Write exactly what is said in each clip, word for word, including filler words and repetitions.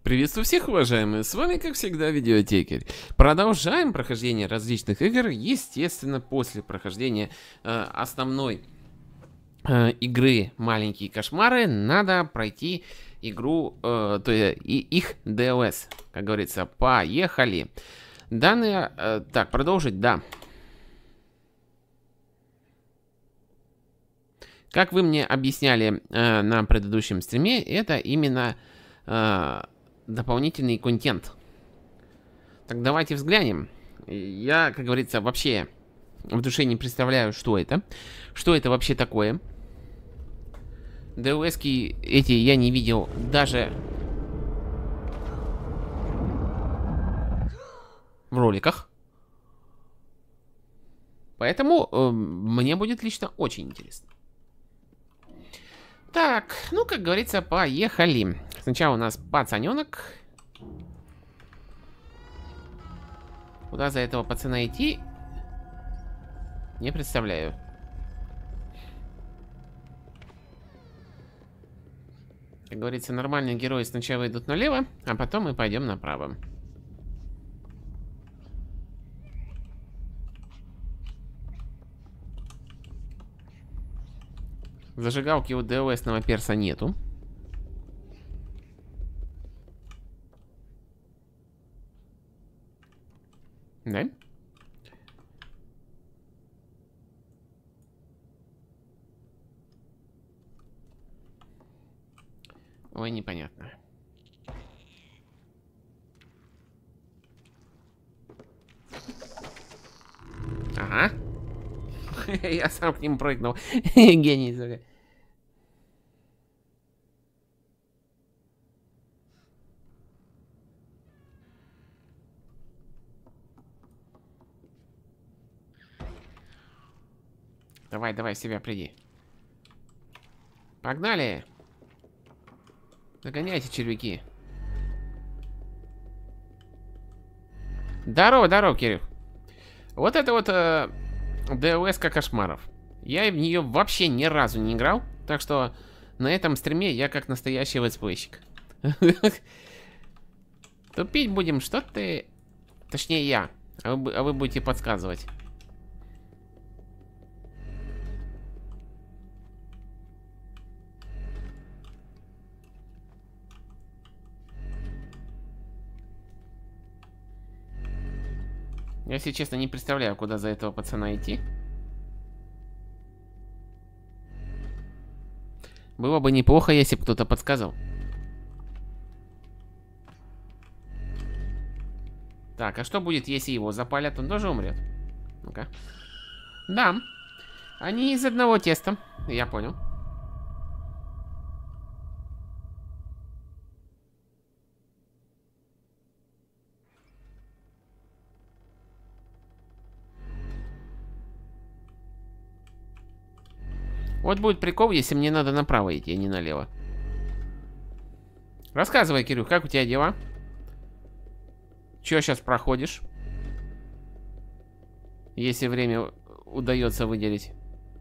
Приветствую всех, уважаемые, с вами, как всегда, Видеотекарь. Продолжаем прохождение различных игр, естественно, после прохождения э, основной э, игры «Маленькие кошмары» надо пройти игру, э, то есть и, их ди-эл-эс, как говорится. Поехали! Данные, э, так, продолжить, да. Как вы мне объясняли э, на предыдущем стриме, это именно... Э, дополнительный контент. Так, давайте взглянем. Я, как говорится, вообще в душе не представляю, что это. Что это вообще такое. ди-эл-эски эти я не видел даже в роликах. Поэтому э, мне будет лично очень интересно. Так, ну, как говорится, поехали. Сначала у нас пацаненок. Куда за этого пацана идти? Не представляю. Как говорится, нормальные герои сначала идут налево, а потом мы пойдем направо. Зажигалки у ди-эл-эсного перса нету. Да? Ой, непонятно. Ага. Я сам к ним прыгнул. Гений, сука. Давай, давай, в себя приди. Погнали. Догоняйте, червяки. Здорово, здорово, Кирилл. Вот это вот э, ди-эл-эска кошмаров. Я в нее вообще ни разу не играл. Так что на этом стриме я как настоящий летсплейщик. Тупить будем, что ты... Точнее я. А вы, а вы будете подсказывать. Я, если честно, не представляю, куда за этого пацана идти. Было бы неплохо, если бы кто-то подсказал. Так, а что будет, если его запалят? Он тоже умрет? Ну-ка. Да. Они из одного теста. Я понял. Вот будет прикол, если мне надо направо идти, а не налево. Рассказывай, Кирилл, как у тебя дела? Чё сейчас проходишь? Если время удается выделить.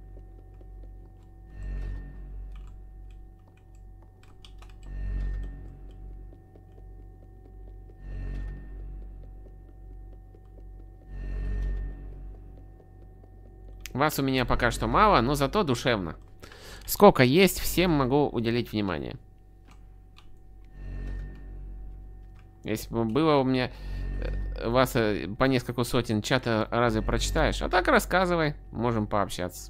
Вас у меня пока что мало, но зато душевно. Сколько есть, всем могу уделить внимание. Если бы было у меня вас по несколько сотен чата, разве прочитаешь? А так рассказывай, можем пообщаться.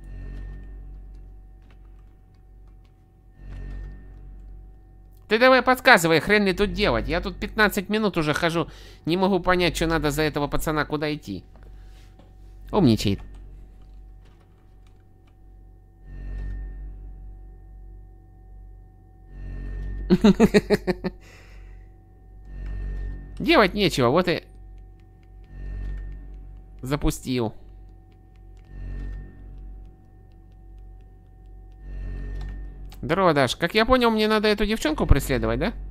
Ты давай подсказывай, хрен ли тут делать. Я тут пятнадцать минут уже хожу, не могу понять, что надо за этого пацана, куда идти. Умничает. Делать нечего, вот и запустил. Здорово, Даш. Как я понял, мне надо эту девчонку преследовать, да?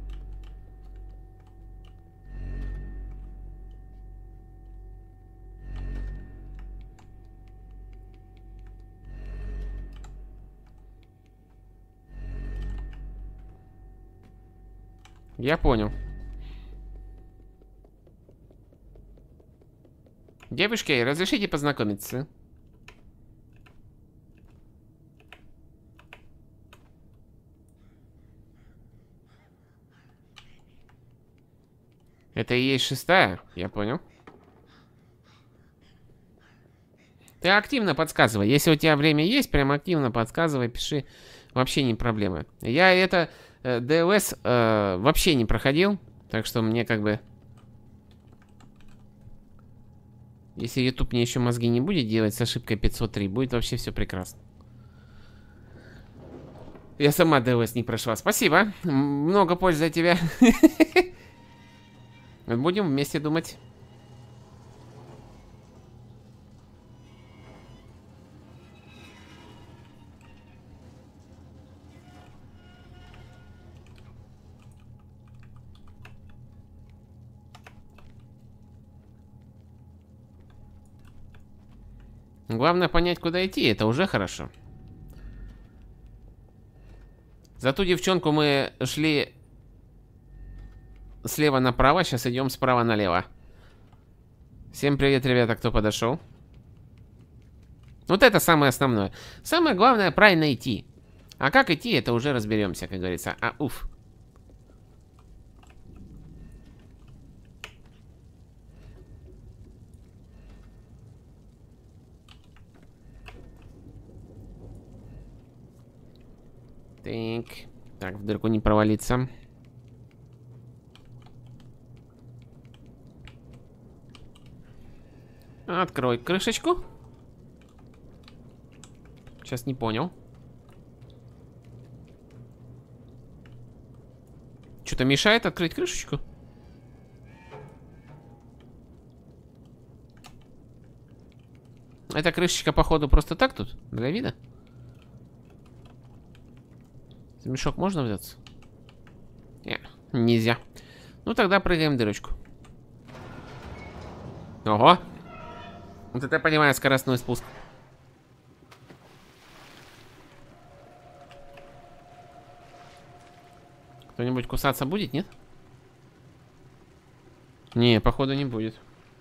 Я понял. Девушки, разрешите познакомиться? Это и есть шестая? Я понял. Ты активно подсказывай. Если у тебя время есть, прям активно подсказывай, пиши. Вообще не проблема. Я это э, ДЛС э, вообще не проходил. Так что мне как бы... Если YouTube мне еще мозги не будет делать с ошибкой пятьсот три, будет вообще все прекрасно. Я сама ДЛС не прошла. Спасибо. Много пользы за тебя. Будем вместе думать. Главное понять, куда идти, это уже хорошо. За ту девчонку мы шли слева направо, сейчас идем справа налево. Всем привет, ребята, кто подошел. Вот это самое основное. Самое главное правильно идти. А как идти, это уже разберемся, как говорится. А, уф. Так, так, в дырку не провалиться. Открой крышечку. Сейчас не понял. Что-то мешает открыть крышечку? Эта крышечка, походу, просто так тут? Для вида? За мешок можно взяться? Не, нельзя. Ну тогда прыгаем в дырочку. Ого. Вот это я понимаю, скоростной спуск. Кто-нибудь кусаться будет, нет? Не, походу не будет.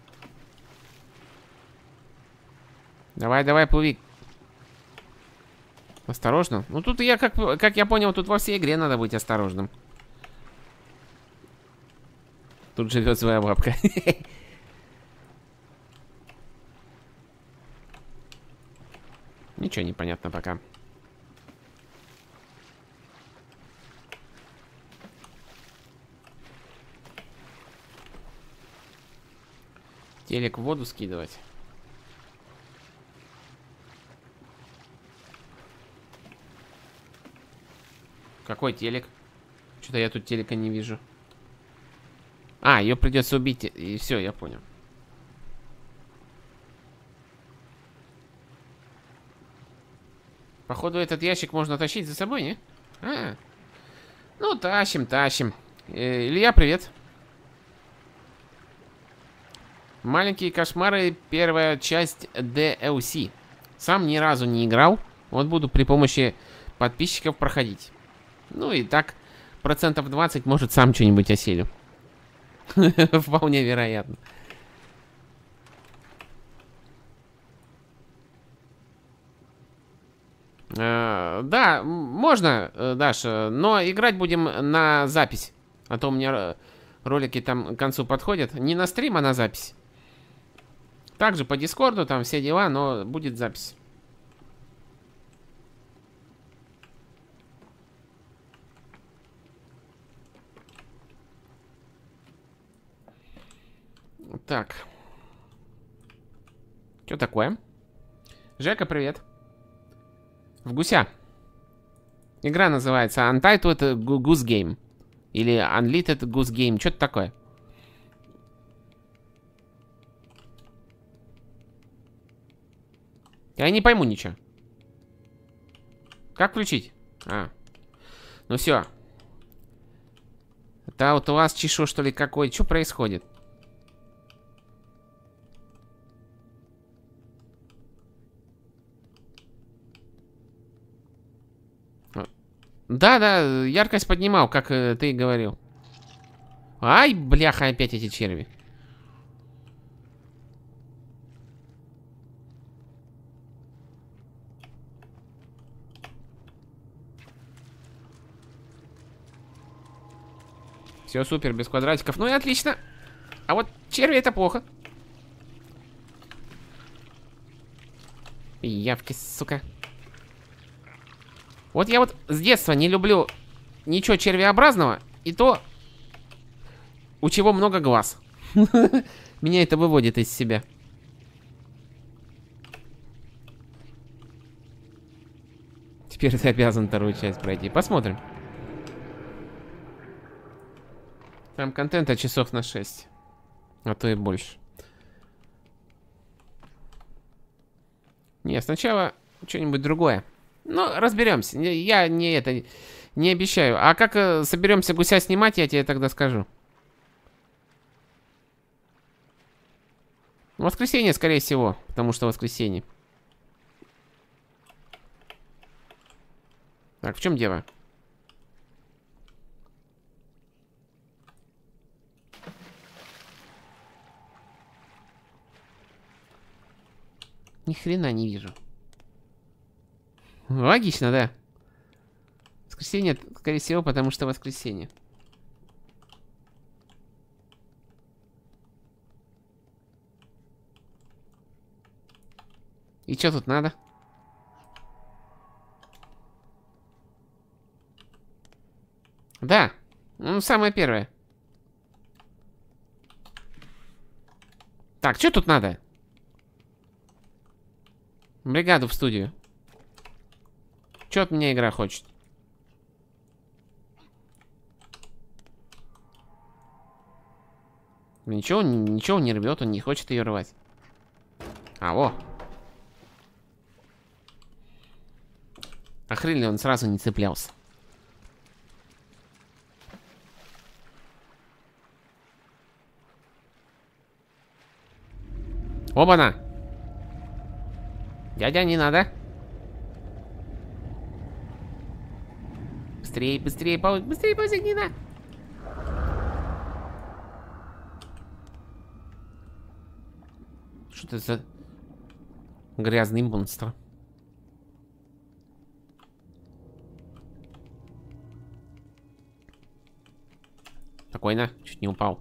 Давай, давай, плыви. Осторожно. Ну тут я, как, как я понял, тут во всей игре надо быть осторожным. Тут живет своя бабка. Ничего не понятно пока. Телек в воду скидывать. Какой телек? Что-то я тут телека не вижу. А, ее придется убить, и все, я понял. Походу, этот ящик можно тащить за собой, не? А, ну, тащим, тащим. Э, Илья, привет. Маленькие кошмары, первая часть ди эл си. Сам ни разу не играл. Вот буду при помощи подписчиков проходить. Ну и так, процентов двадцать, может, сам что-нибудь осилю. Вполне вероятно. Uh, да, можно, Даша, но играть будем на запись. А то у меня ролики там к концу подходят. Не на стрим, а на запись. Также по Дискорду, там все дела, но будет запись. Так. Что такое? Жека, привет. В гуся. Игра называется Untitled Goose Game. Или Unlimited Goose Game. Что-то такое. Я не пойму ничего. Как включить? А. Ну все. Это вот у вас чешу, что ли, какой? Что происходит? Да, да, яркость поднимал, как э, ты и говорил. Ай, бляха, опять эти черви. Все, супер, без квадратиков. Ну и отлично. А вот черви это плохо. Явки, сука. Вот я вот с детства не люблю ничего червеобразного. И то, у чего много глаз. Меня это выводит из себя. Теперь ты обязан вторую часть пройти. Посмотрим. Там контента часов на шесть. А то и больше. Не, сначала что-нибудь другое. Ну, разберемся. Я не это не обещаю. А как э, соберемся гуся снимать, я тебе тогда скажу. В воскресенье, скорее всего. Потому что воскресенье. Так, в чем дело? Ни хрена не вижу. Логично, да. Воскресенье, скорее всего, потому что воскресенье. И что тут надо? Да, ну самое первое. Так, что тут надо? Бригаду в студию. Что от меня игра хочет? Ничего, ничего не рвет, он не хочет ее рвать. А, во. Охренели, он сразу не цеплялся. Оба-на! Дядя, не надо. Быстрее, быстрее, пауз, быстрее, паузик, не надо. Что это за грязный монстр? Спокойно, чуть не упал.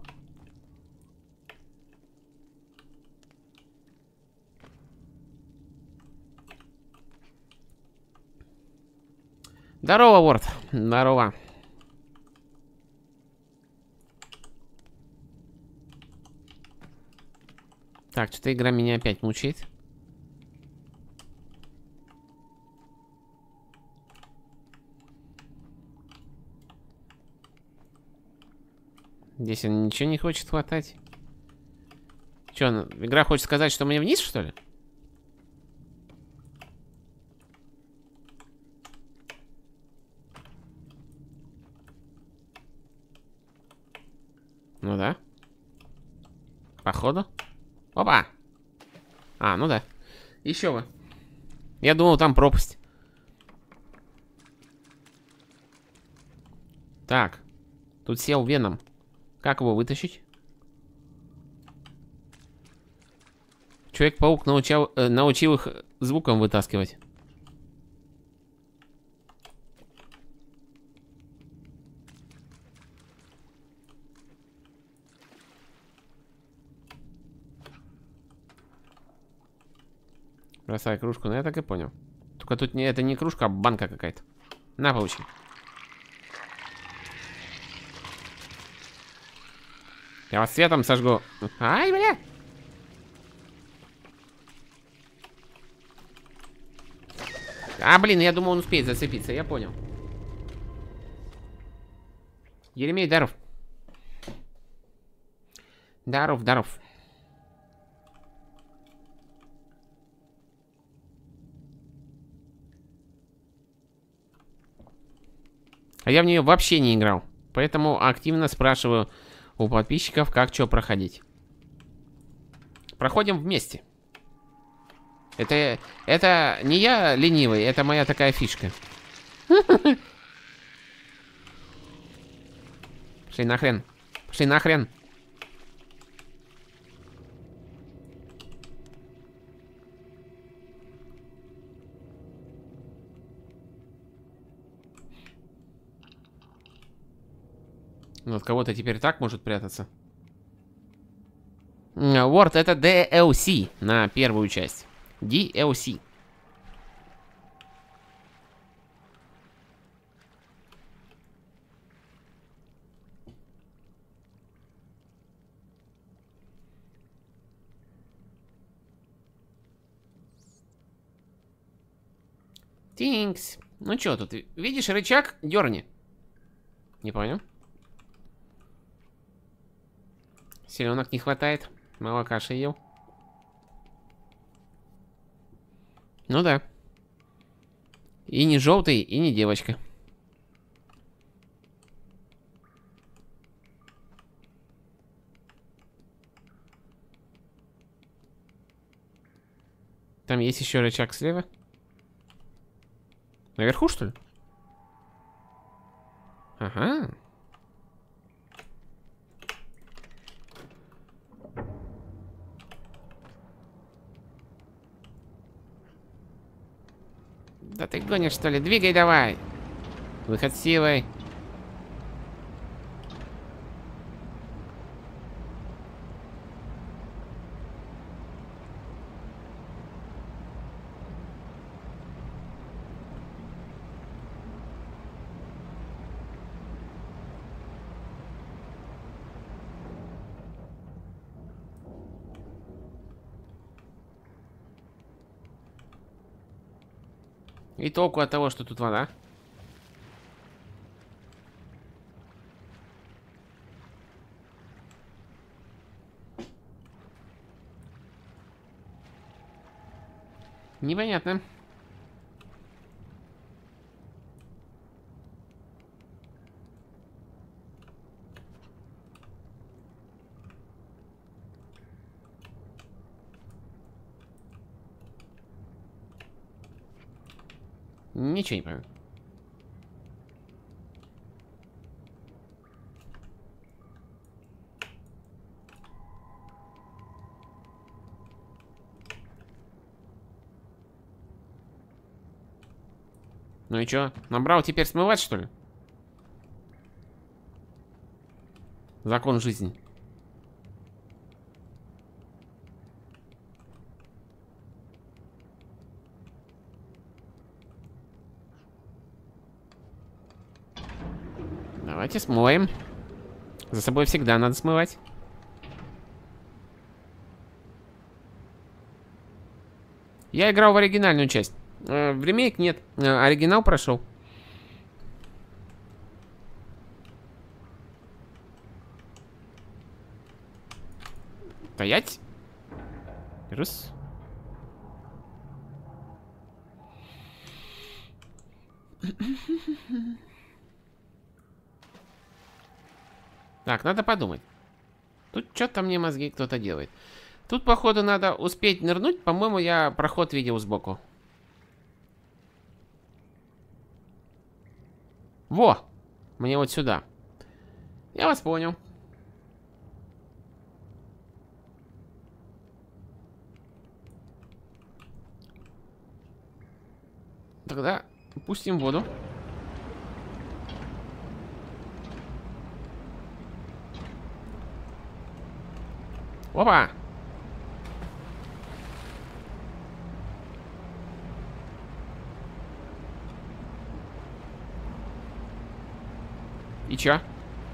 Здорово, Ворд. Здорово. Так, что-то игра меня опять мучает. Здесь он ничего не хочет хватать. Че, игра хочет сказать, что мне вниз, что ли? Ну да. Походу. Опа! А, ну да. Еще бы. Я думал, там пропасть. Так. Тут сел Веном. Как его вытащить? Человек-паук научал, э, научил их звуком вытаскивать. Бросай кружку, ну я так и понял. Только тут не, это не кружка, а банка какая-то. На, получи. Я вас светом сожгу. Ай, бля! А, блин, я думал, он успеет зацепиться, я понял. Еремей, даров. Даров, даров. А я в нее вообще не играл. Поэтому активно спрашиваю у подписчиков, как что проходить. Проходим вместе. Это, это не я ленивый, это моя такая фишка. Пошли нахрен. Пошли нахрен. Ну, от кого-то теперь так может прятаться. Word это ди эл си на первую часть. ди эл си. Тинкс. Ну чё тут? Видишь рычаг? Дерни. Не понял. Селенок не хватает. Мало каши ел. Ну да. И не желтый, и не девочка. Там есть еще рычаг слева. Наверху, что ли? Ага. Да ты гонишь, что ли? Двигай давай. Выход силой. И толку от того, что тут вода. Непонятно. Ничего не понял. Ну и чё? Набрал теперь смывать, что ли? Закон жизни. Давайте смоем. За собой всегда надо смывать. Я играл в оригинальную часть. Э, в ремейк нет. Э, оригинал прошел. Стоять. Раз. Так, надо подумать. Тут что-то мне мозги кто-то делает. Тут, походу, надо успеть нырнуть. По-моему, я проход видел сбоку. Во! Мне вот сюда. Я вас понял. Тогда пустим воду. Опа! И чё?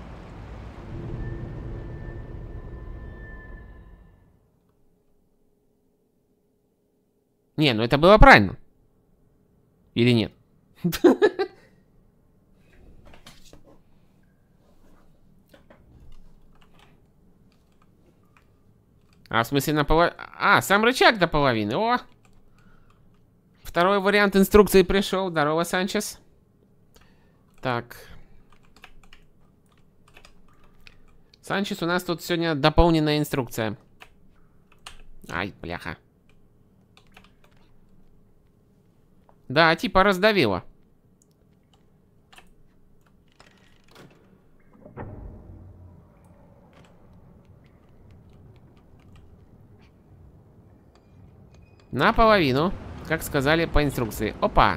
Не, ну это было правильно. Или нет? А, в смысле, на половину... А, сам рычаг до половины. О! Второй вариант инструкции пришел. Здорово, Санчес. Так. Санчес, у нас тут сегодня дополненная инструкция. Ай, бляха. Да, типа раздавило. Наполовину, как сказали по инструкции. Опа!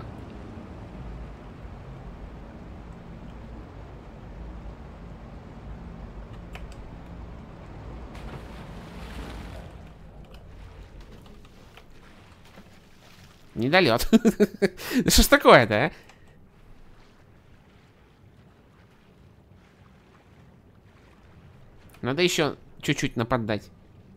Недолет. Что ж такое-то, а? Надо еще чуть-чуть нападать.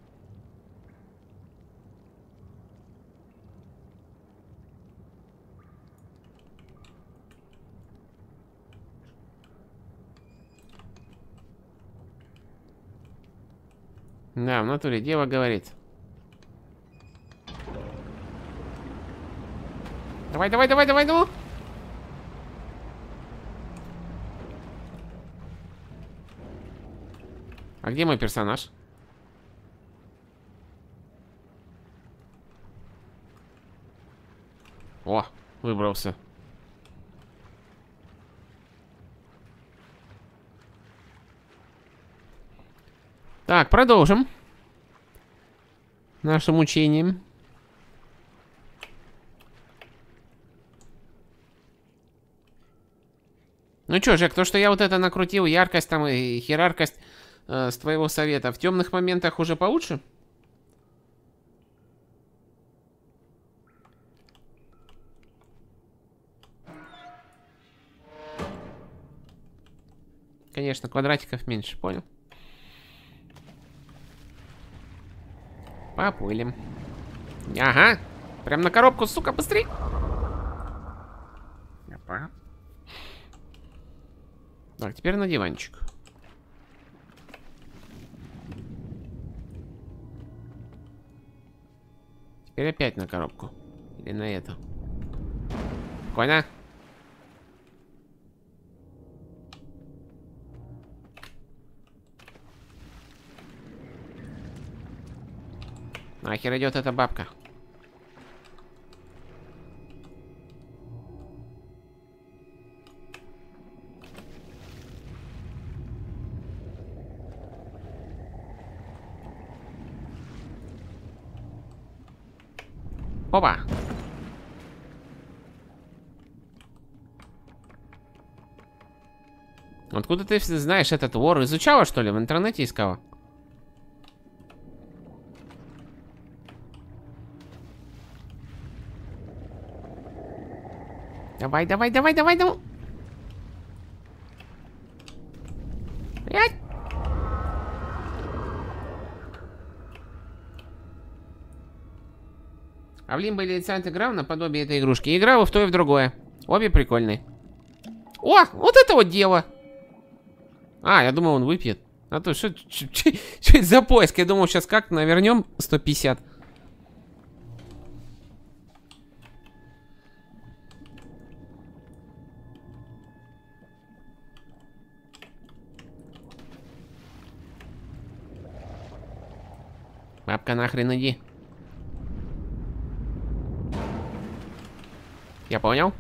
Да, в натуре дева говорит. Давай, давай, давай, давай, ну. А где мой персонаж? О, выбрался. Так, продолжим наше мучение. Ну чё, Жек, то, что я вот это накрутил, яркость там и хераркость э, с твоего совета, в темных моментах уже получше? Конечно, квадратиков меньше, понял? Поплыли. Ага. Прям на коробку, сука, быстрей. Опа. Так, теперь на диванчик. Теперь опять на коробку. Или на эту. Спокойно. Нахер идет эта бабка? Опа! Откуда ты знаешь этот вор? Изучала, что ли? В интернете искала? Давай, давай, давай, давай, давай. Блядь. А в Limbo или Descent играл наподобие этой игрушки. Играл и в то, и в другое. Обе прикольные. О, вот это вот дело. А, я думал, он выпьет. А то что это за поиск? Я думал, сейчас как навернем сто пятьдесят. Бабка, нахрен иди. Я понял.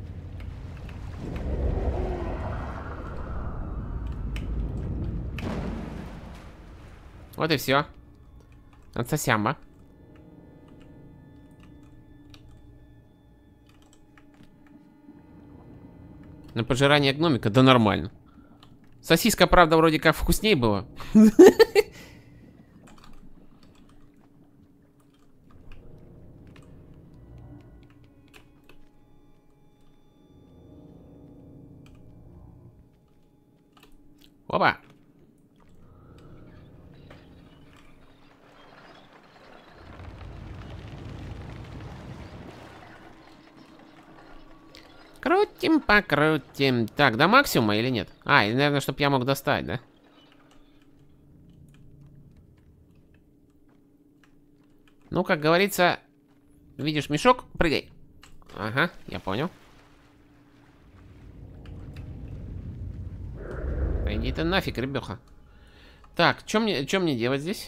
Вот и все. Отсосямба. На пожирание гномика? Да нормально. Сосиска, правда, вроде как вкуснее была. Опа. Крутим, покрутим. Так, до максимума или нет? А, или, наверное, чтобы я мог достать, да? Ну, как говорится, видишь мешок, прыгай. Ага, я понял. Да иди ты нафиг, ребёха. Так, что мне, что мне делать здесь?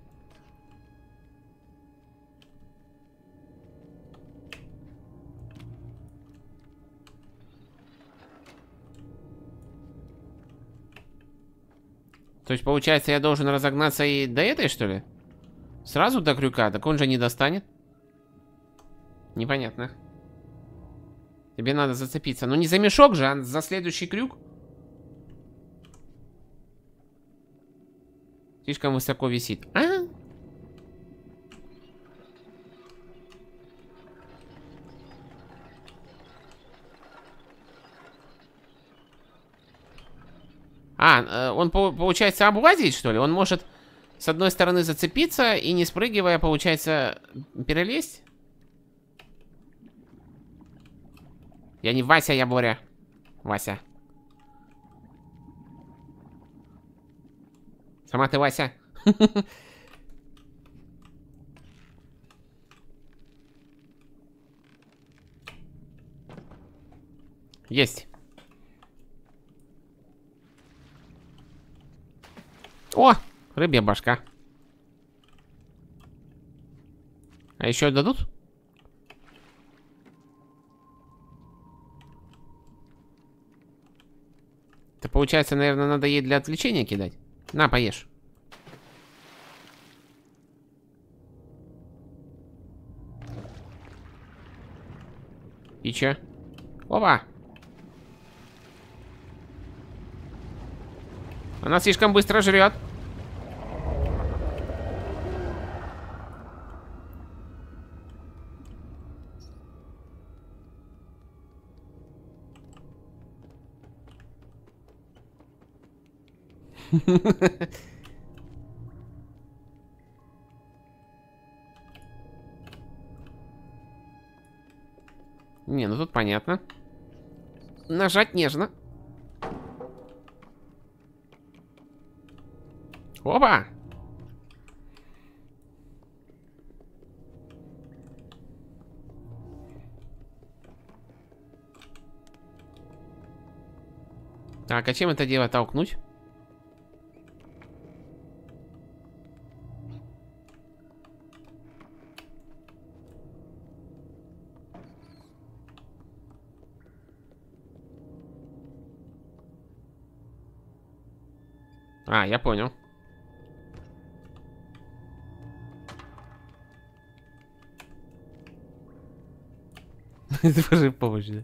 То есть, получается, я должен разогнаться и до этой, что ли? Сразу до крюка? Так он же не достанет. Непонятно. Тебе надо зацепиться. Ну не за мешок же, а за следующий крюк. Слишком высоко висит. А? А, он, получается, облазить, что ли? Он может с одной стороны зацепиться и, не спрыгивая, получается, перелезть? Я не Вася, я Боря. Вася. Сама ты Вася. Есть. О, рыбья башка. А еще дадут? Это получается, наверное, надо ей для отвлечения кидать. На, поешь. И чё? Опа! Она слишком быстро жрет. Не, ну тут понятно. Нажать нежно. Опа! Так, а чем это дело толкнуть? А, я понял. Это уже помощь, да?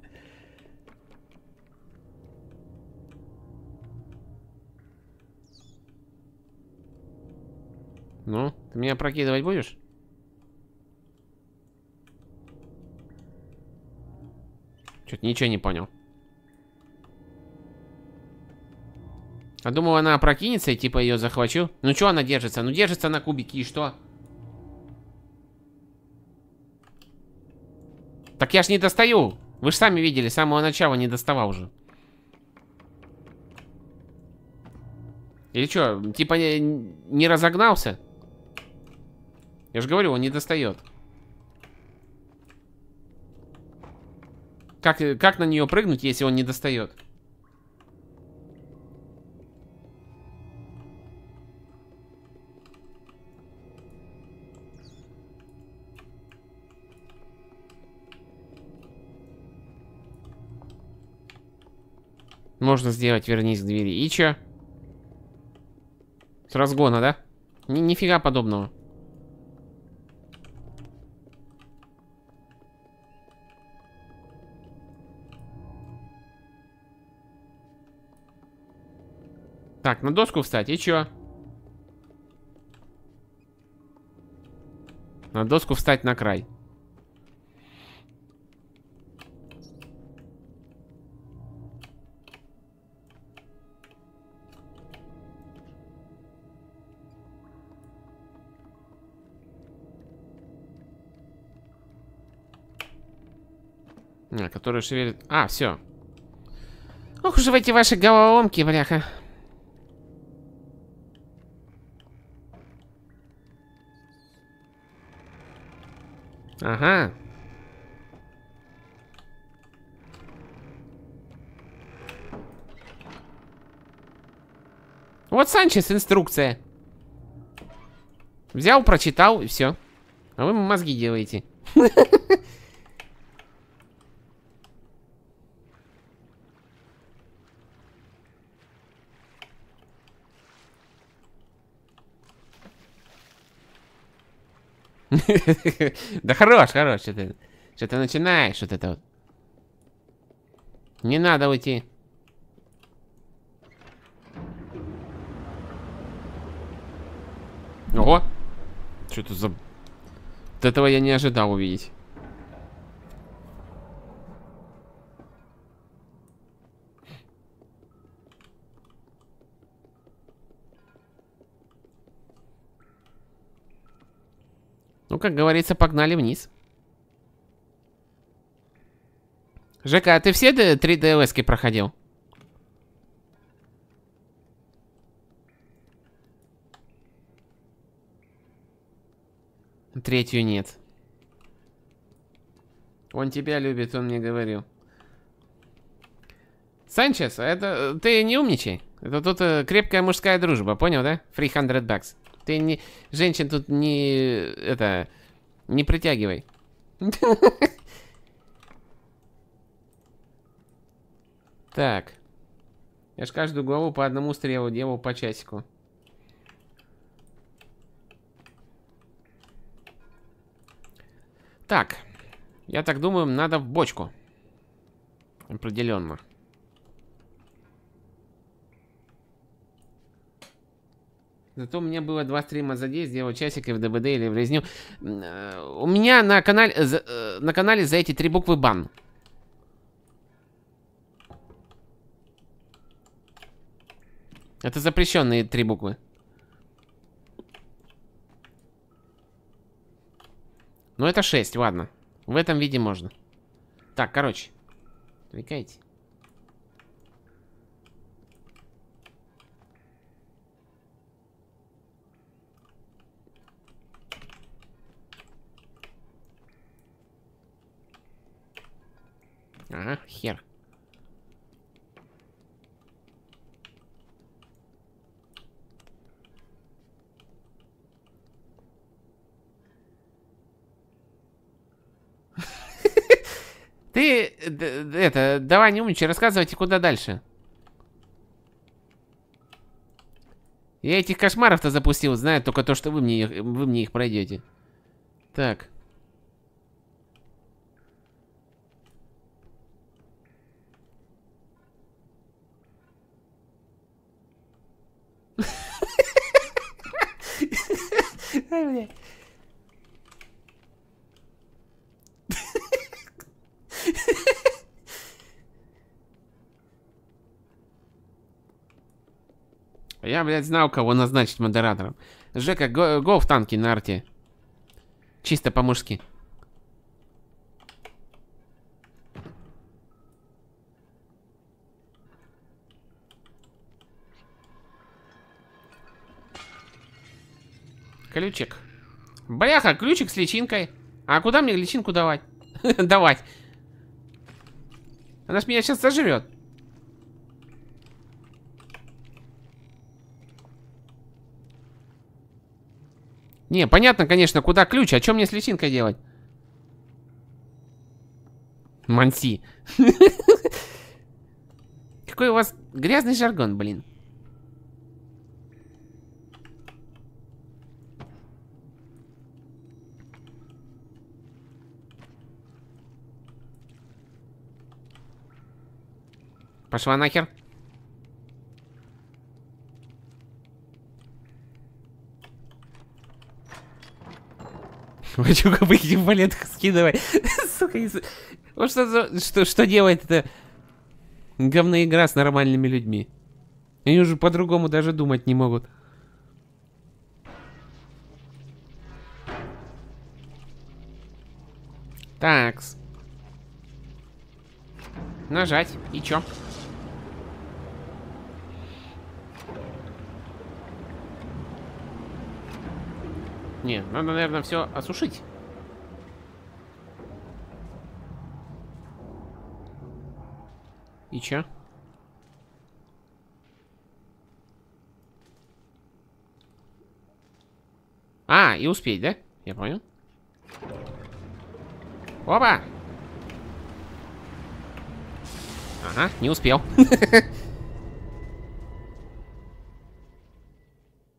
Ну, ты меня прокидывать будешь? Чё-то ничего не понял. А думал, она опрокинется и типа ее захвачу. Ну чё она держится? Ну держится на кубике, и что? Так я ж не достаю. Вы же сами видели, с самого начала не доставал уже. Или что, типа не, не разогнался? Я же говорю, он не достает. Как, как на нее прыгнуть, если он не достает? Можно сделать, вернись к двери. И чё? С разгона, да? Ни нифига подобного. Так, на доску встать, и чё? На доску встать на край. А, который шевелит... А, все. Ох уж в эти ваши головоломки, бляха. Ага. Вот Санчес, инструкция. Взял, прочитал, и все. А вы мозги делаете. Да хорош, хорош. Это... Что ты начинаешь вот это вот? Не надо уйти. Ого! Что это за... Вот этого я не ожидал увидеть. Ну, как говорится, погнали вниз. Жека, а ты все три дэ эл эски проходил? Третью нет. Он тебя любит, он мне говорил. Санчес, это ты не умничай. Это тут э, крепкая мужская дружба, понял, да? триста баксов. Ты не... Женщин тут не... Это... Не притягивай. Так. Я ж каждую главу по одному стрелу делал по часику. Так. Я так думаю, надо в бочку. Определенно. Зато у меня было два стрима за день, сделал часик и в ДБД или в резню. У меня на канале, на канале за эти три буквы бан. Это запрещенные три буквы. Ну это шесть, ладно. В этом виде можно. Так, короче. Отвлекайте. Ага, хер. Ты, это, давай не умничай, рассказывайте, куда дальше. Я этих кошмаров-то запустил, знаю только то, что вы мне, вы мне их пройдете. Так. Ай, бля. Я, блядь, знал, кого назначить модератором. Жека, го, го в танки на арте. Чисто по-мужски. Ключик. Бляха, ключик с личинкой. А куда мне личинку давать? Давать. Она ж меня сейчас сожрет. Не, понятно, конечно, куда ключ, а что мне с личинкой делать? Манси. Какой у вас грязный жаргон, блин. Пошла нахер. Хочу как бы этих валетах скидывай. Сука, вот что, что, что делает эта говная игра с нормальными людьми. Они уже по-другому даже думать не могут. Такс. Нажать. И чё? Не, надо, наверное, все осушить. И чё? А, и успеть, да? Я понял. Опа! Ага, не успел.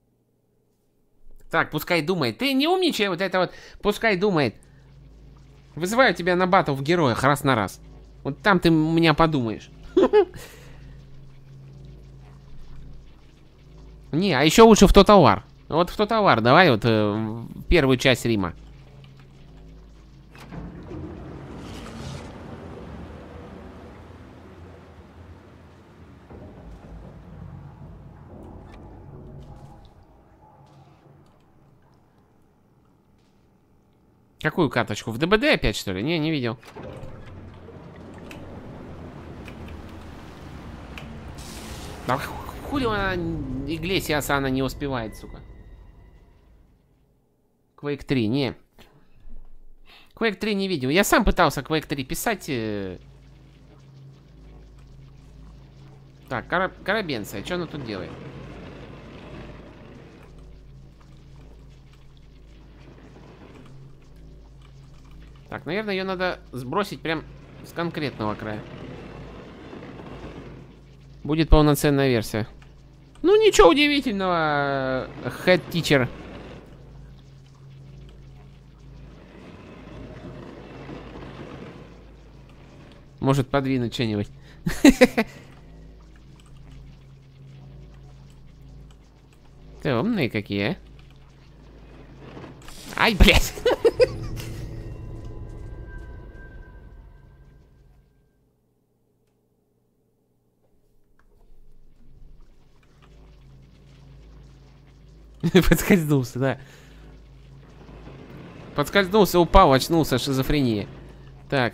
Так, пускай думает. Ты не умничай, вот это вот. Пускай думает. Вызываю тебя на батл в героях раз на раз. Вот там ты у меня подумаешь. Не, а еще лучше в Total War. Вот в Total War, давай вот э, первую часть Рима. Какую карточку? В ДБД опять, что ли? Не, не видел. Да хули она, Иглесиаса, она не успевает, сука. Quake три, не. Quake три не видел. Я сам пытался Quake три писать. Э... Так, кара... Карабенция, что она тут делает? Так, наверное, ее надо сбросить прям с конкретного края. Будет полноценная версия. Ну, ничего удивительного, head teacher. Может подвинуть что-нибудь. Ты умные какие, а? Ай, блядь. Подскользнулся, да. Подскользнулся, упал, очнулся, шизофрения. Так.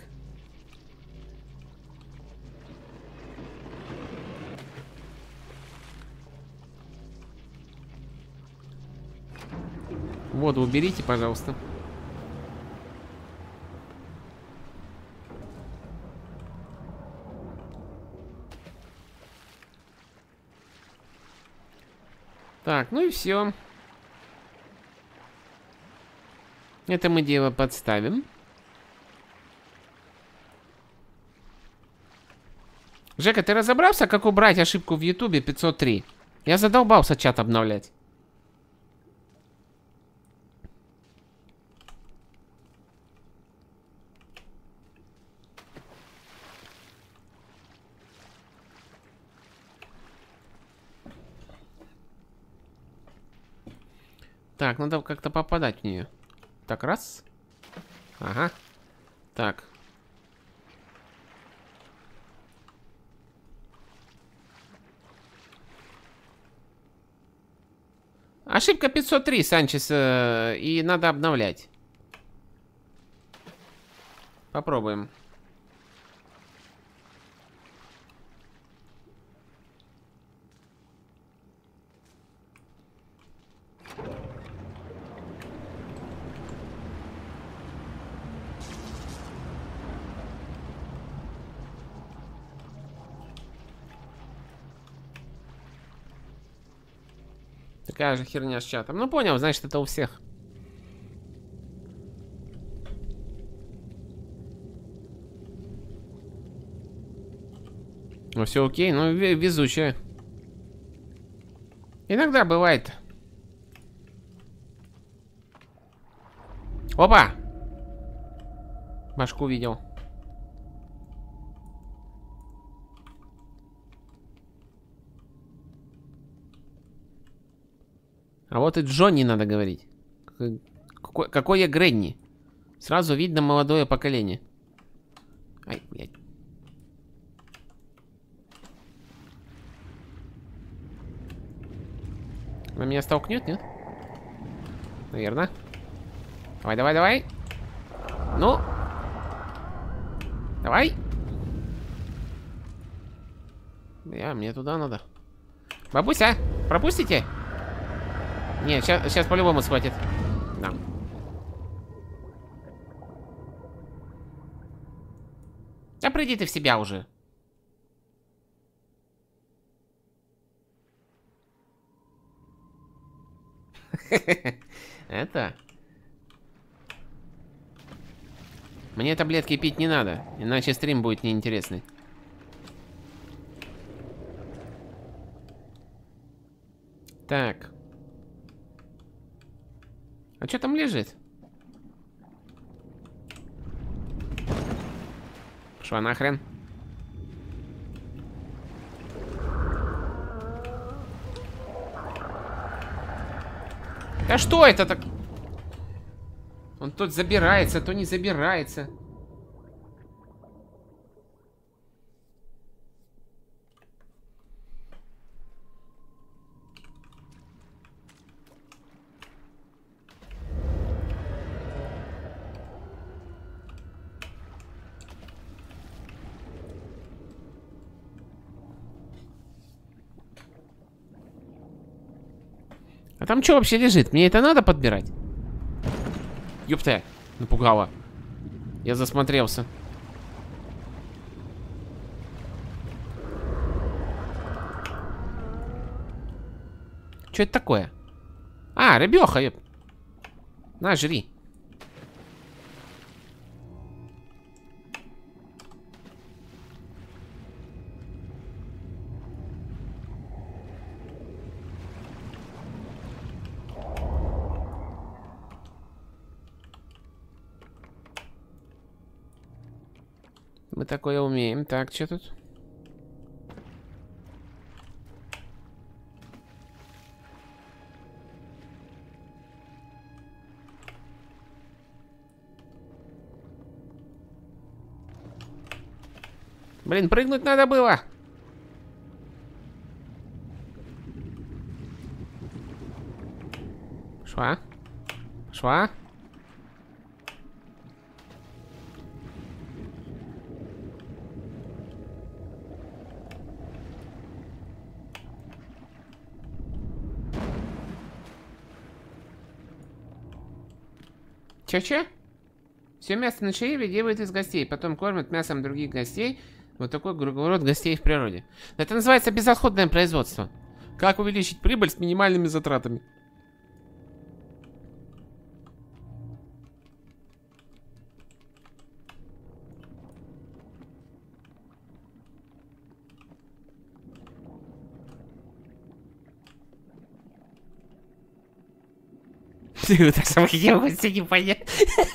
Воду уберите, пожалуйста. Так, ну и все. Это мы дело подставим. Жека, ты разобрался, как убрать ошибку в Ютубе пятьсот три? Я задолбался чат обновлять. Так, надо как-то попадать в нее. Так, раз. Ага. Так. Ошибка пятьсот три, Санчес, э, и надо обновлять. Попробуем. Такая же херня с чатом. Ну понял, значит, это у всех. Ну все окей, ну везучая. Иногда бывает. Опа! Башку видел. А вот и Джонни надо говорить. Какой, какой я Гренни. Сразу видно молодое поколение. Ай, блядь. На меня столкнет, нет? Наверное. Давай, давай, давай. Ну. Давай. Бля, мне туда надо. Бабуся, пропустите? Нет, сейчас, сейчас по-любому схватит. Да. Да приди ты в себя уже. Это... Мне таблетки пить не надо, иначе стрим будет неинтересный. Так. А что там лежит? Шо нахрен? Да что это так? Он то забирается, то не забирается. А там что вообще лежит? Мне это надо подбирать? Ёпта, напугала. Я засмотрелся. Что это такое? А, рыбёха, ёп. На, жри. Мы такое умеем. Так, что тут? Блин, прыгнуть надо было. Шва. Шва. Че-че? Все мясо на шее делают из гостей, потом кормят мясом других гостей. Вот такой круговорот гостей в природе. Это называется безотходное производство. Как увеличить прибыль с минимальными затратами? Ты так сам хотел, хоть не понять.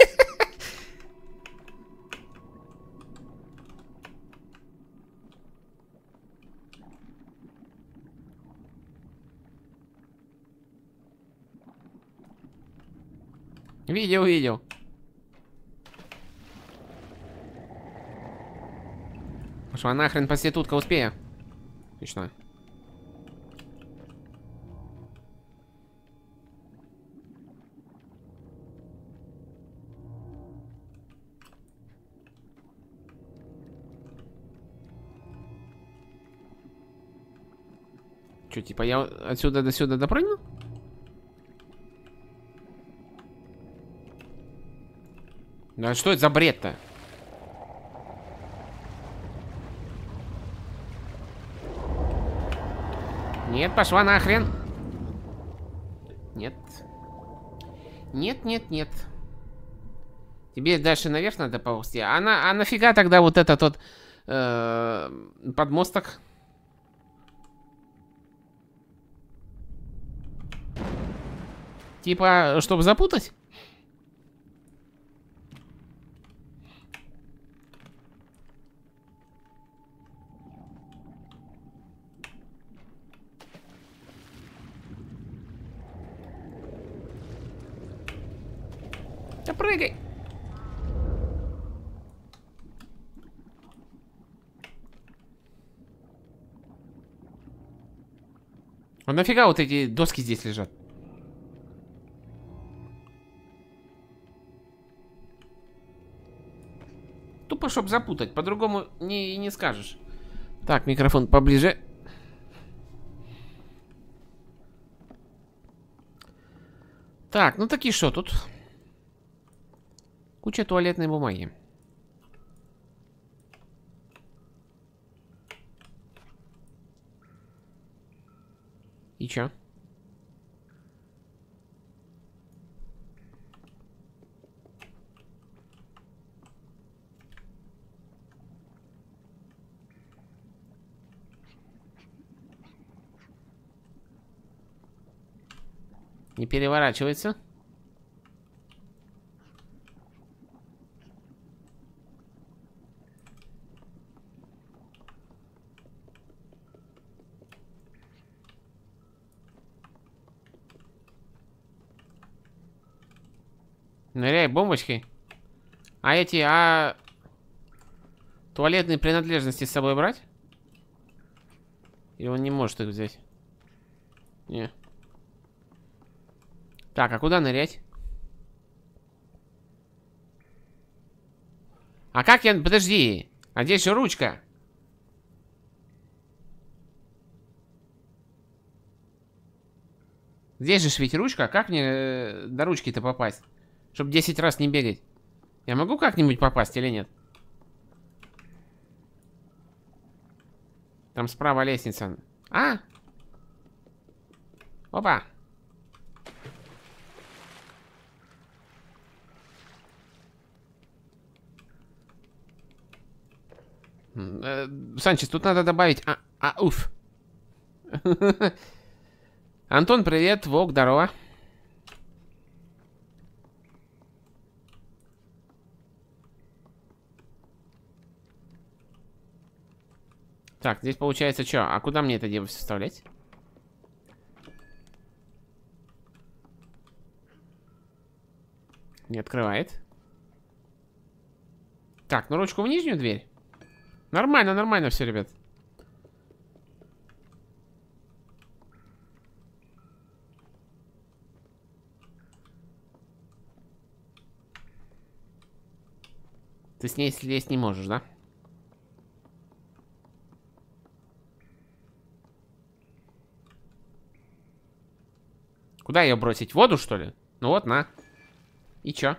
Видел, видел. Пошла нахрен проститутка, успею. Точно. Что, типа я отсюда до сюда допрыгну? Да что это за бред-то? Нет, пошла нахрен. Нет. Нет, нет, нет. Тебе дальше наверх надо ползти. А, на, а нафига тогда вот этот вот э, подмосток? Типа, чтобы запутать? Да прыгай! А нафига вот эти доски здесь лежат? Тупо, чтоб запутать, по-другому не, не скажешь. Так, микрофон поближе. Так, ну таки что тут? Куча туалетной бумаги. И чё? Не переворачивается. Ныряй бомбочкой. А эти, а... туалетные принадлежности с собой брать? Или он не может их взять? Не. Так, а куда нырять? А как я... Подожди. А здесь же ручка. Здесь же ж ведь ручка. А как мне э, до ручки-то попасть? Чтобы десять раз не бегать. Я могу как-нибудь попасть или нет? Там справа лестница. А? Опа. Э, Санчес, тут надо добавить... А, а уф. Антон, привет. Волк, здорово. Так, здесь получается что? А куда мне это дело вставлять? Не открывает. Так, ну ручку в нижнюю дверь. Нормально, нормально все, ребят. Ты с ней слезть не можешь, да? Куда ее бросить? В воду, что ли? Ну вот, на. И чё?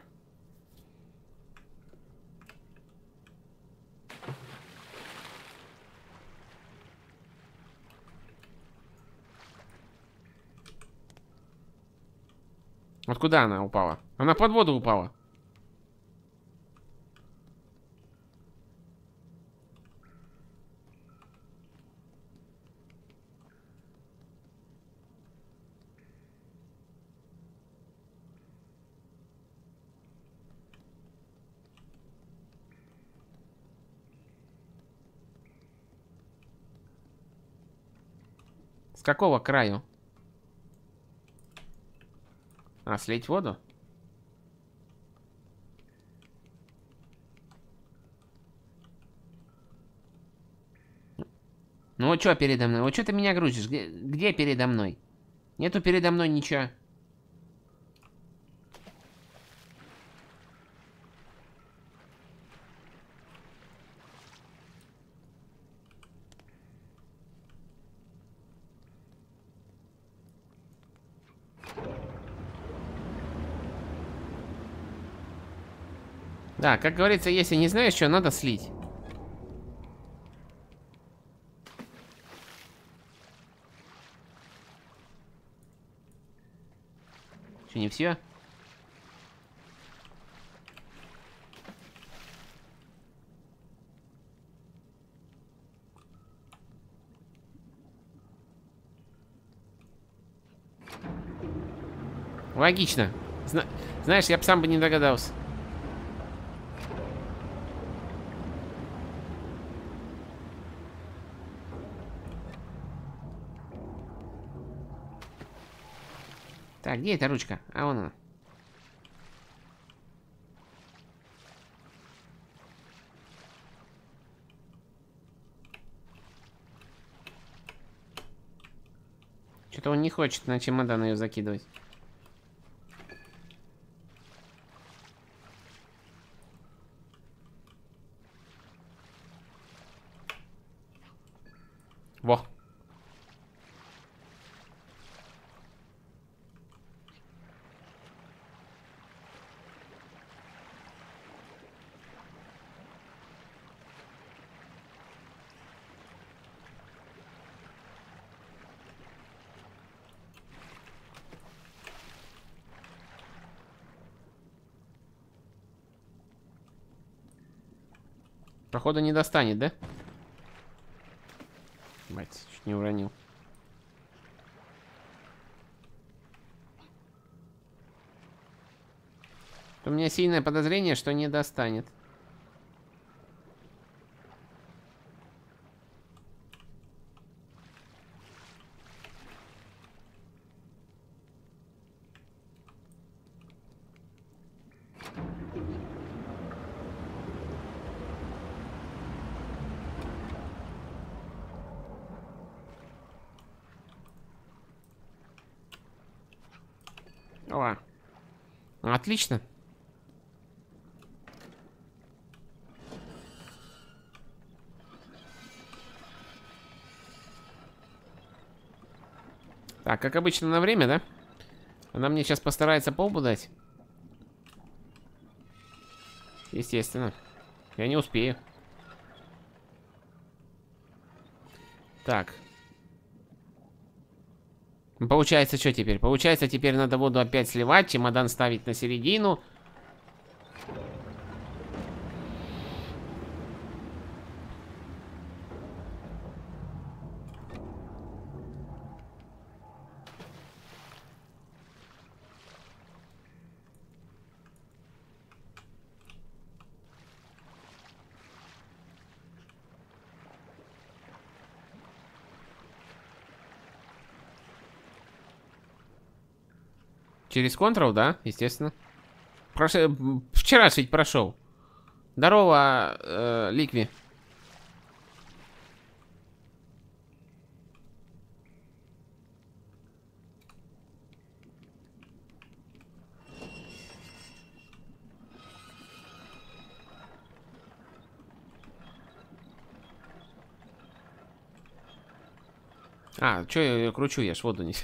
Вот куда она упала? Она под воду упала. С какого краю? А, слить воду? Ну вот что передо мной? Вот что ты меня грузишь? Где, где передо мной? Нету передо мной ничего. Да, как говорится, если не знаешь, что надо слить. Что, не все? Логично. Зна знаешь, я бы сам бы не догадался. Так, где эта ручка? А, вон она. Что-то он не хочет на чемодан ее закидывать. Во. Походу не достанет, да? Бать, чуть не уронил. У меня сильное подозрение, что не достанет. О, отлично. Так, как обычно, на время, да? Она мне сейчас постарается полбу дать. Естественно. Я не успею. Так. Получается, что теперь? Получается, теперь надо воду опять сливать, чемодан ставить на середину. Через контрол, да? Естественно. Прош... Вчера ведь прошел. Здорово, э, Ликви. А, чё я её кручу, я ж воду не...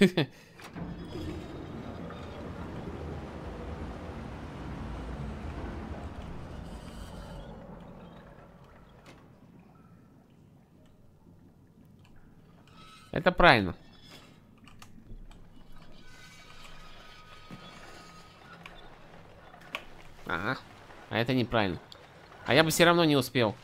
Это правильно. Ага. А это неправильно. А я бы все равно не успел.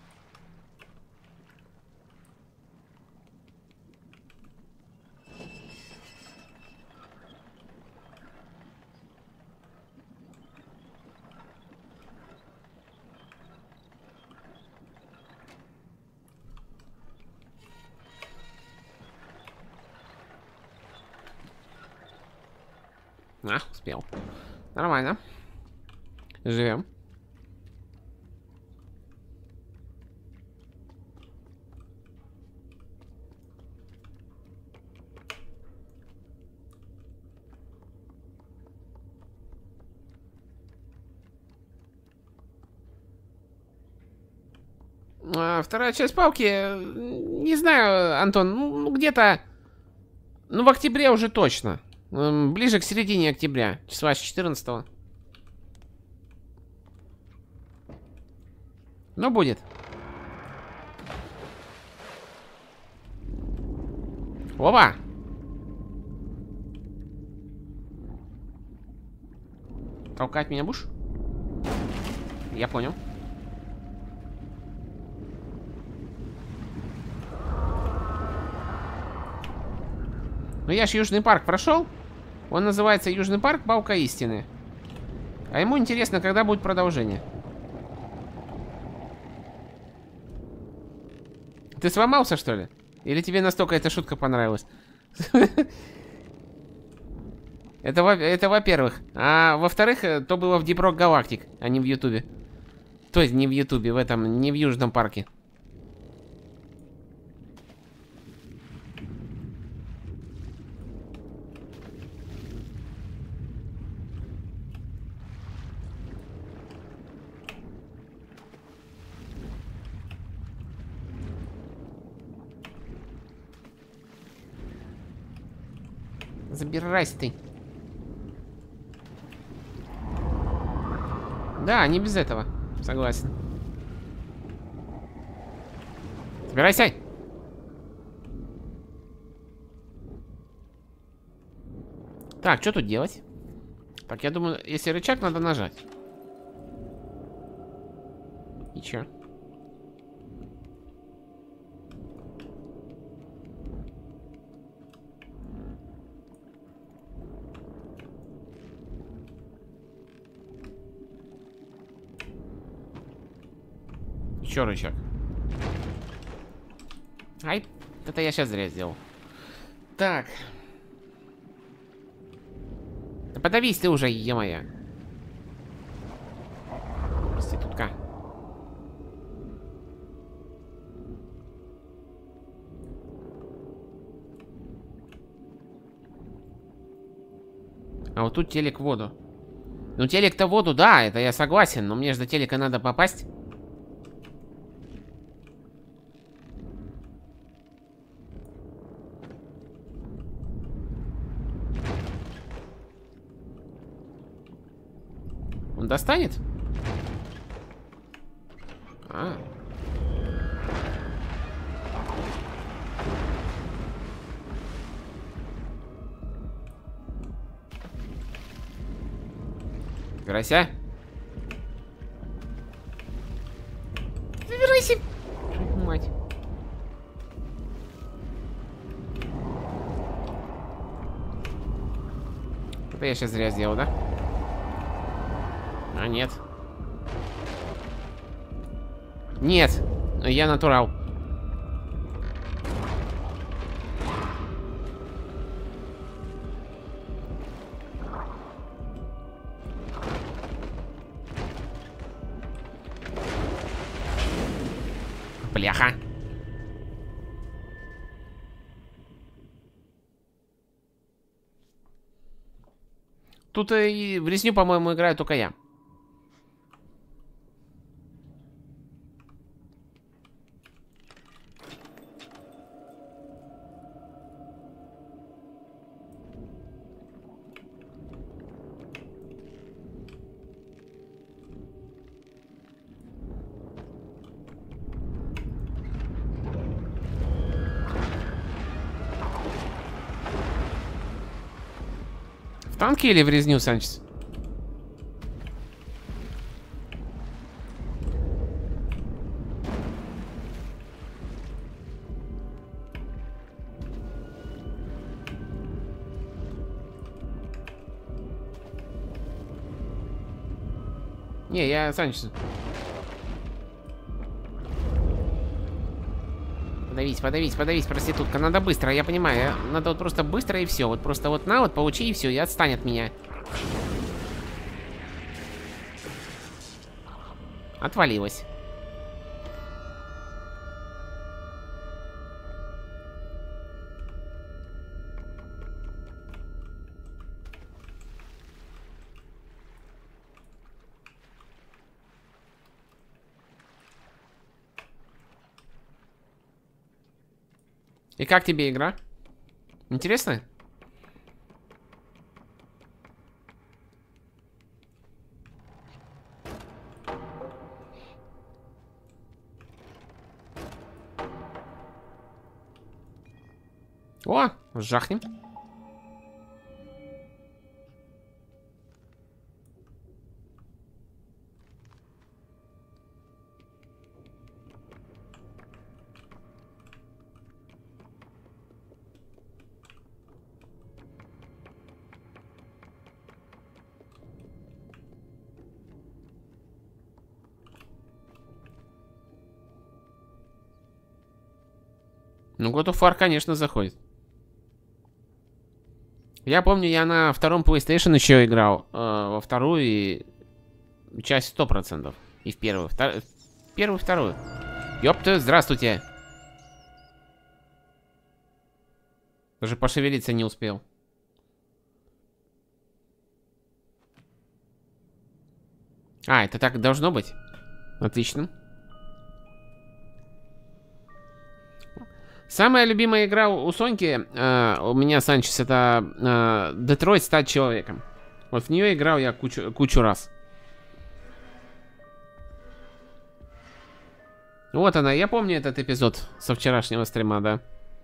А, успел. Нормально. Живем. А, вторая часть палки, не знаю, Антон, ну где-то, ну в октябре уже точно. Ближе к середине октября, числа с четырнадцатого. Ну, будет. Опа! Толкать меня будешь? Я понял. Ну я ж Южный парк прошел. Он называется Южный парк Палка Истины. А ему интересно, когда будет продолжение. Ты сломался, что ли? Или тебе настолько эта шутка понравилась? Это, во- это во-первых. А во-вторых, то было в Deep Rock Galactic, а не в Ютубе. То есть не в Ютубе, в этом, не в Южном парке. Забирайся ты. Да, не без этого. Согласен. Забирайся. Так, что тут делать? Так, я думаю, если рычаг, надо нажать. И чё? Чё рычаг? Ай, это я сейчас зря сделал. Так. Да подавись ты уже, е-моя. Проститутка. А вот тут телек в воду. Ну, телек-то в воду, да, это я согласен. Но мне же до телека надо попасть. Он достанет? А. Грося. Выбирайся. Мать. Это я сейчас зря сделал, да? А, нет. Нет. Я натурал. Бляха. Тут и в резню, по-моему, играю только я. В танке или в резню, Санчес? Не, я Санчес. Подавись, подавись, подавись, проститутка. Надо быстро, я понимаю. Надо вот просто быстро и все. Вот просто вот на, вот получи и все, и отстань от меня. Отвалилась. И как тебе игра? Интересно? О, жахнем. Ну, God of War, конечно, заходит. Я помню, я на втором PlayStation еще играл. Э, во вторую и... часть сто процентов. И в первую. Втор... Первую, вторую. Ёпта, здравствуйте. Даже пошевелиться не успел. А, это так должно быть? Отлично. Самая любимая игра у Соньки, э, у меня, Санчес, это э, Детройт стать человеком. Вот в нее играл я кучу, кучу раз. Вот она, я помню этот эпизод со вчерашнего стрима, да.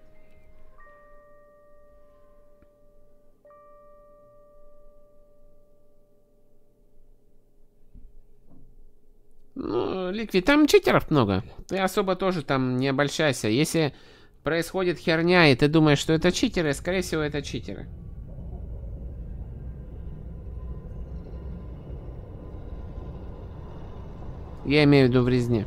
Ну, Ликвид, там читеров много. Ты особо тоже там не обольщайся. Если происходит херня, и ты думаешь, что это читеры, скорее всего, это читеры. Я имею в виду в резне.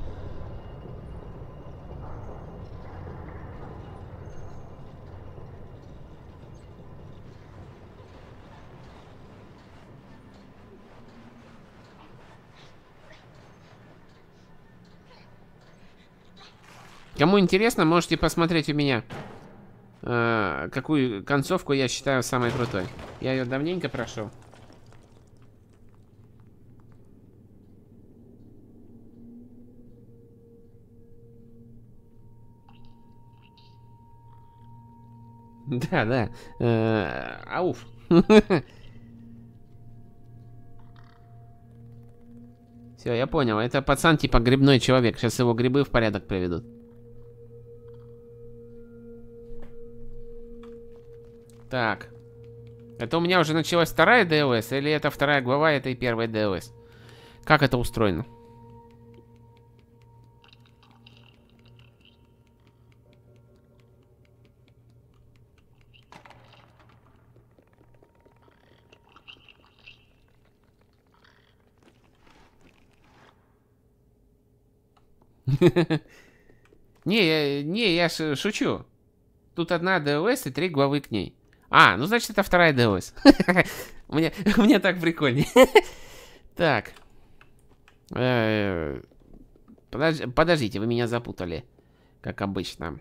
Кому интересно, можете посмотреть у меня э, какую концовку я считаю самой крутой. Я ее давненько прошел. Да, да. Э, ауф. Все, я понял. Это пацан типа грибной человек. Сейчас его грибы в порядок приведут. Так. Это у меня уже началась вторая ДЛС, или это вторая глава этой первой ДЛС? Как это устроено? Не, я, не, я ш- шучу. Тут одна ДЛС и три главы к ней. А, ну значит это вторая ДЛС. Мне, мне так прикольнее. Так. Э, подож- Подождите, вы меня запутали. Как обычно.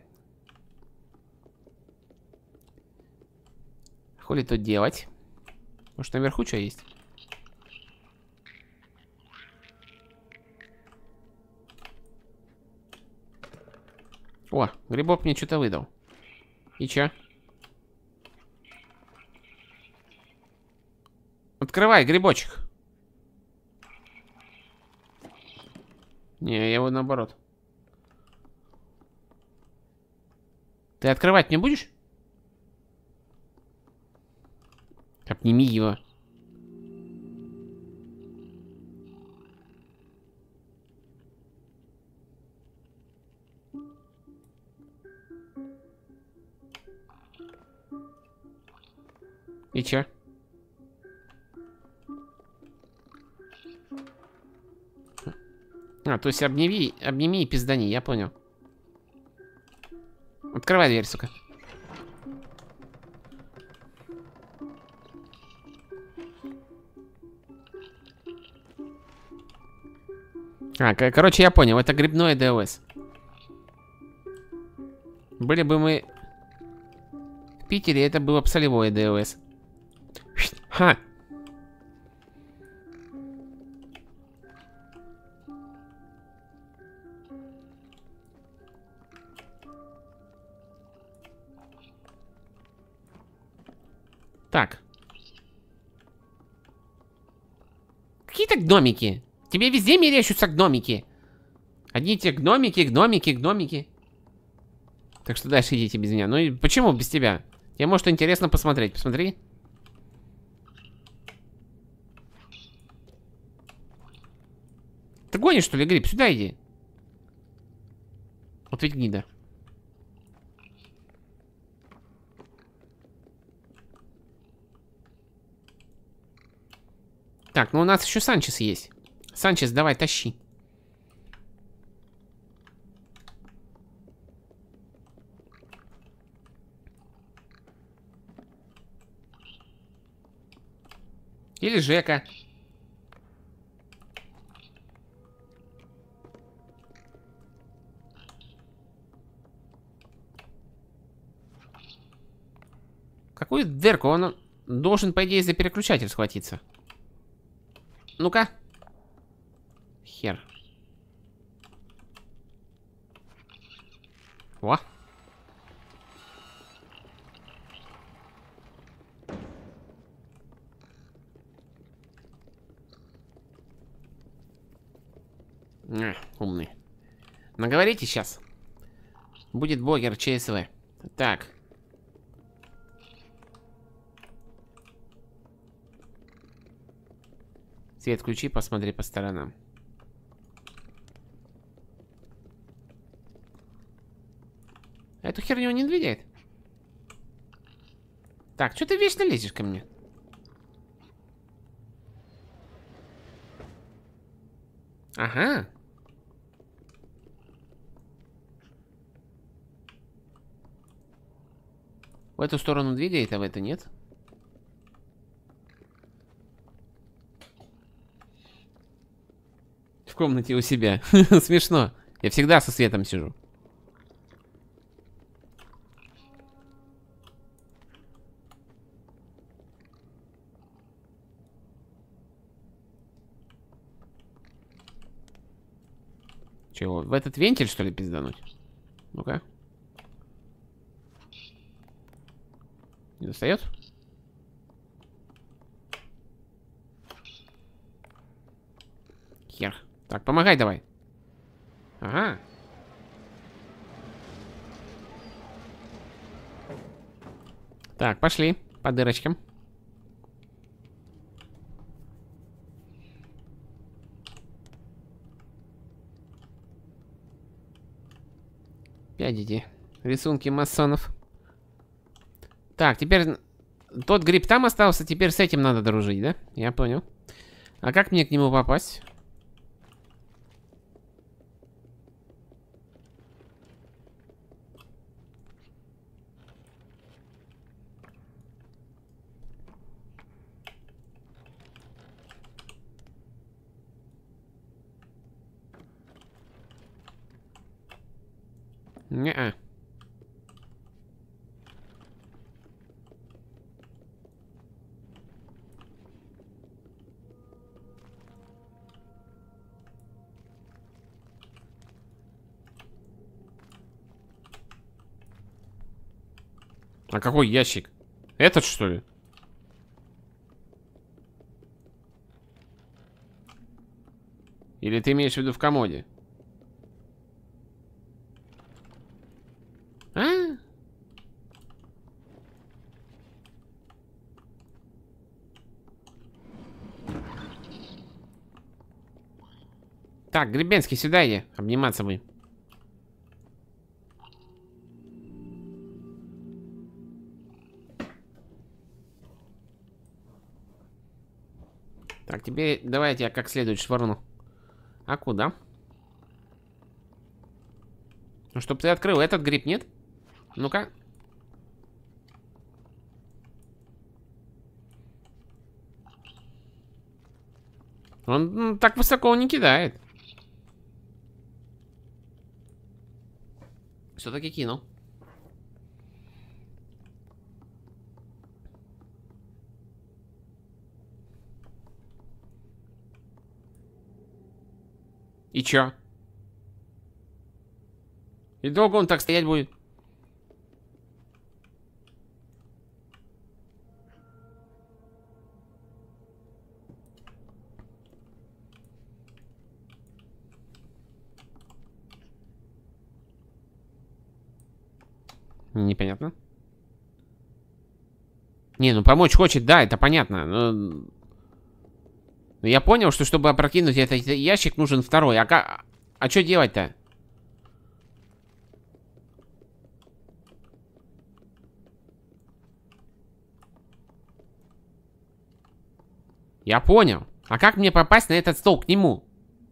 Хули тут делать? Может, наверху что есть? О, грибок мне что-то выдал. И чё? Открывай, грибочек. Не, я его наоборот. Ты открывать не будешь? Обними его. И чё? А, то есть обними, обними и пиздани, я понял. Открывай дверь, сука. А, короче, я понял, это грибное ДЛС. Были бы мы в Питере, это было бы солевое ДЛС. Ха! Так. Какие-то гномики. Тебе везде мерещутся гномики. Одни те гномики, гномики, гномики. Так что дальше идите без меня. Ну и почему без тебя? Тебе может интересно посмотреть. Посмотри. Ты гонишь, что ли, гриб? Сюда иди. Вот ведь гнида. Так, ну у нас еще Санчес есть. Санчес, давай, тащи. Или Жека. Какую дверку? Он должен, по идее, за переключатель схватиться. Ну-ка. Хер. Во. А, умный. Наговорите сейчас. Будет блогер ЧСВ. Так. Свет включи, посмотри по сторонам. Эту херню не двигает. Так, что ты вечно лезешь ко мне? Ага. В эту сторону двигает, а в эту нет. В комнате у себя. Смешно. Я всегда со светом сижу. Чего? В этот вентиль, что ли, пиздануть? Ну-ка. Не достает? Хер. Так, помогай давай. Ага. Так, пошли по дырочкам. Пядите. Рисунки масонов. Так, теперь тот гриб там остался, теперь с этим надо дружить, да? Я понял. А как мне к нему попасть? Не-а. А какой ящик? Этот, что ли? Или ты имеешь в виду в комоде? А? Так, Гребенский, сюда иди. Обниматься будем. Так, теперь давайте я как следует швырну. А куда? Ну, чтоб ты открыл этот гриб, нет? Ну-ка. Он ну, так высоко он не кидает. Все-таки кинул. И чё? И долго он так стоять будет? Непонятно. Не, ну помочь хочет, да, это понятно. Но... Я понял, что чтобы опрокинуть этот ящик, нужен второй. А, как... а что делать-то? Я понял. А как мне попасть на этот стол к нему?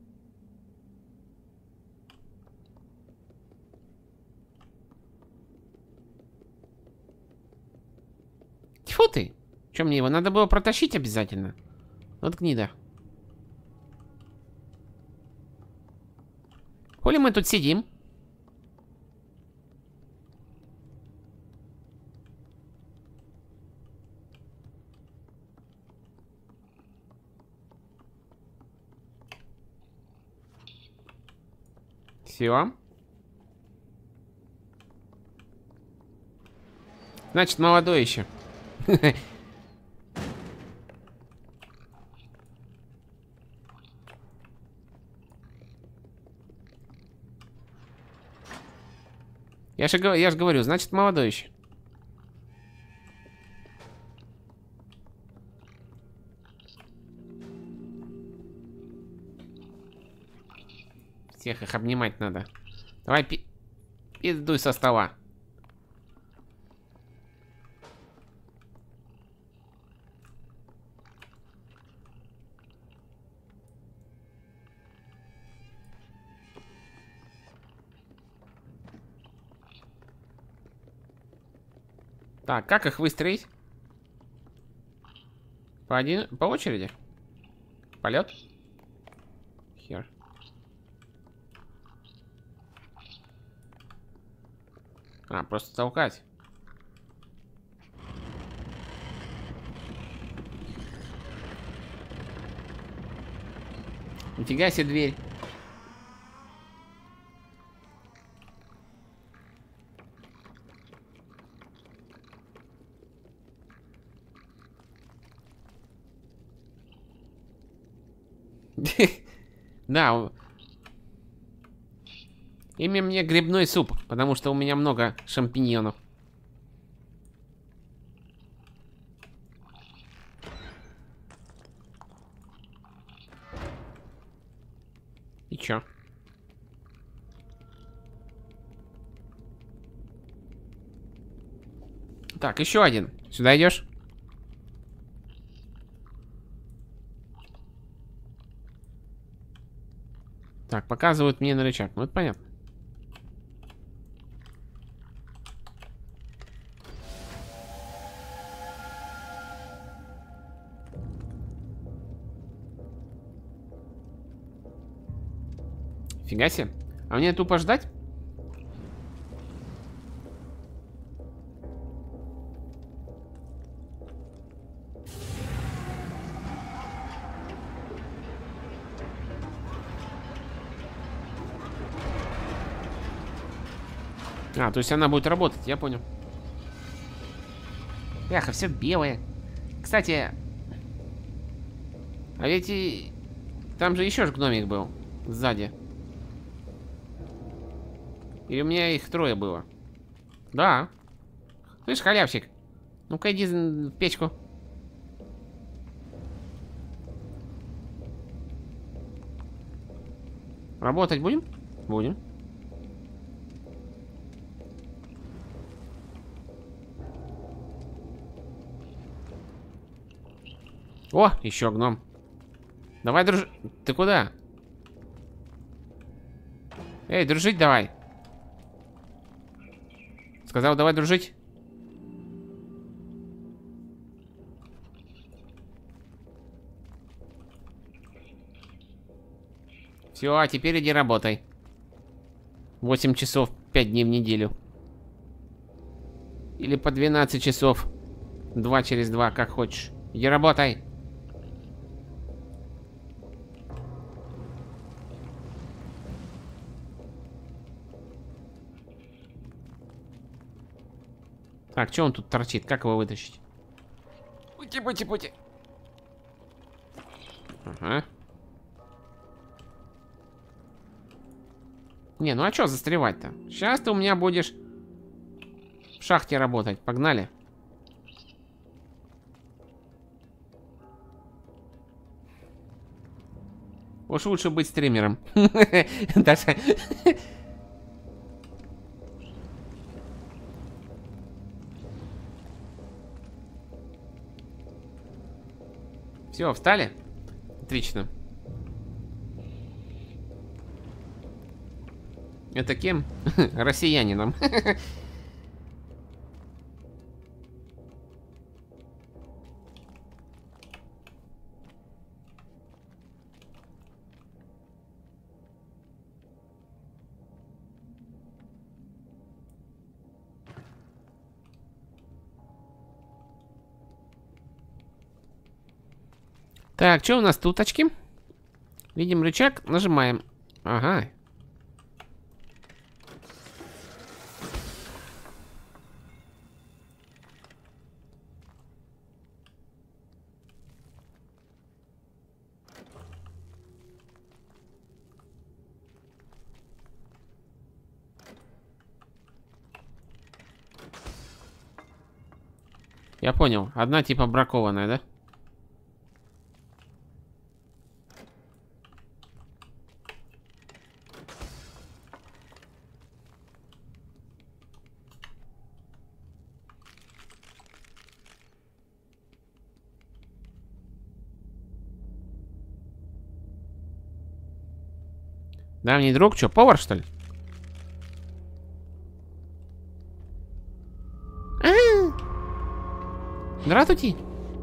Тьфу ты. Что мне его? Надо было протащить обязательно. Вот гнида. Хули мы тут сидим? Все. Значит, молодой еще. Я же, я же говорю, значит, молодой еще. Всех их обнимать надо. Давай, пи пиздуй со стола. Так, как их выстроить? По один, по очереди? Полет? Хер. А, просто толкать. Нифига себе дверь. Да. Имя мне грибной суп, потому что у меня много шампиньонов. И чё? Так, еще один. Сюда идешь? Так, показывают мне на рычаг. Ну, это понятно. Фига себе. А мне тупо ждать? А, то есть она будет работать, я понял. Яха, все белое. Кстати, а ведь и... там же еще ж гномик был сзади. Или у меня их трое было? Да. Слышь, халявщик, ну-ка иди в печку. Работать будем? Будем. О, еще гном. Давай, друж... Ты куда? Эй, дружить давай. Сказал, давай дружить. Все, а теперь иди работай. восемь часов, пять дней в неделю. Или по двенадцать часов. два через два, как хочешь. Иди работай. Так, что он тут торчит? Как его вытащить? Пути, пути, пути. Ага. Не, ну а что застревать-то? Сейчас ты у меня будешь в шахте работать. Погнали. Уж лучше быть стримером. Даже... Все, встали? Отлично. Это кем? Россиянином. Так, что у нас тут, очки? Видим рычаг, нажимаем. Ага. Я понял. Одна типа бракованная, да? Давний друг, что, повар, что ли? А-а-а. Здравствуйте.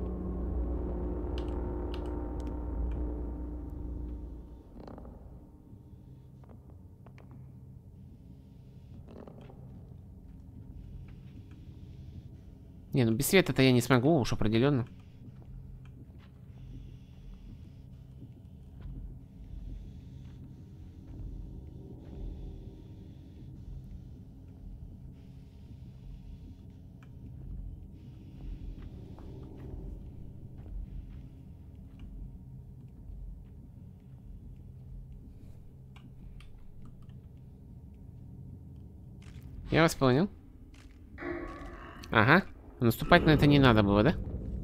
Не, ну без света-то я не смогу, уж определенно. Я вас понял. Ага. Наступать на это не надо было, да?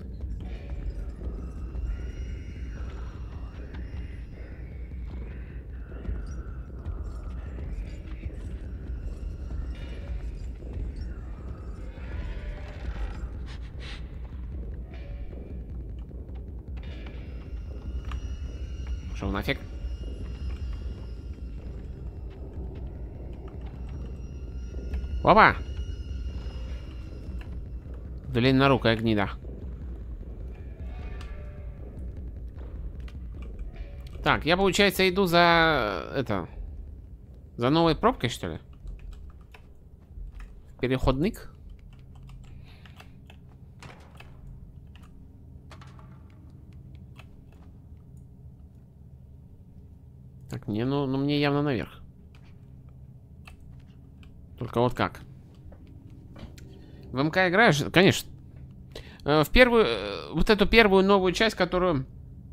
Шел нафиг. Опа! Длиннорукая гнида. Так, я, получается, иду за... Это... За новой пробкой, что ли? Переходник. Так, мне, ну, ну, мне явно наверх. Только вот как? В МК играешь? Конечно. В первую... Вот эту первую новую часть, которую...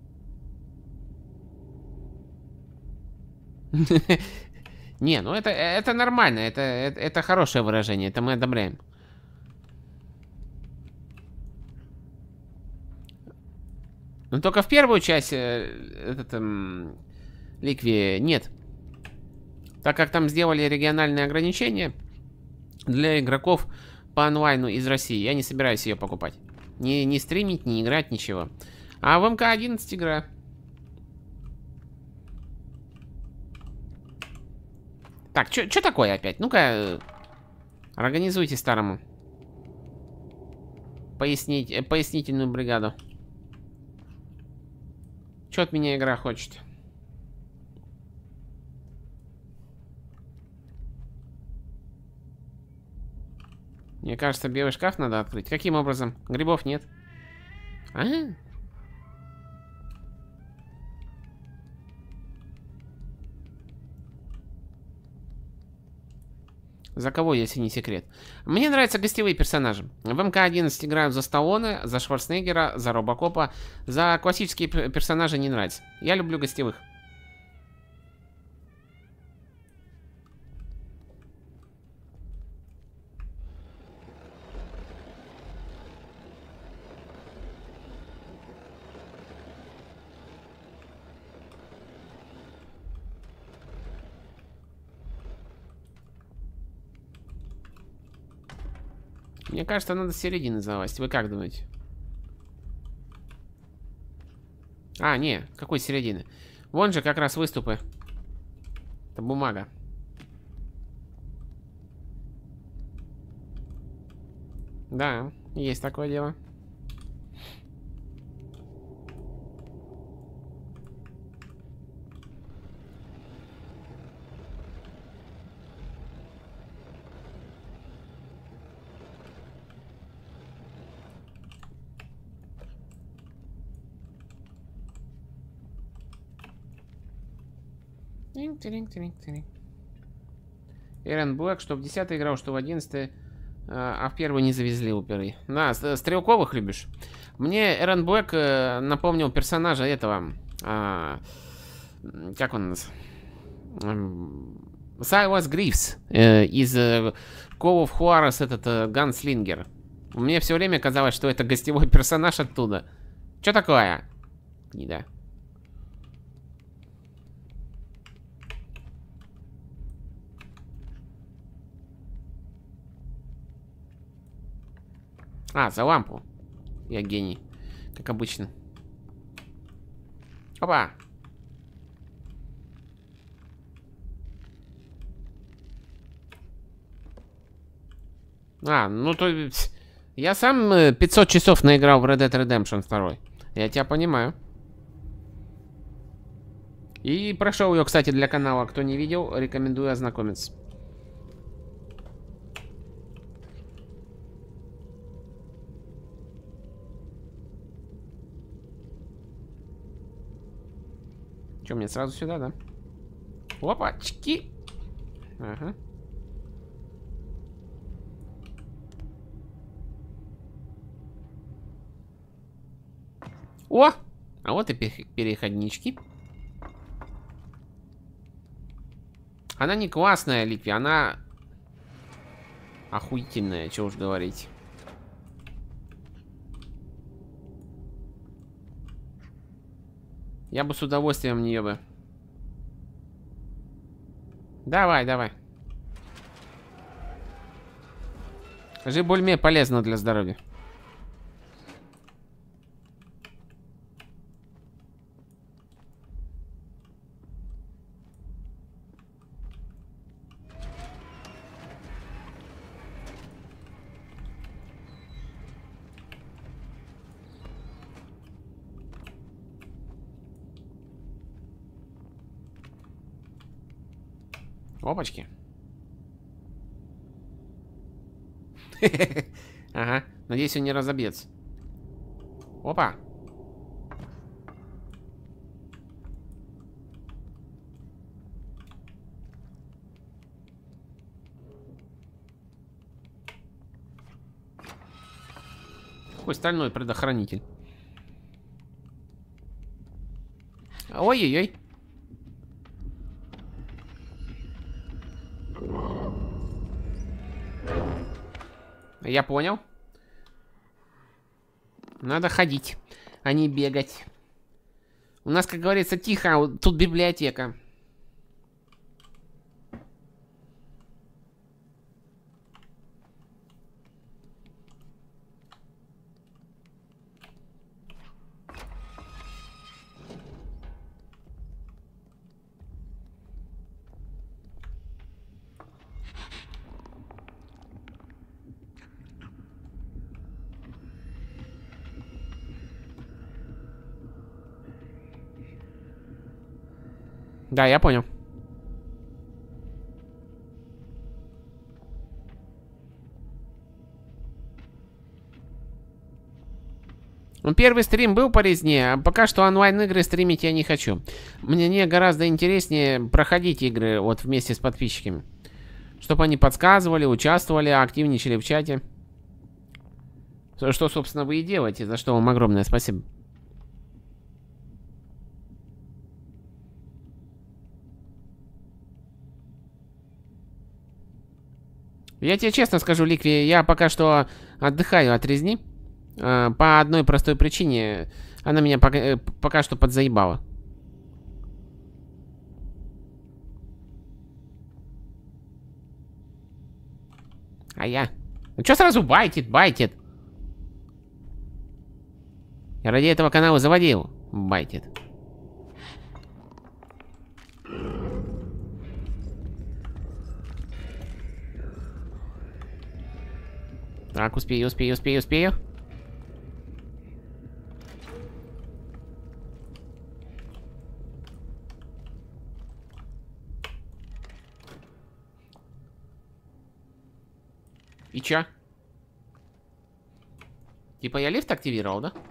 Не, ну это, это нормально. Это, это, это хорошее выражение. Это мы одобряем. Но только в первую часть... Этот... Эм, Ликви нет. Так как там сделали региональные ограничения для игроков по онлайну из России, я не собираюсь ее покупать. Не, не стримить, не играть, ничего. А в эм ка одиннадцать игра. Так, что такое опять? Ну-ка, организуйте старому. Пояснить, э, пояснительную бригаду. Что от меня игра хочет? Мне кажется, белый шкаф надо открыть. Каким образом? Грибов нет. А? За кого, если не секрет? Мне нравятся гостевые персонажи. В эм ка одиннадцать играю за Сталлоне, за Шварценеггера, за Робокопа. За классические персонажи не нравятся. Я люблю гостевых. Мне кажется, надо с середины залазить. Вы как думаете? А, не, какой середины? Вон же как раз выступы. Это бумага. Да, есть такое дело. Эрен Блэк, что в десятый играл, что в одиннадцатый, а в первый не завезли уперы. На, стрелковых любишь? Мне Эрен Блэк напомнил персонажа этого... А, как он нас? Сайлас Грифс из Call of Juarez, этот ганслингер. Мне все время казалось, что это гостевой персонаж оттуда. Что такое? Не да. А, за лампу. Я гений. Как обычно. Опа. А, ну то... Я сам пятьсот часов наиграл в Red Dead Redemption два. Я тебя понимаю. И прошел ее, кстати, для канала. Кто не видел, рекомендую ознакомиться. Че, мне сразу сюда, да? Опачки! Ага. О! А вот и переходнички. Она не классная, Ликви, она... охуительная, что уж говорить. Я бы с удовольствием в нее бы. Давай, давай. Скажи, более полезно для здоровья. Опачки. Ага. Надеюсь, он не разобьется. Опа. Какой стальной предохранитель. Ой-ой-ой. Я понял. Надо ходить, а не бегать. У нас, как говорится, тихо, тут библиотека. Да, я понял. Ну, первый стрим был полезнее, а пока что онлайн-игры стримить я не хочу. Мне гораздо интереснее проходить игры вот вместе с подписчиками. Чтобы они подсказывали, участвовали, активничали в чате. Что, собственно, вы и делаете, за что вам огромное спасибо. Я тебе честно скажу, Ликви, я пока что отдыхаю от резни. Э, по одной простой причине. Она меня пока, э, пока что подзаебала. А я? Ну что сразу байтит, байтит? Я ради этого канала заводил. Байтит. Так, успею, успею, успею, успею. И чё? Типа я лифт активировал, да?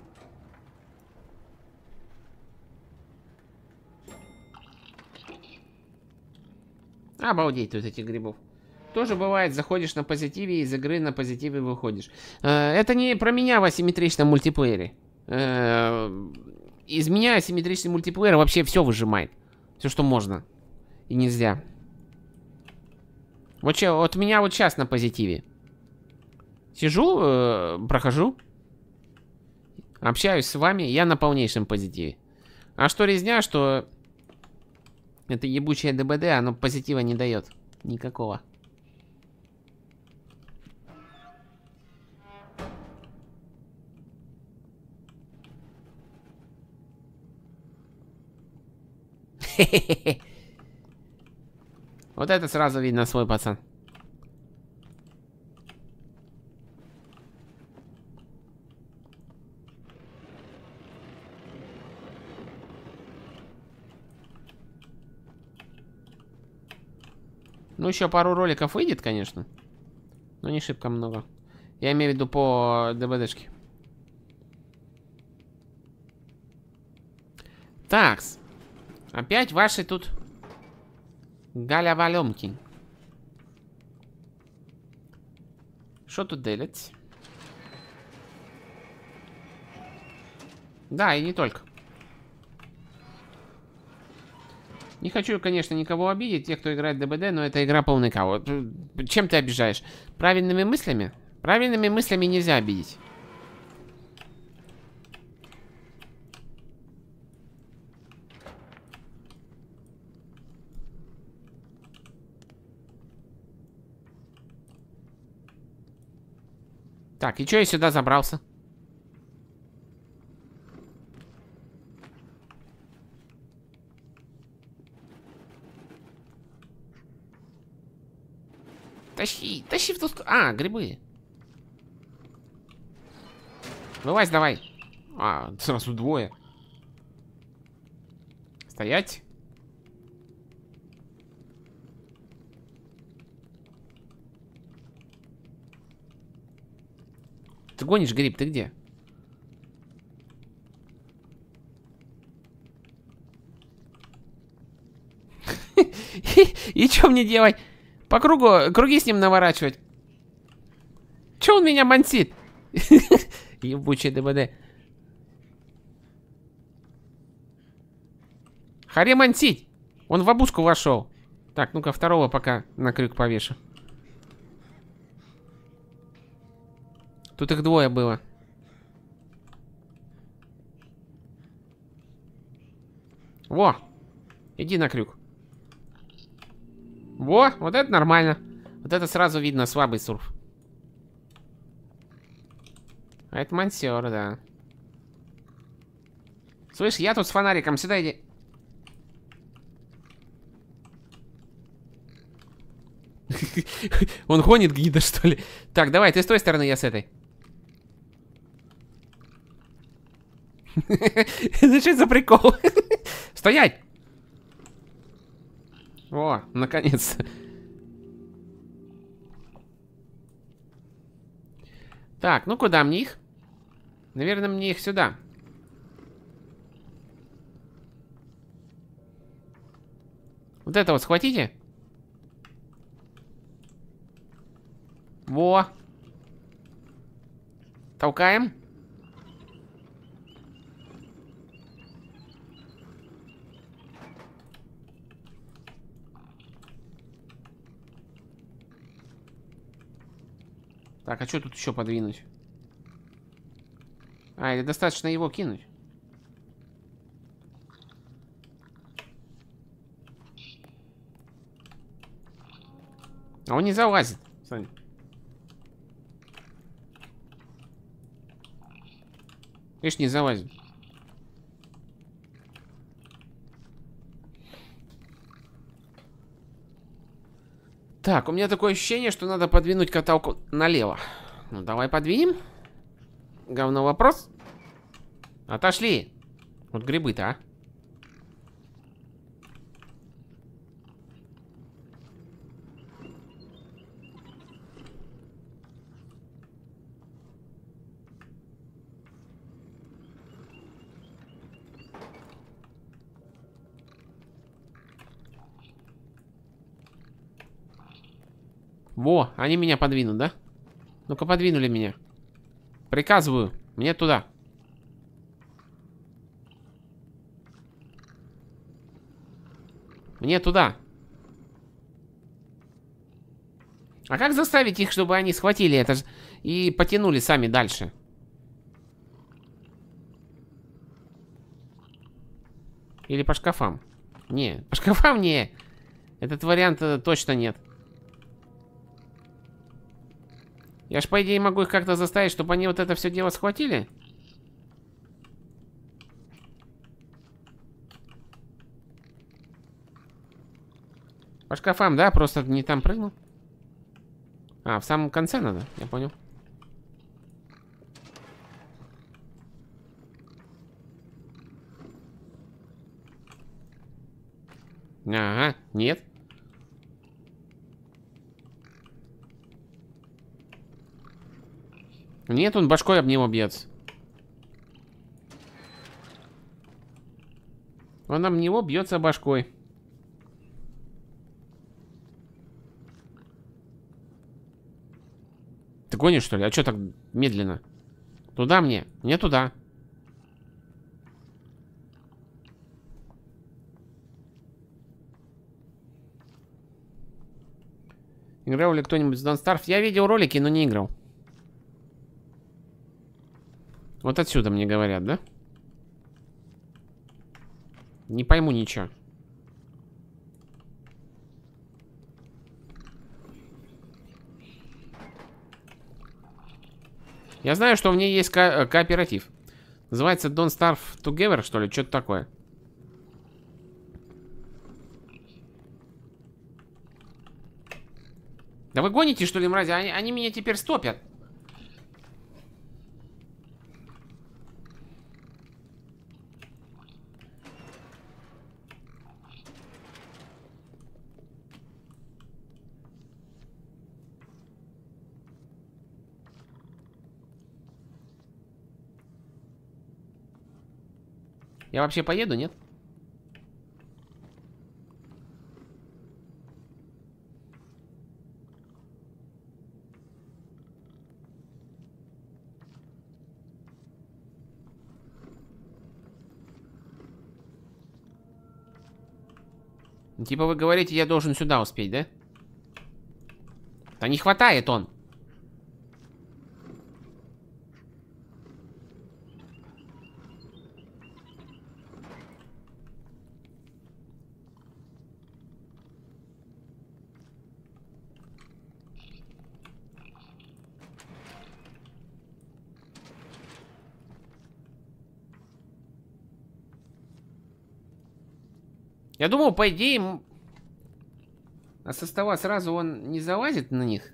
Обалдеть тут этих грибов. Тоже бывает, заходишь на позитиве, из игры на позитиве выходишь. Это не про меня в асимметричном мультиплеере. Из меня асимметричный мультиплеер вообще все выжимает. Все, что можно. И нельзя. Вот, че, вот меня вот сейчас на позитиве. Сижу, э, прохожу. Общаюсь с вами, я на полнейшем позитиве. А что резня, что... Это ебучее ДБД, оно позитива не дает. Никакого. Вот это сразу видно свой пацан. Ну, еще пару роликов выйдет, конечно. Но не шибко много. Я имею в виду по ДБДшке. Такс. Опять ваши тут галявалемки. Что тут делать? Да, и не только. Не хочу, конечно, никого обидеть, тех, кто играет в ДБД, но эта игра полный кого. Чем ты обижаешь? Правильными мыслями? Правильными мыслями нельзя обидеть. Так, и чё я сюда забрался? Тащи, тащи в ту сторону. А, грибы. Вылазь давай. А, сразу двое. Стоять. Ты гонишь, гриб, ты где? И что мне делать? По кругу, круги с ним наворачивать. Че он меня мансит? Ебучий ДБД. Харе мансить. Он в обушку вошел. Так, ну-ка второго пока на крюк повешу. Тут их двое было. Во! Иди на крюк. Во! Вот это нормально. Вот это сразу видно слабый сурф. А это мансер, да. Слышь, я тут с фонариком. Сюда иди. Он гонит гида, что ли? Так, давай, ты с той стороны, я с этой. Это что за прикол? Стоять! О, наконец-то. Так, ну куда мне их? Наверное, мне их сюда. Вот это вот схватите. Во. Толкаем. Так, а что тут еще подвинуть? А, или достаточно его кинуть? А он не залазит, Сань. Видишь, не залазит. Так, у меня такое ощущение, что надо подвинуть каталку налево. Ну, давай подвинем. Говно вопрос. Отошли. Вот грибы-то, а. Во, они меня подвинут, да? Ну-ка, подвинули меня. Приказываю, мне туда. Мне туда. А как заставить их, чтобы они схватили это и потянули сами дальше? Или по шкафам? Не, по шкафам не. Этот вариант точно нет. Я ж, по идее, могу их как-то заставить, чтобы они вот это все дело схватили. По шкафам, да? Просто не там прыгнул. А, в самом конце надо, я понял. Ага, нет. Нет, он башкой об него бьется. Он об него бьется башкой. Ты гонишь, что ли? А что так медленно? Туда мне? Мне туда. Играл ли кто-нибудь в Don't Starve? Я видел ролики, но не играл. Вот отсюда мне говорят, да? Не пойму ничего. Я знаю, что у меня есть ко кооператив. Называется Don't Starve Together, что ли? Что-то такое. Да вы гоните, что ли, мрази? Они, они меня теперь стопят. Я вообще поеду, нет? Типа вы говорите, я должен сюда успеть, да? Да не хватает он. Я думал, по идее, а со стола сразу он не залазит на них?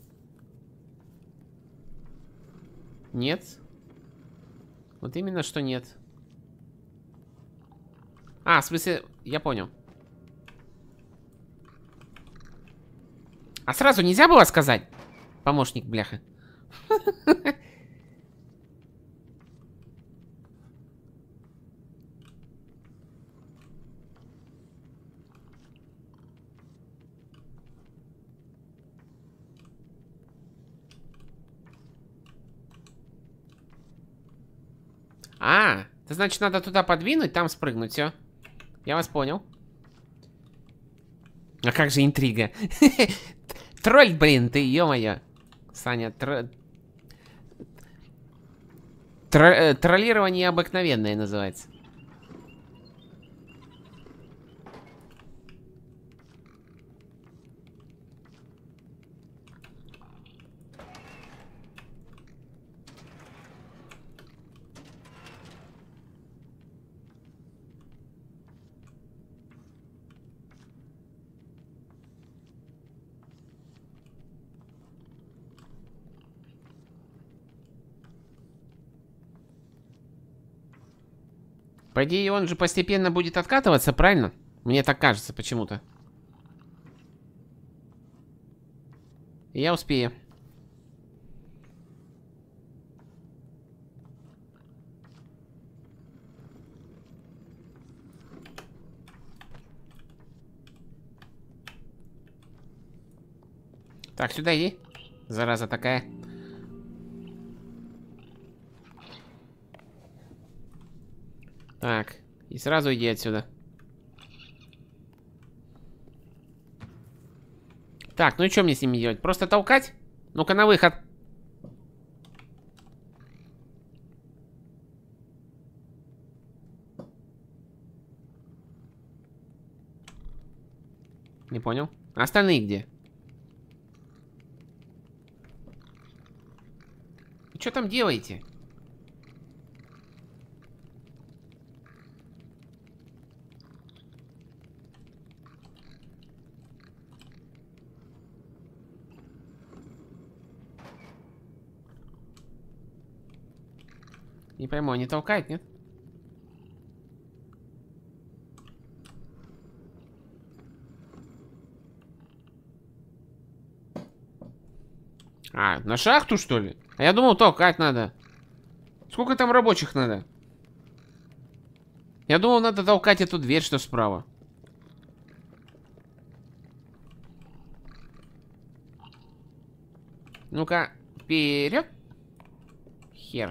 Нет. Вот именно что нет. А, в смысле, я понял. А сразу нельзя было сказать? Помощник, бляха. А, это значит, надо туда подвинуть, там спрыгнуть, все. Я вас понял. А как же интрига? Тролль, блин, ты, ё-моё. Саня, тр... Тро... э, троллирование обыкновенное называется. По идее, он же постепенно будет откатываться, правильно? Мне так кажется почему-то. Я успею. Так, сюда иди. Зараза такая. Так, и сразу иди отсюда. Так, ну и что мне с ними делать? Просто толкать? Ну-ка, на выход. Не понял. А остальные где? Вы что там делаете? Не пойму, они толкают, нет? А, на шахту, что ли? А я думал, толкать надо. Сколько там рабочих надо? Я думал, надо толкать эту дверь, что справа. Ну-ка, вперед. Хер.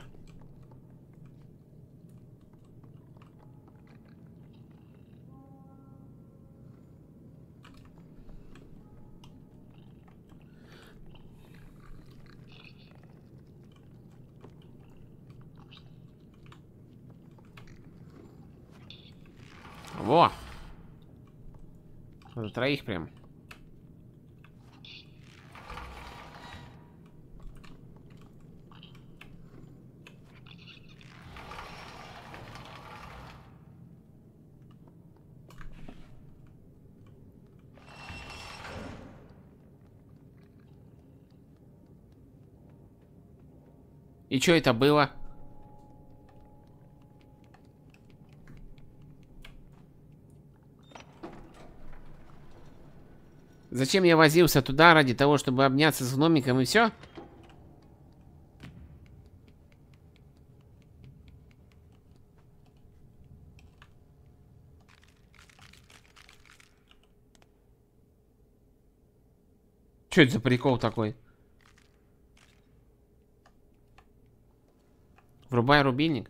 Во! За троих прям. И что это было? Зачем я возился туда ради того, чтобы обняться с гномиком и все? Что это за прикол такой? Врубай рубильник.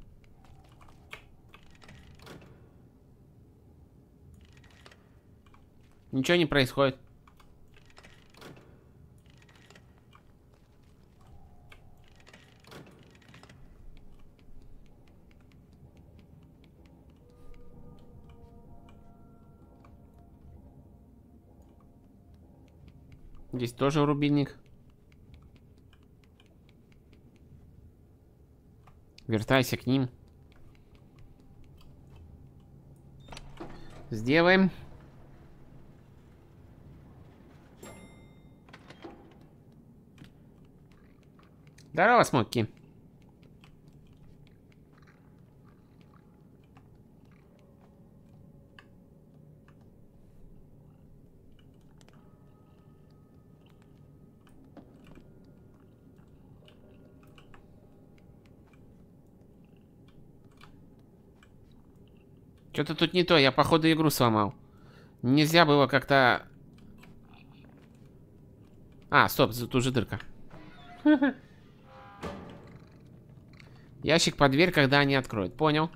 Ничего не происходит. Здесь тоже рубильник. Вертайся к ним. Сделаем. Здорово, Смокки. Что-то тут не то, я походу игру сломал. Нельзя было как-то... А, стоп, тут же дырка. Ящик под дверь, когда они откроют. Понял.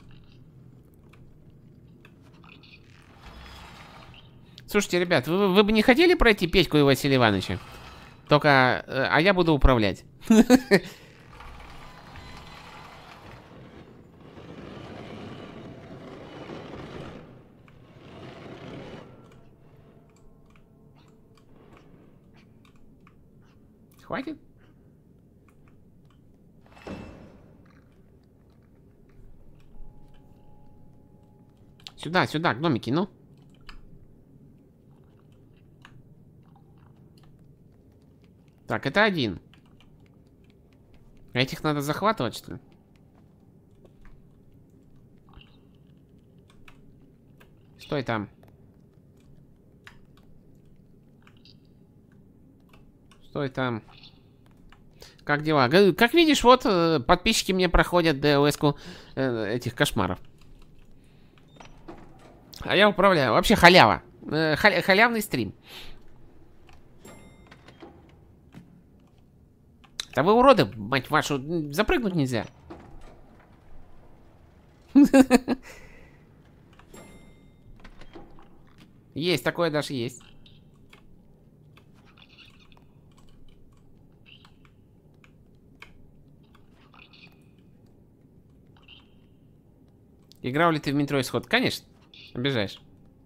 Слушайте, ребят, вы, вы бы не хотели пройти Петьку и Василия Ивановича? Только... А я буду управлять. Хватит? Сюда, сюда, гномики, ну. Так, это один. Этих надо захватывать, что ли? Стой там. Стой там. Как дела? Как видишь, вот подписчики мне проходят ДЛС-ку этих кошмаров. А я управляю. Вообще халява. Халя халявный стрим. Да вы уроды, мать вашу. Запрыгнуть нельзя. Есть, такое даже есть. Играл ли ты в метро Исход? Конечно. Обижаешь.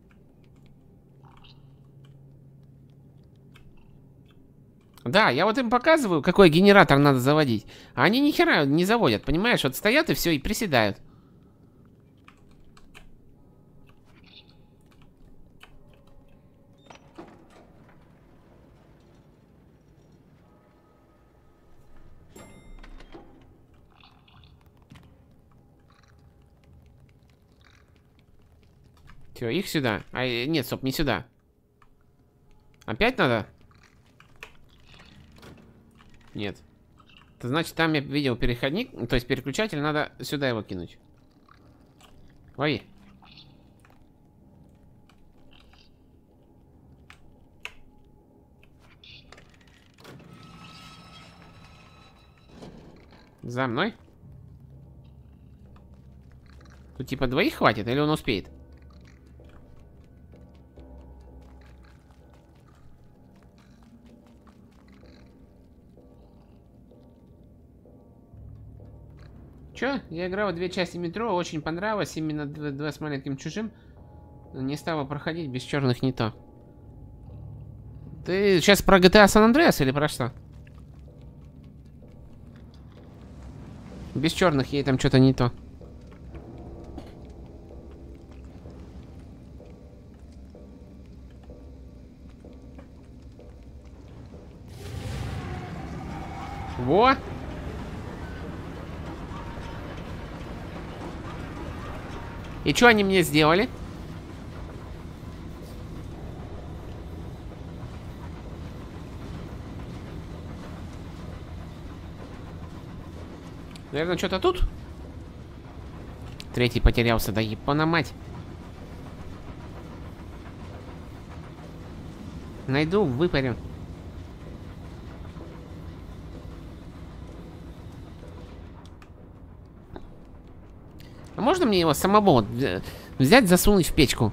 Да, я вот им показываю, какой генератор надо заводить. А они ни хера не заводят, понимаешь? Вот стоят и все, и приседают. Все, их сюда. А, нет, стоп, не сюда. Опять надо? Нет. Это значит, там я видел переходник, то есть переключатель, надо сюда его кинуть. Ой. За мной? Тут типа двоих хватит, или он успеет? Чё? Я играл в две части метро, очень понравилось, именно два с маленьким чужим. Не стала проходить, без черных не то. Ты сейчас про джи ти эй San Andreas или про что? Без черных ей там что-то не то. Во! И что они мне сделали? Наверное, что-то тут? Третий потерялся, да ебана мать. Найду, выпарю. А можно мне его самого взять, засунуть в печку?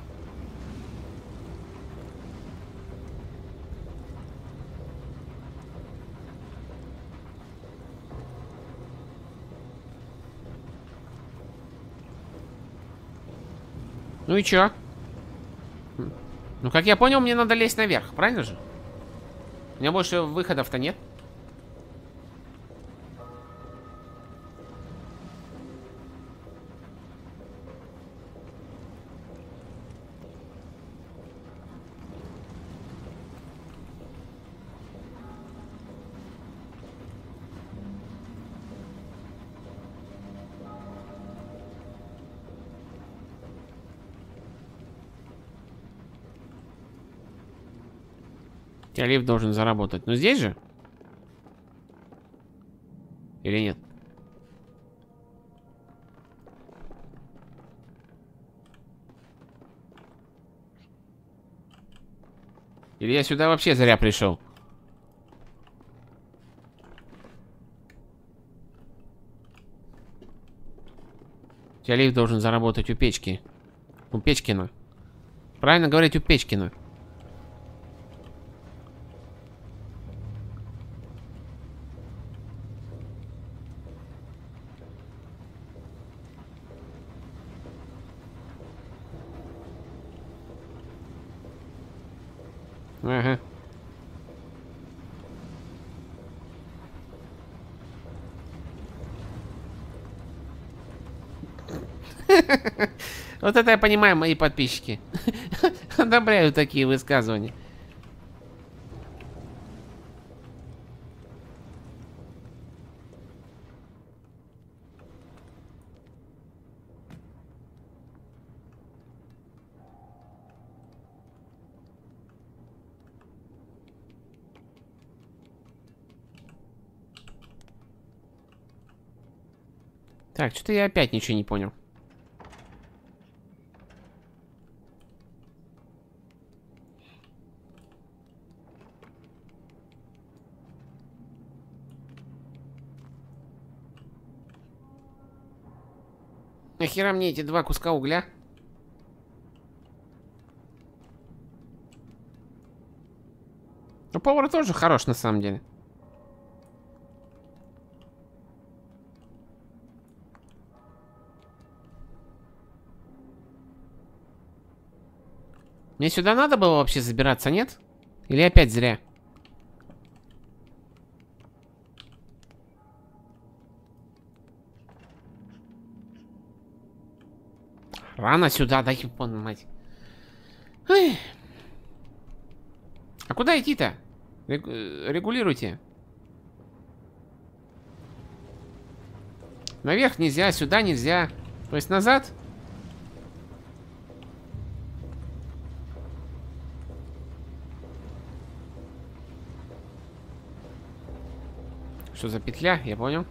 Ну и чё? Ну, как я понял, мне надо лезть наверх, правильно же? У меня больше выходов-то нет. Лифт должен заработать. Но здесь же? Или нет? Или я сюда вообще зря пришел? Лифт должен заработать у печки. У Печкина. Правильно говорить, у Печкина. Ага. Вот это я понимаю, мои подписчики. Одобряю такие высказывания. Так, что-то я опять ничего не понял. Нахера мне эти два куска угля? Ну, повар тоже хорош на самом деле. Мне сюда надо было вообще забираться, нет? Или опять зря? Рано сюда, да ебаную мать. Ой. А куда идти-то? Регу регулируйте. Наверх нельзя, сюда нельзя. То есть назад? Что за петля? Я понял.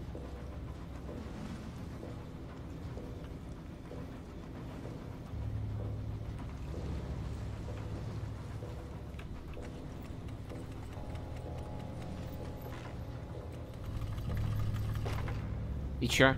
И чё?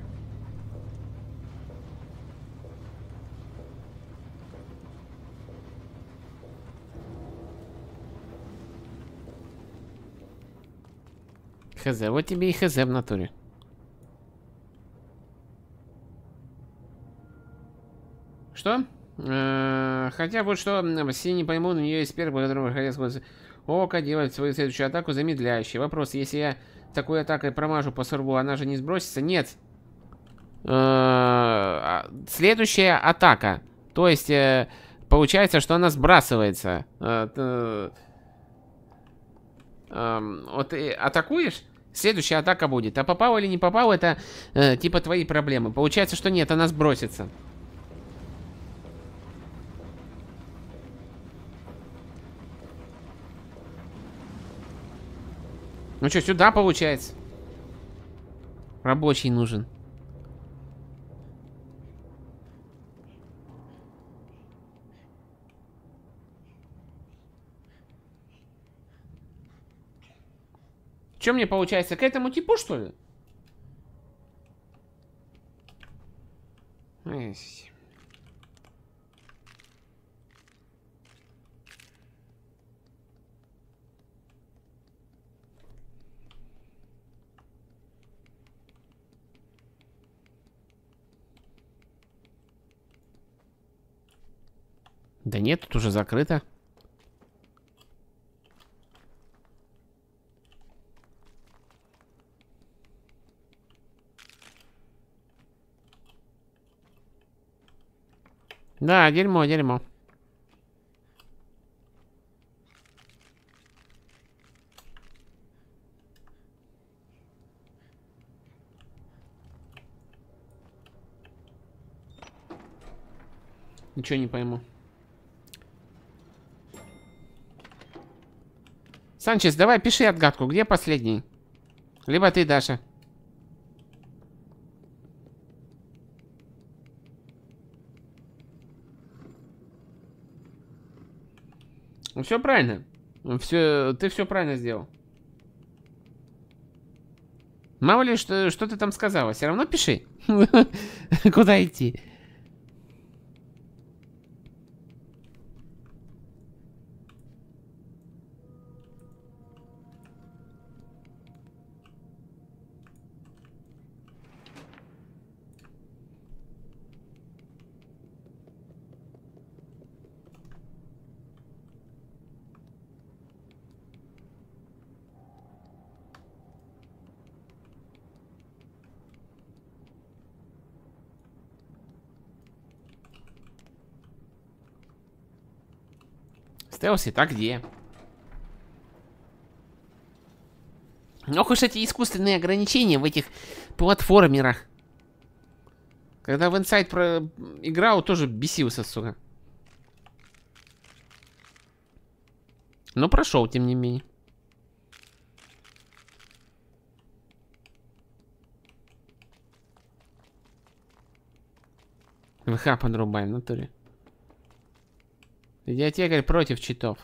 Хз, вот тебе и хз в натуре. Что? Э, Хотя вот что, м, все не поймут, у нее есть перк, по которому проходит око, делает свою следующую атаку замедляющей. Вопрос, если я такой атакой промажу по сорву, она же не сбросится? Нет. Э, а, Следующая атака. То есть, э, получается, что она сбрасывается. Э, т- эм, Вот ты атакуешь, следующая атака будет. А попал или не попал, это э, типа твои проблемы. Получается, что нет, она сбросится. Ну что, сюда получается? Рабочий нужен. Что мне получается? К этому типу, что ли? Эх. Да нет, тут уже закрыто. Да, дерьмо, дерьмо. Ничего не пойму. Санчес, давай пиши отгадку. Где последний? Либо ты, Даша. Ну, все правильно. Все, ты все правильно сделал. Мало ли, что, что ты там сказала. Все равно пиши. Куда идти? Стелси, так где? Ох уж эти искусственные ограничения в этих платформерах. Когда в Inside про... играл, тоже бесился, сука. Но прошел, тем не менее. ВХ подрубай, в натуре. Видеотекарь против читов.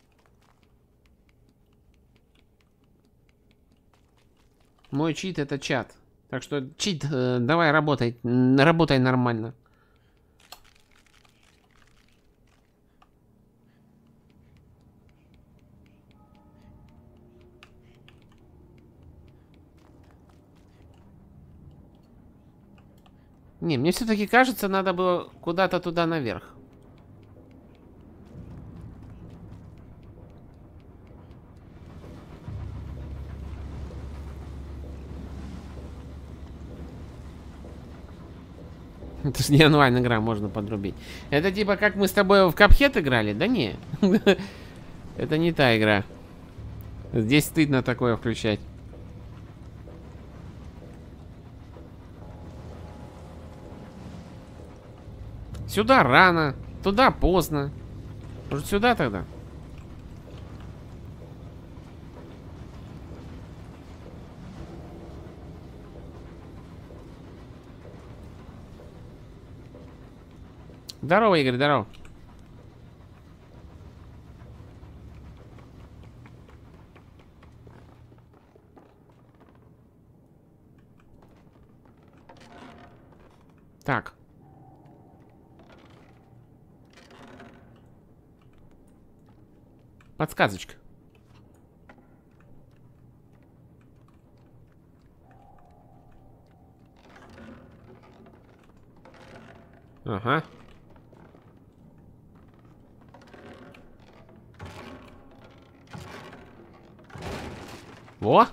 Мой чит это чат. Так что, чит, э, давай работай. Работай нормально. Не, мне все-таки кажется, надо было куда-то туда наверх. Это ж не онлайн игра, можно подрубить. Это типа как мы с тобой в Cuphead играли? Да не. Это не та игра. Здесь стыдно такое включать. Сюда рано, туда поздно. Может, сюда тогда? Здорово, Игорь, здорово. Так. Подсказочка. Ага. О!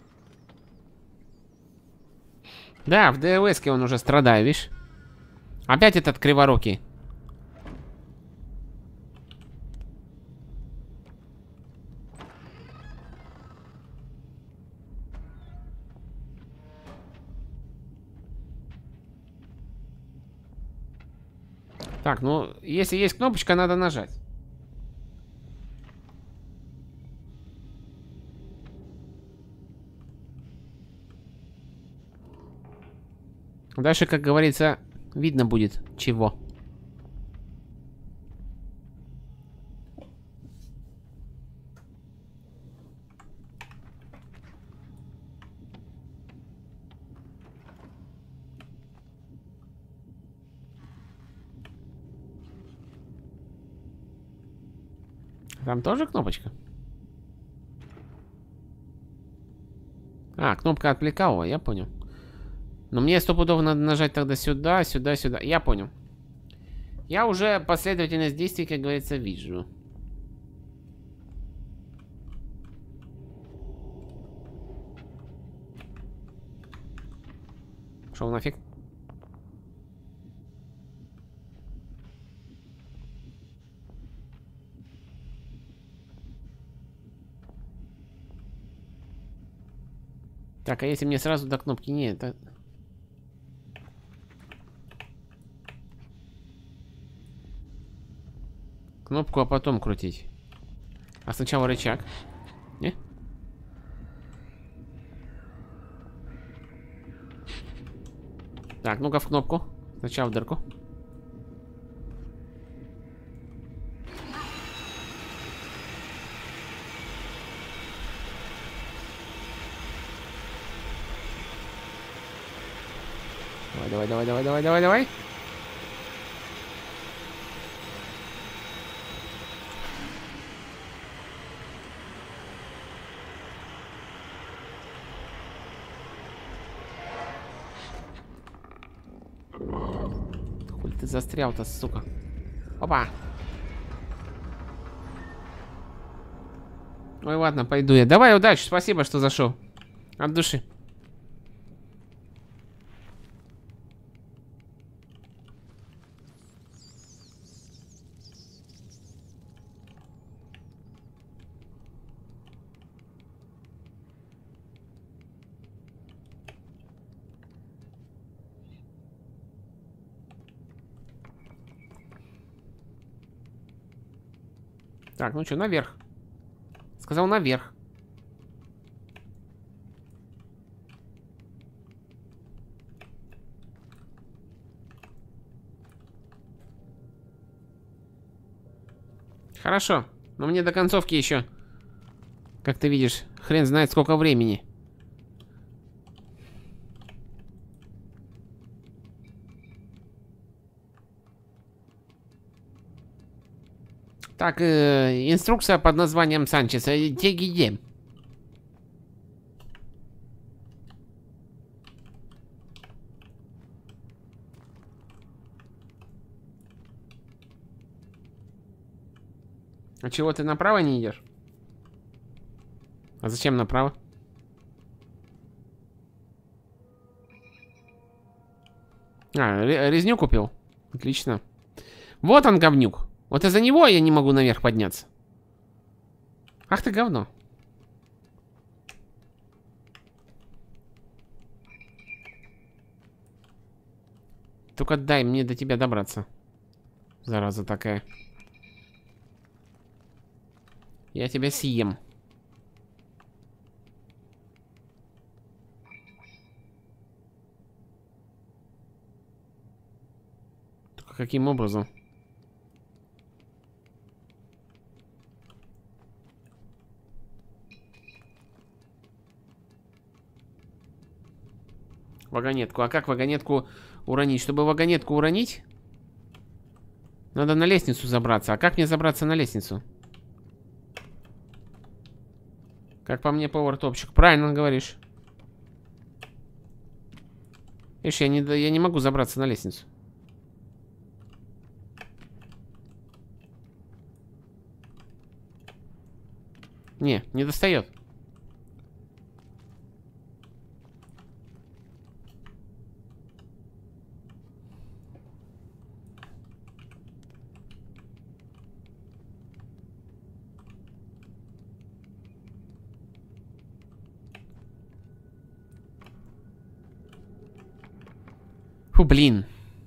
Да, в ДЛС-ке он уже страдает, видишь? Опять этот криворукий. Так, ну, если есть кнопочка, надо нажать. Дальше, как говорится, видно будет чего. Там тоже кнопочка? А, кнопка отвлекала, я понял. Но мне стопудово надо нажать тогда сюда, сюда, сюда. Я понял. Я уже последовательность действий, как говорится, вижу. Шел нафиг. Так, а если мне сразу до кнопки? Нет, это... Кнопку, а потом крутить. А сначала рычаг. Не? Так, ну-ка в кнопку. Сначала в дырку. Давай, давай, давай, давай, давай, давай, давай. Хуй ты застрял-то, сука. Опа. Ой, ладно, пойду я. Давай, удачи, спасибо, что зашел. От души. Так, ну что, наверх. Сказал наверх. Хорошо. Но мне до концовки еще, как ты видишь, хрен знает сколько времени. Так, э, инструкция под названием Санчеса. Тегидем. А чего ты направо не идешь? А зачем направо? А, резню купил? Отлично. Вот он, говнюк. Вот из-за него я не могу наверх подняться. Ах ты говно. Только дай мне до тебя добраться. Зараза такая. Я тебя съем. Только каким образом? Вагонетку. А как вагонетку уронить? Чтобы вагонетку уронить, надо на лестницу забраться. А как мне забраться на лестницу? Как по мне, повар-топчик. Правильно говоришь. Видишь, я не, я не могу забраться на лестницу. Не, не достает. Фу, блин.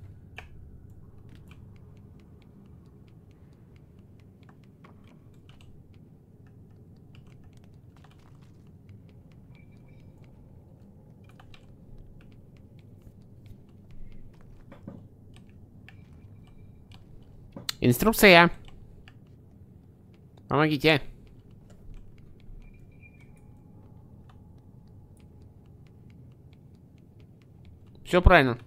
Инструкция. Помогите. Все правильно.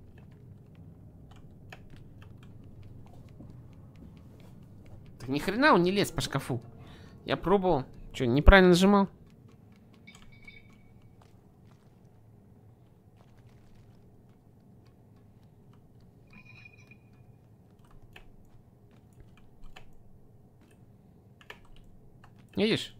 Так ни хрена он не лез по шкафу. Я пробовал. Что, неправильно нажимал? Видишь?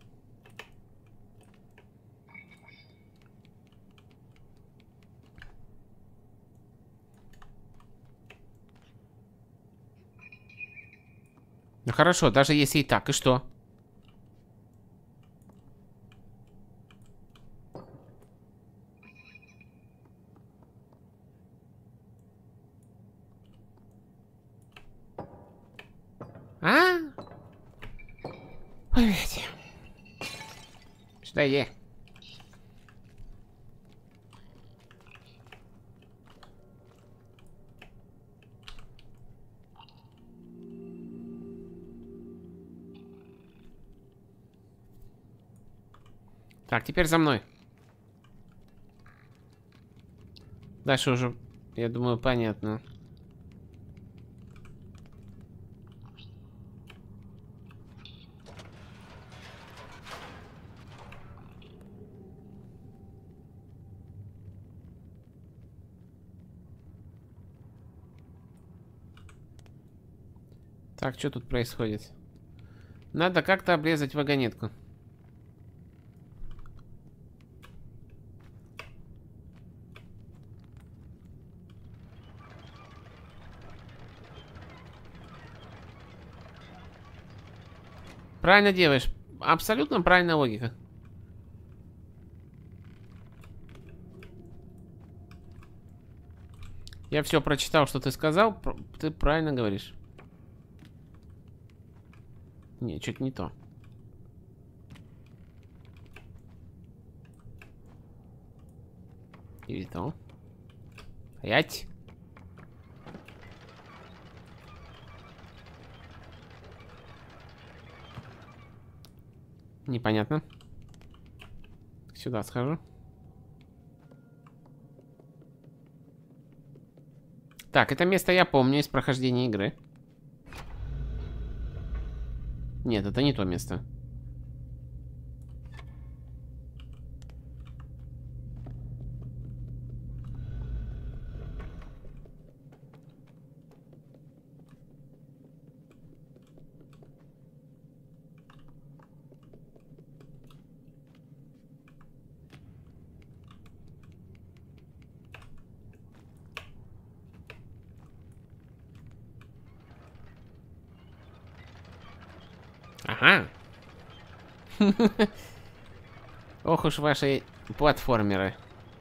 Ну хорошо, даже если и так, и что? А? Блять. Сюда иди. Так, теперь за мной. Дальше уже, я думаю, понятно. Так, что тут происходит? Надо как-то обрезать вагонетку. Правильно делаешь. Абсолютно правильная логика. Я все прочитал, что ты сказал. Ты правильно говоришь. Не, что-то не то. Или то. Стоять. Непонятно. Сюда схожу. Так, это место я помню из прохождения игры. Нет, это не то место. Ага. Ох уж ваши платформеры.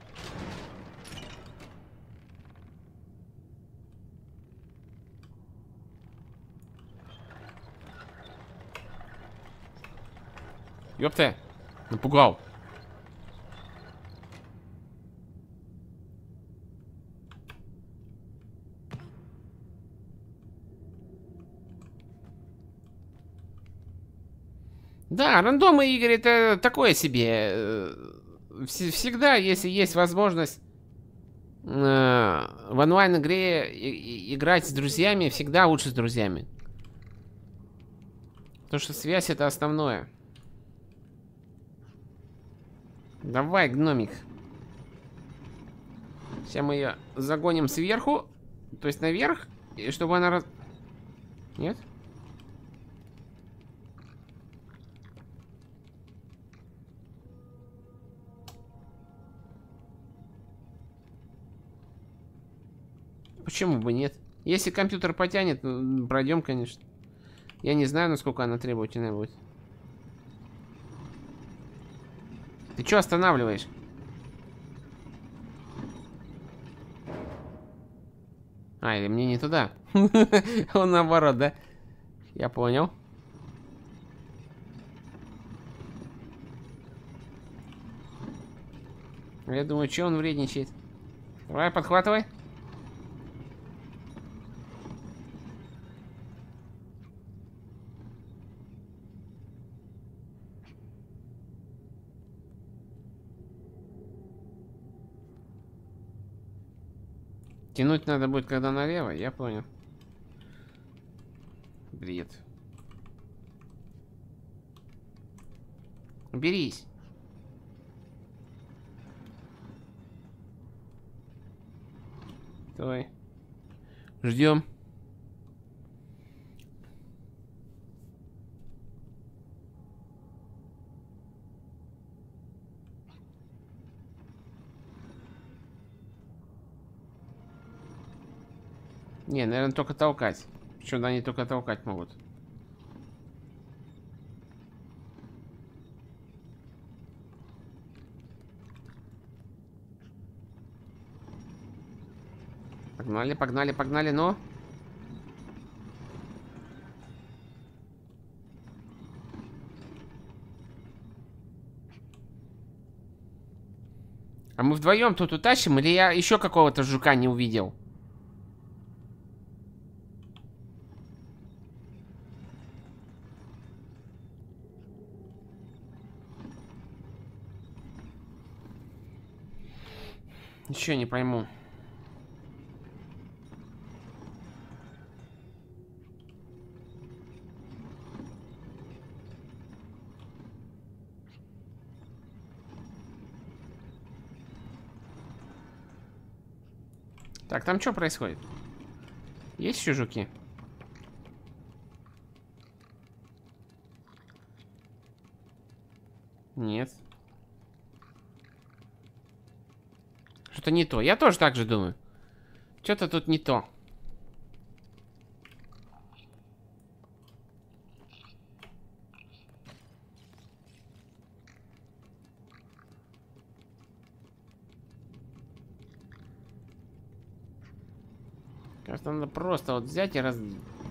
Ёпта, напугал. Да, рандомы игры это такое себе. Всегда, если есть возможность э, в онлайн-игре играть с друзьями, всегда лучше с друзьями. Потому что связь это основное. Давай, гномик. Сейчас мы ее загоним сверху. То есть наверх. И чтобы она раз... Нет? Почему бы нет? Если компьютер потянет, пройдем, конечно. Я не знаю, насколько она требовательная будет. Ты что останавливаешь? А, или мне не туда? Он наоборот, да? Я понял. Я думаю, что он вредничает. Давай, подхватывай. Тянуть надо будет, когда налево, я понял. Бред. Уберись. Давай. Ждем. Не, наверное, только толкать. Что-то они только толкать могут. Погнали, погнали, погнали, но... А мы вдвоем тут утащим, или я еще какого-то жука не увидел? Еще не пойму. Так, там что происходит? Есть еще жуки? Нет. Что-то не то. Я тоже так же думаю. Что-то тут не то. Кажется, надо просто вот взять и раз...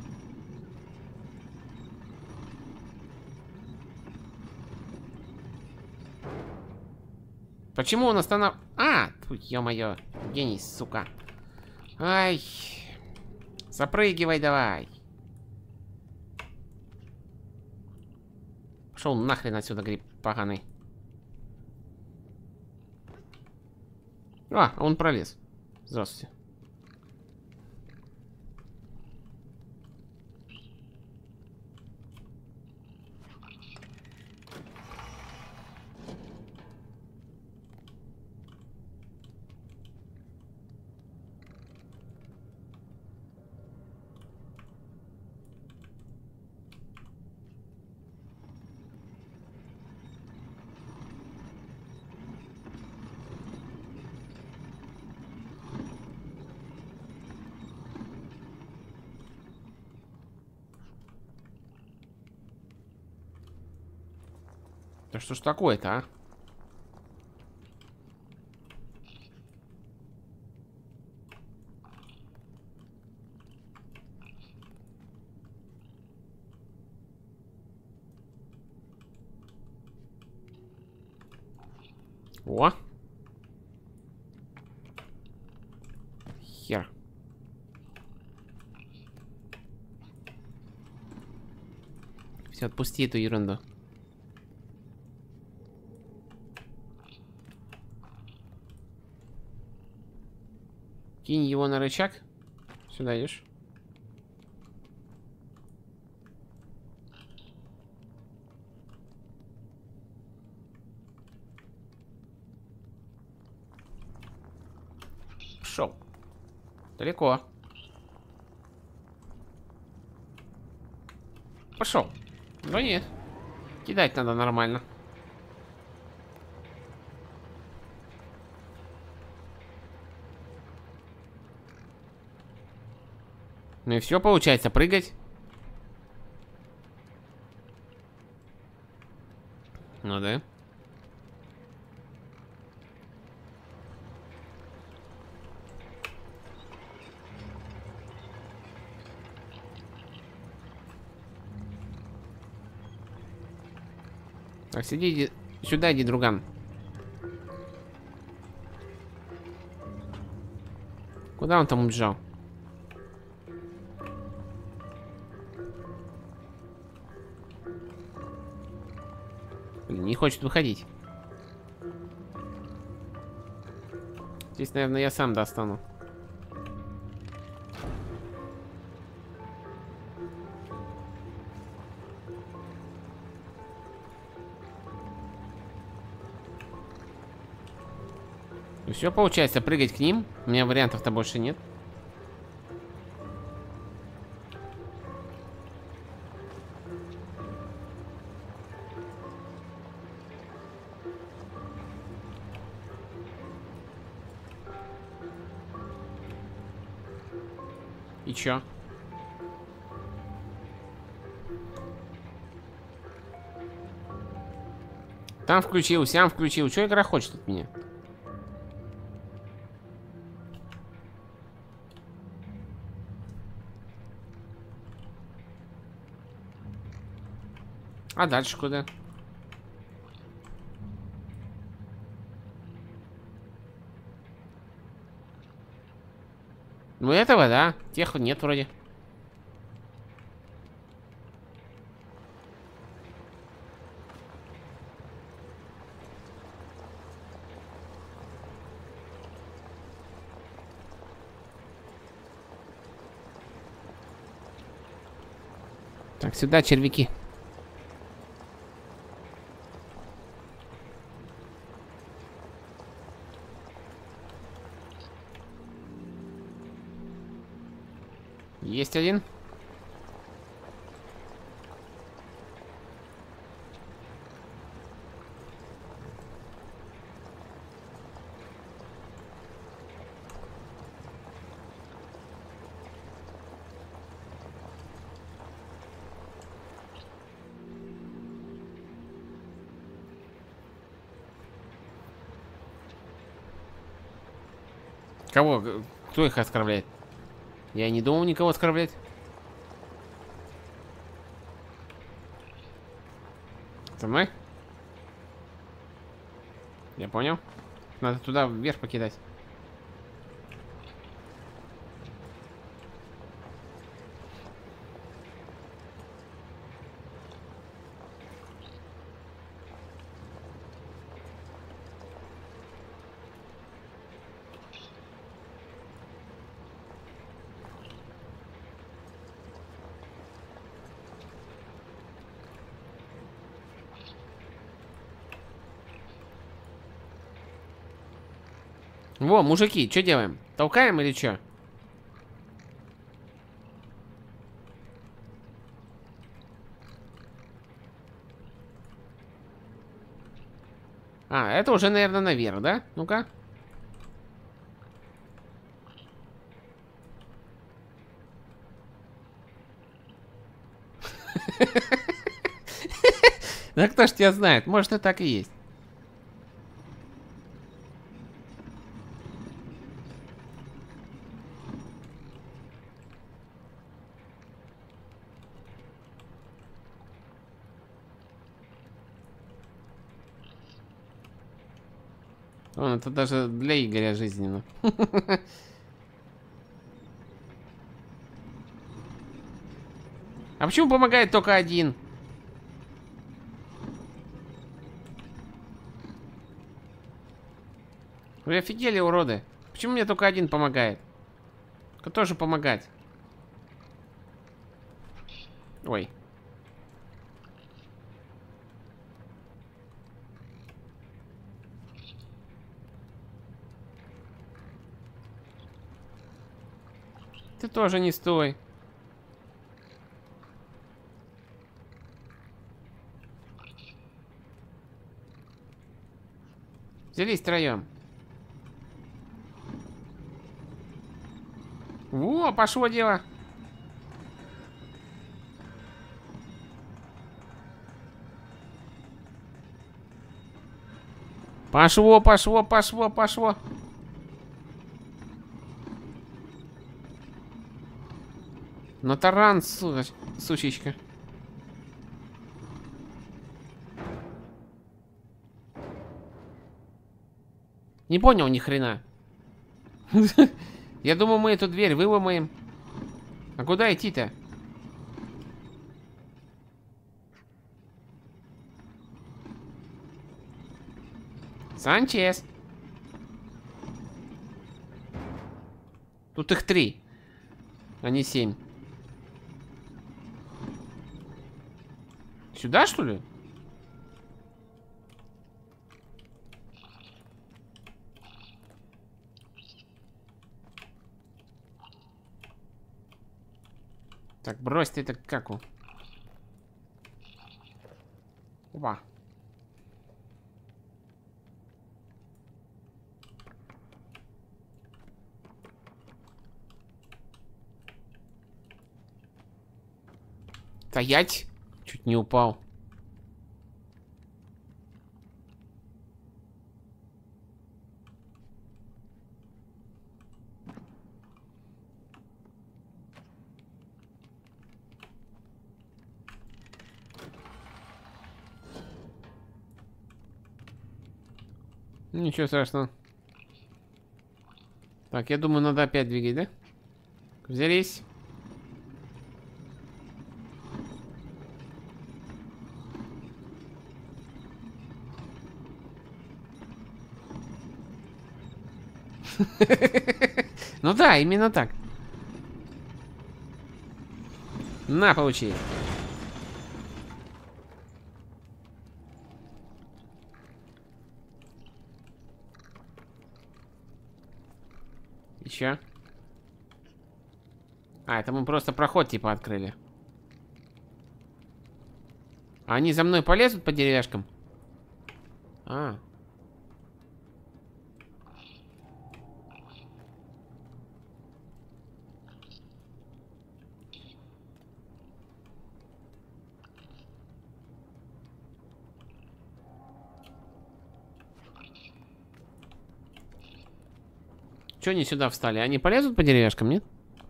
Почему он останов... А, ё-моё, гений, сука. Ай. Запрыгивай давай. Пошел нахрен отсюда, гриб поганый. А, он пролез. Здравствуйте. Да что ж такое-то, а? О! Хер. Все, отпусти эту ерунду. Кинь его на рычаг. Сюда идешь. Пошел. Далеко. Пошел. Ну нет. Кидать надо нормально. Ну и все, получается, прыгать. Ну да. Так, сиди, иди. Сюда иди, друган. Куда он там убежал? Блин, не хочет выходить. Здесь, наверное, я сам достану. И все, получается, прыгать к ним. У меня вариантов-то больше нет. И чё? Там включил, сям включил. Чё игра хочет от меня? А дальше куда? Ну этого, да. Тех нет вроде. Так, сюда червяки. Есть один. Кого? Кто их оскорбляет? Я не думал никого оскорблять. За мной? Я понял. Надо туда вверх покидать. Во, мужики, что делаем? Толкаем или что? А, это уже, наверное, наверх, да? Ну-ка. Да кто ж тебя знает? Может, и так и есть. Вон, это даже для Игоря жизненно. А почему помогает только один? Вы офигели, уроды? Почему мне только один помогает? Кто же помогать? Ой. Ты тоже не стой. Взялись втроем. Во, пошло дело. Пошло, пошло, пошло, пошло. На таран, су... сучечка. Не понял ни хрена. Я думаю, мы эту дверь выломаем. А куда идти-то? Санчес. Тут их три, а не семь. Сюда, что ли? Так, брось ты это каку. Опа. Стоять! Чуть не упал. Ничего страшного. Так, я думаю, надо опять двигать, да? Взялись. Ну да, именно так. На, получи. Еще. А, это мы просто проход типа открыли. А они за мной полезут по деревяшкам? А. Че они сюда встали? Они полезут по деревяшкам, нет?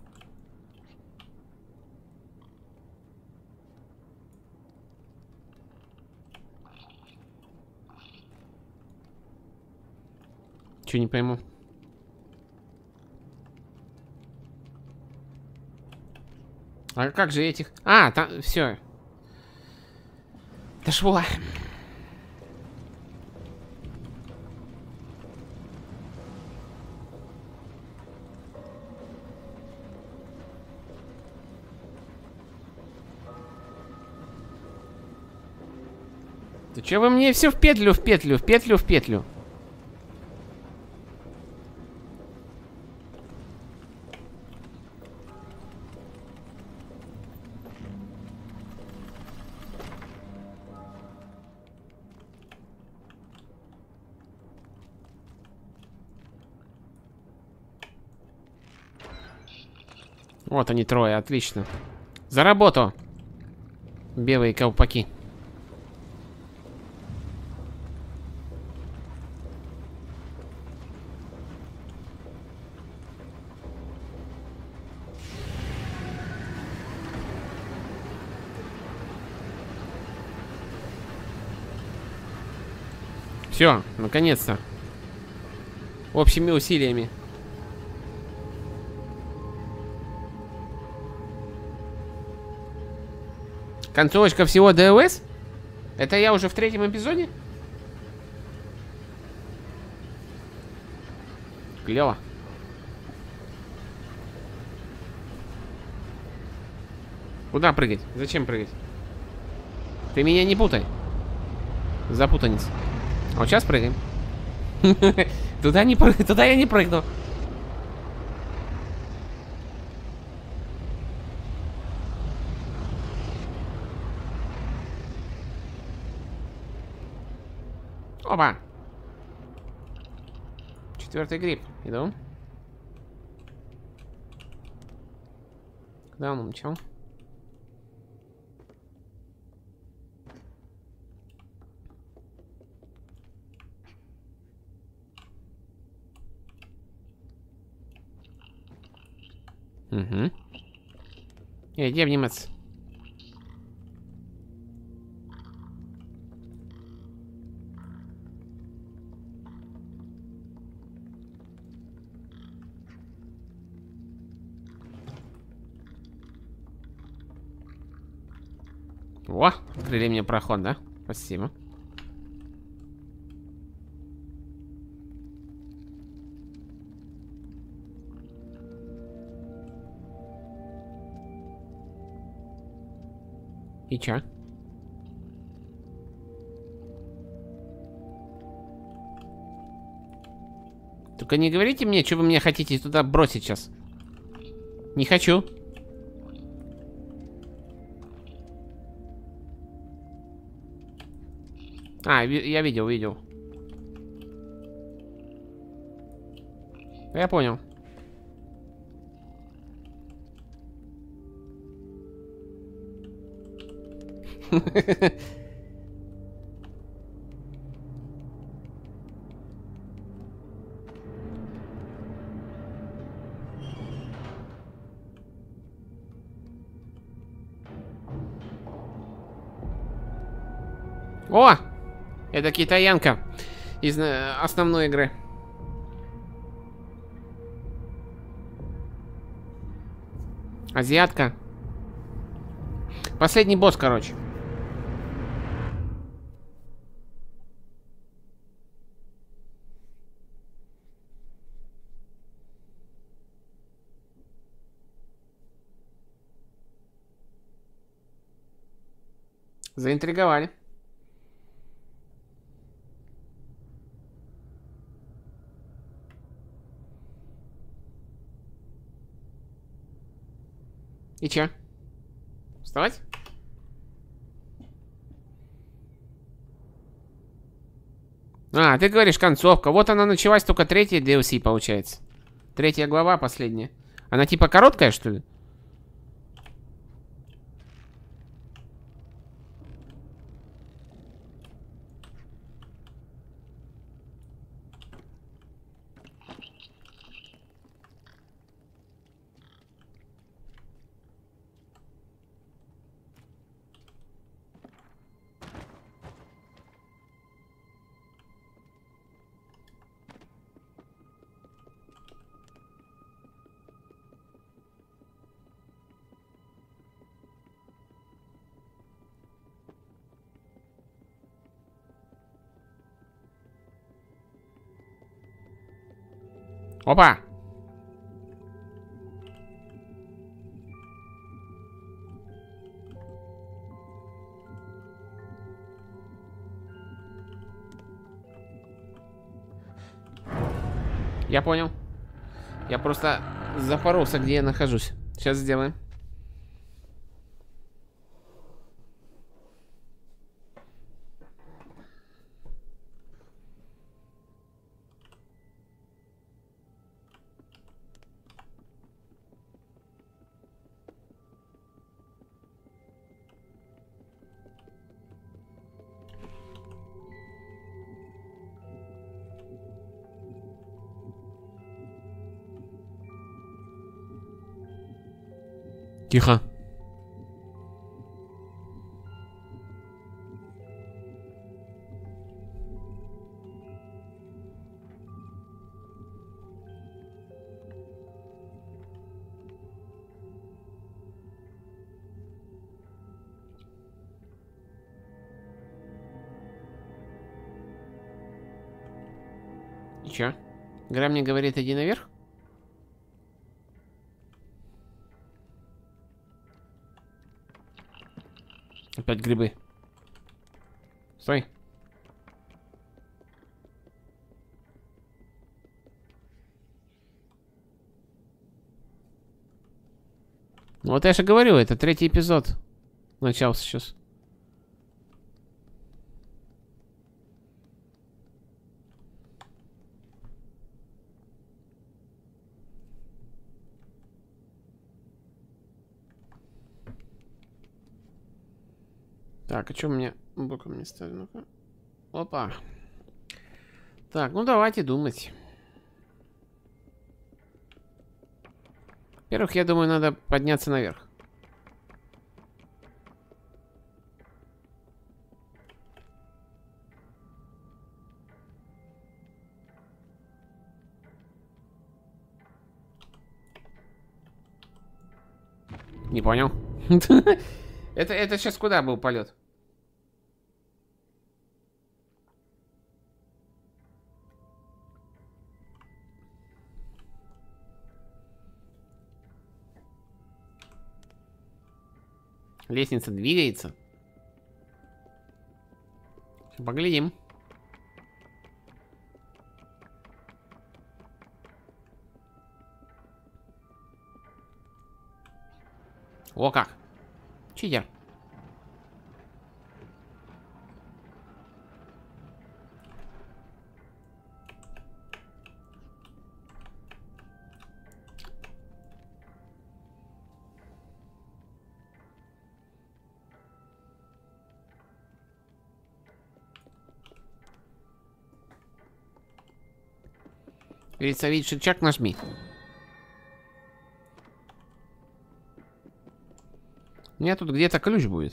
Че, не пойму. А как же этих? А, там, все. Дошло. Ты че вы мне все в петлю, в петлю, в петлю, в петлю? Вот они трое, отлично. За работу! Белые колпаки. Все, наконец-то. Общими усилиями. Концовочка всего ДЛС? Это я уже в третьем эпизоде? Клево. Куда прыгать? Зачем прыгать? Ты меня не путай. Запутанец. А вот сейчас прыгаем. Туда не прыг... Туда я не прыгну. Опа. Четвертый гриб. Иду. Куда он умчал? Угу. Иди обниматься. О, открыли мне проход, да? Спасибо. И чё? Только не говорите мне, что вы мне хотите туда бросить сейчас. Не хочу. А, я видел, видел. Я понял. О! Это китаянка из э, основной игры. Азиатка. Последний босс, короче. Заинтриговали. И чё? Вставать? А, ты говоришь концовка. Вот она началась, только третья ди эл си получается. Третья глава, последняя. Она типа короткая, что ли? Опа! Я понял. Я просто запоролся, где я нахожусь. Сейчас сделаем. Тихо. И чё? Игра мне говорит, иди наверх? Опять грибы. Стой. Вот я же говорю, это третий эпизод. Начался сейчас. Так, а что мне боком не стали? Ну-ка. Опа. Так, ну давайте думать. Во-первых, я думаю, надо подняться наверх. Не понял. Это, это сейчас куда был полет? Лестница двигается. Поглядим. О как! Читер. Пересовить шичак нажми. У меня тут где-то ключ будет.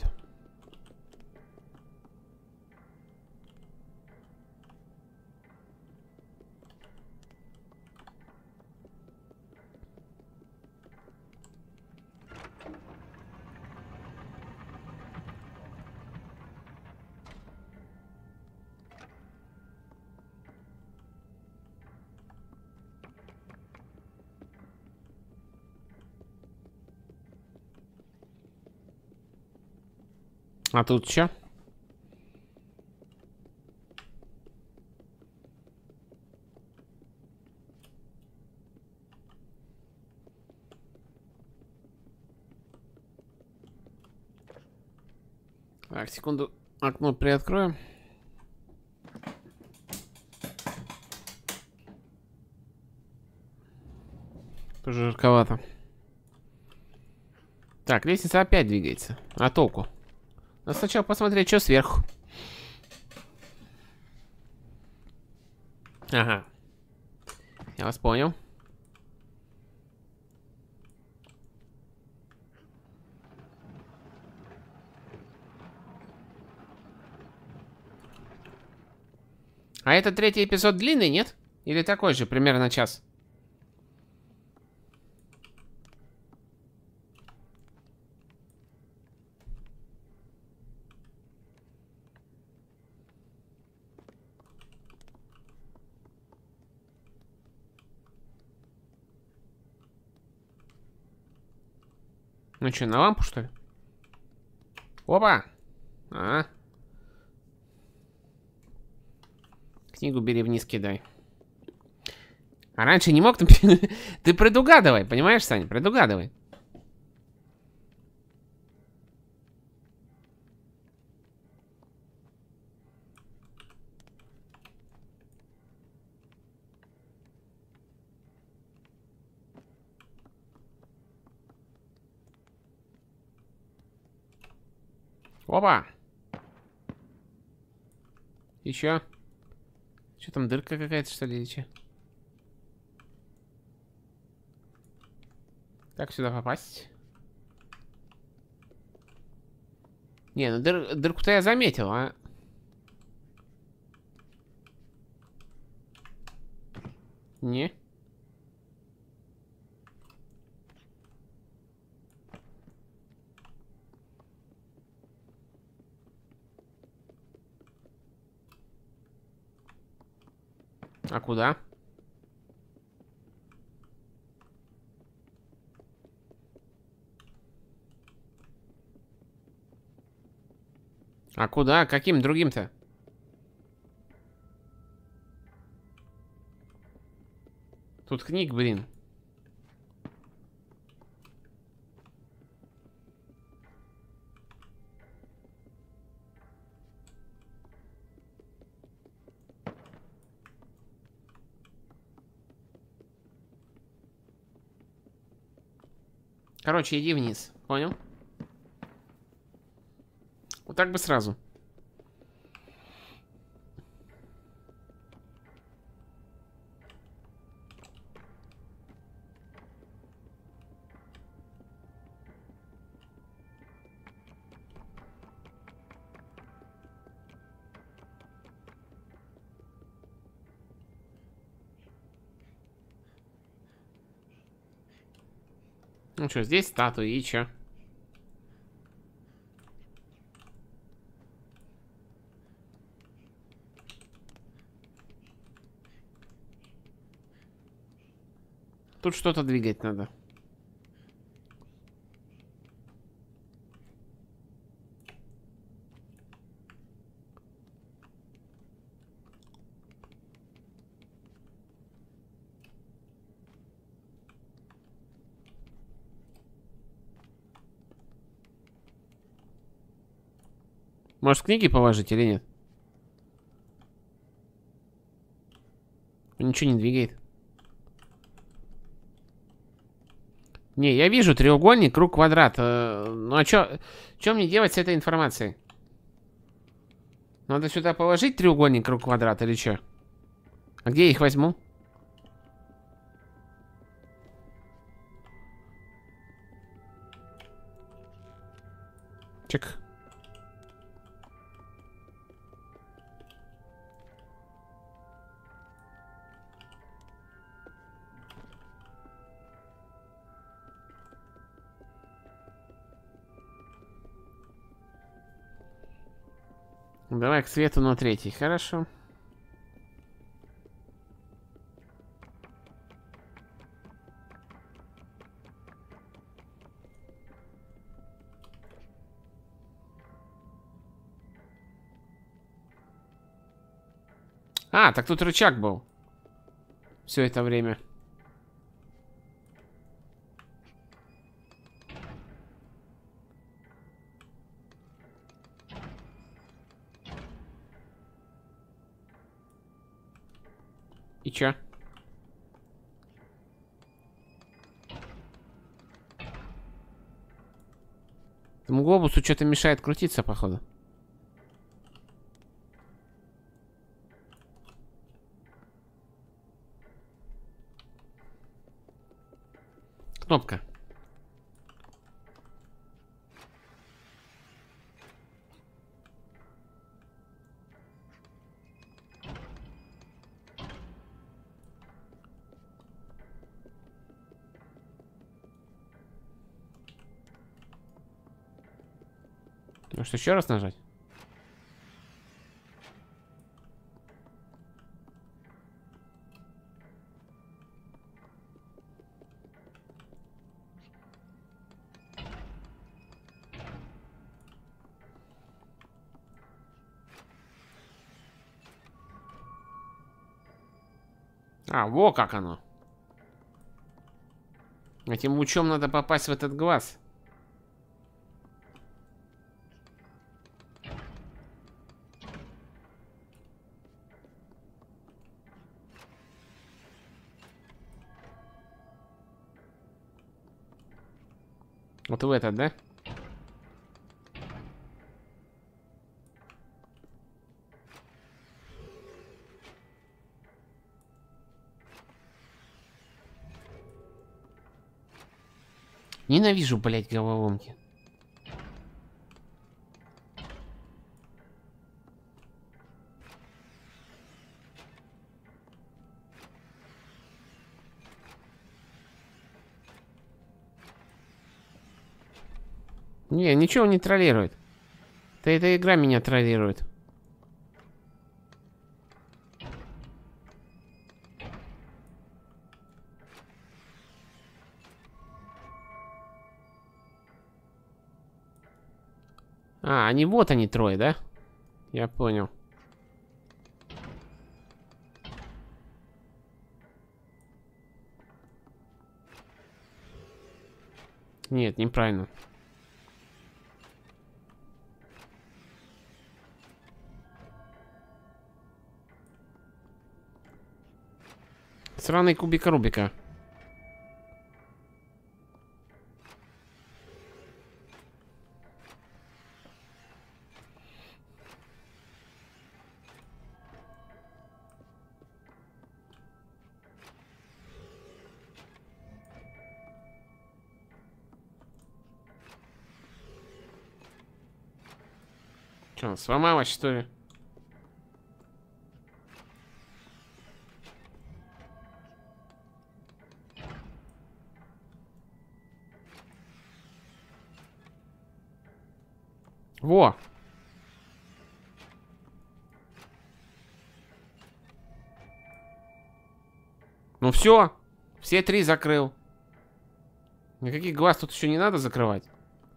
А тут что? Так, секунду. Окно приоткроем. Тоже жарковато. Так, лестница опять двигается. А толку? Надо сначала посмотреть, что сверху. Ага. Я вас понял. А это третий эпизод длинный, нет? Или такой же, примерно час? Ну что, на лампу, что ли? Опа! А. Книгу бери вниз, кидай. А раньше не мог? Ты, ты предугадывай, понимаешь, Саня? Предугадывай. Опа! Еще. Что там, дырка какая-то, что ли, или че? Как сюда попасть? Не, ну дыр, дырку-то я заметил, а. Не. А куда? А куда? Каким другим-то? Тут книг, блин. Короче, иди вниз. Понял? Вот так бы сразу. Ну что, здесь статуи и чё? Тут что-то двигать надо. Может, книги положить или нет? Ничего не двигает. Не, я вижу треугольник, круг, квадрат. Ну а чё, чё мне делать с этой информацией? Надо сюда положить треугольник, круг, квадрат или чё? А где я их возьму? Чек. Давай к свету на третий, хорошо. А, так тут рычаг был. Все это время. И чё? Этому глобусу что-то мешает крутиться, походу. Кнопка. Может, еще раз нажать? А, во как оно. Этим лучом надо попасть в этот глаз. Вот в этот, да? Ненавижу, блять, головоломки. Не, ничего не троллирует. Да эта игра меня троллирует. А, они вот они трое, да? Я понял. Нет, неправильно. Сраный кубик Рубика. Что, сломалась, что ли? Во! Ну все, Все три закрыл. Никаких глаз тут еще не надо закрывать.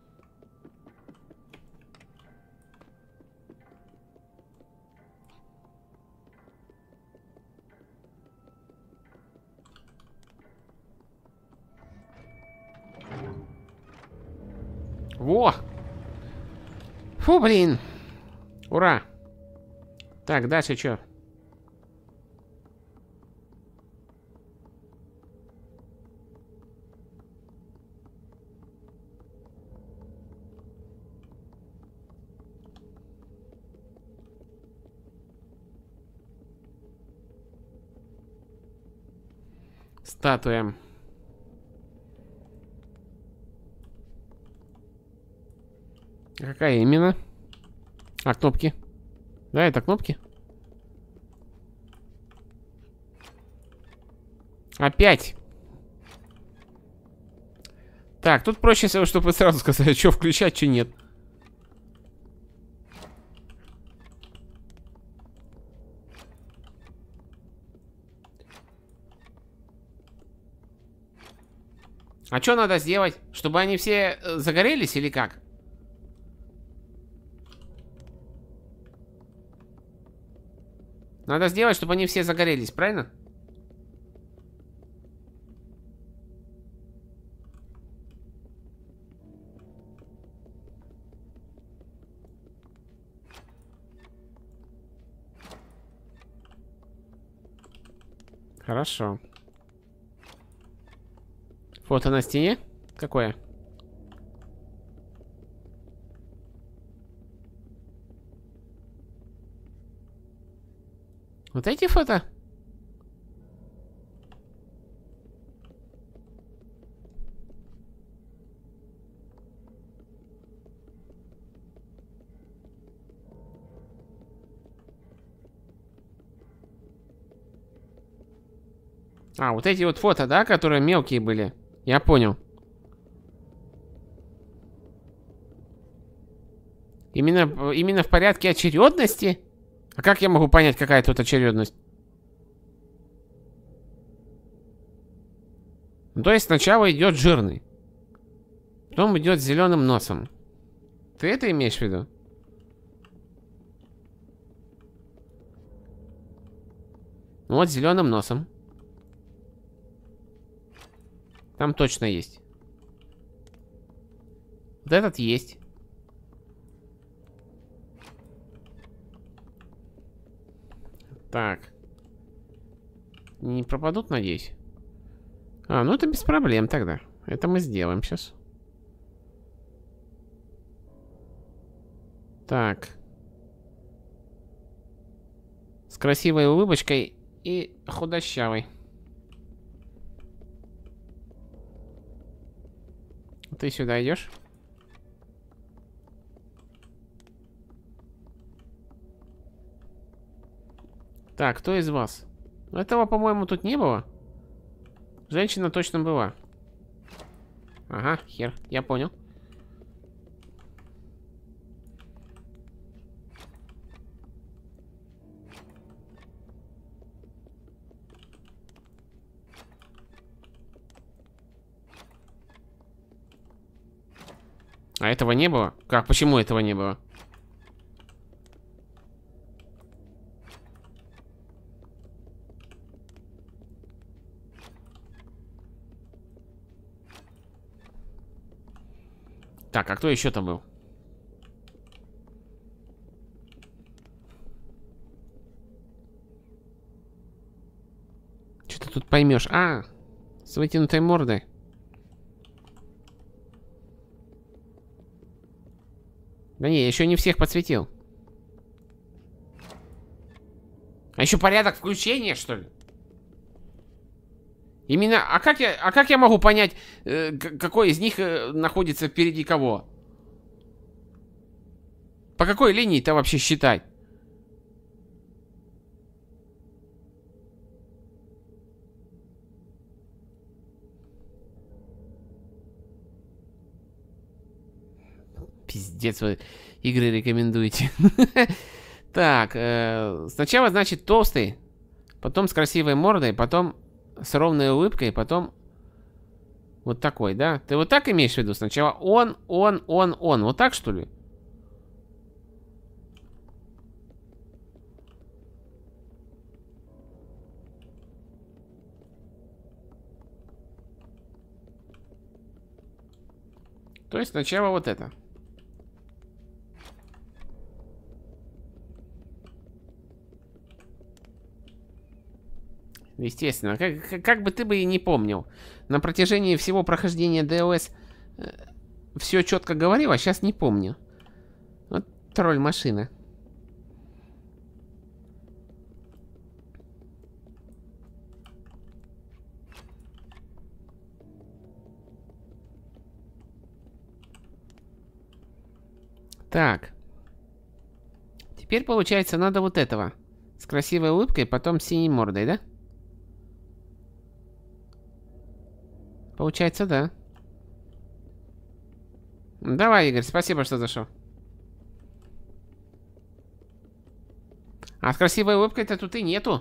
Во! Фу, блин. Ура. Так, дальше что? Статуя. Какая именно? А, кнопки. Да, это кнопки. Опять. Так, тут проще всего, чтобы сразу сказать, что включать, что нет. А что надо сделать? Чтобы они все э, загорелись или как? Надо сделать, чтобы они все загорелись, правильно? Хорошо. Фото на стене? Какое? Вот эти фото? А, вот эти вот фото, да, которые мелкие были. Я понял. Именно, именно в порядке очередности? А как я могу понять, какая тут очередность? Ну, то есть сначала идет жирный. Потом идет с зеленым носом. Ты это имеешь в виду? Ну, вот с зеленым носом. Там точно есть. Вот этот есть. Так. Не пропадут, надеюсь? А, ну это без проблем тогда. Это мы сделаем сейчас. Так. С красивой улыбочкой и худощавой. Ты сюда идешь? Так, кто из вас? Этого, по-моему, тут не было. Женщина точно была. Ага, хер, я понял. А этого не было? Как? Почему этого не было? Так, а кто еще там был? Что ты тут поймешь? А, с вытянутой мордой. Да не, я еще не всех подсветил. А еще порядок включения, что ли? Именно, а как я, а как я могу понять, э, какой из них э, находится впереди кого? По какой линии-то вообще считать? Пиздец, вы игры рекомендуете. Так, сначала, значит, толстый, потом с красивой мордой, потом с ровной улыбкой, потом вот такой, да? Ты вот так имеешь в виду? Сначала он, он, он, он. Вот так, что ли? То есть сначала вот это. Естественно, как, как бы ты бы и не помнил. На протяжении всего прохождения ди-о-эс э, все четко говорил, а сейчас не помню. Вот тролль машина. Так. Теперь, получается, надо вот этого. С красивой улыбкой, потом с синей мордой, да? Получается, да. Давай, Игорь, спасибо, что зашел. А с красивой улыбкой-то тут и нету.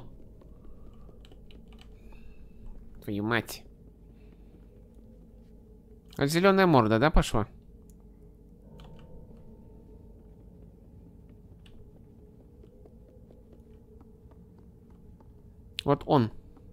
Твою мать. Вот зеленая морда, да, пошла? Вот он.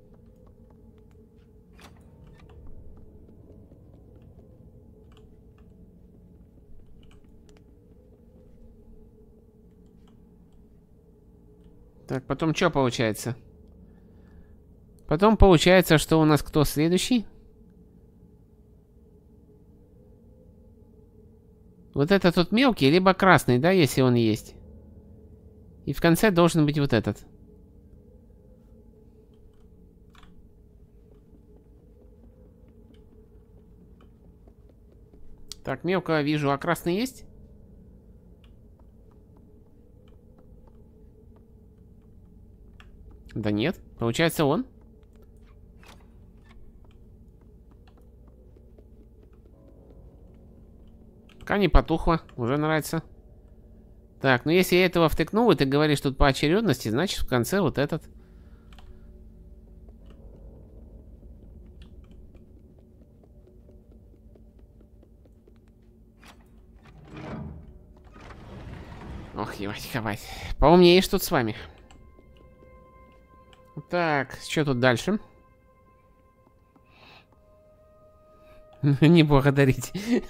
Так, потом что получается? Потом получается, что у нас кто следующий? Вот это тут мелкий, либо красный, да, если он есть. И в конце должен быть вот этот. Так, мелкого вижу, а красный есть? Да нет, получается он. Пока не потухло, уже нравится. Так, ну если я этого втыкнул, и ты говоришь тут по очередности, значит в конце вот этот. Ох, ебать, хавать. Поумнеешь тут с вами. Так, что тут дальше? Не благодарить.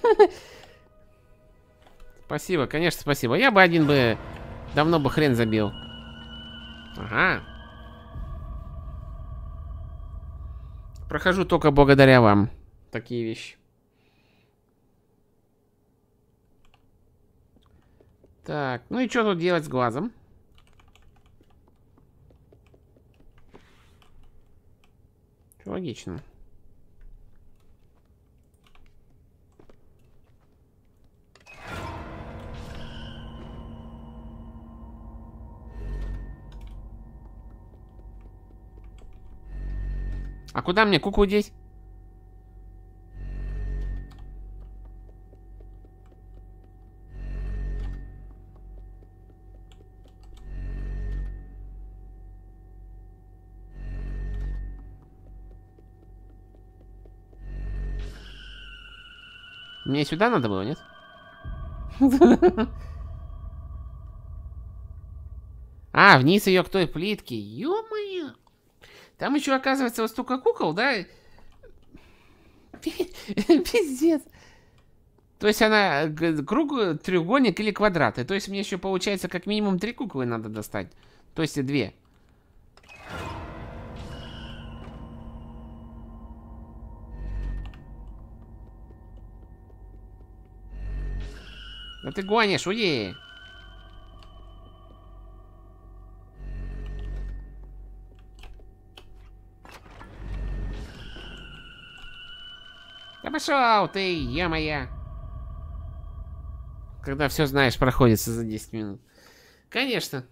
Спасибо, конечно, спасибо. Я бы один бы... Давно бы хрен забил. Ага. Прохожу только благодаря вам. Такие вещи. Так, ну и что тут делать с глазом? Логично. А куда мне куклу деть? Мне сюда надо было, нет? А, вниз ее к той плитке. Ё-моё. Там еще, оказывается, вот столько кукол, да? Пиздец. То есть она круг, треугольник или квадрат. И то есть мне еще получается как минимум три куклы надо достать. То есть и две. Да ты гонишь, уйди. Да пошел ты, е-моя. Когда все знаешь, проходится за десять минут. Конечно.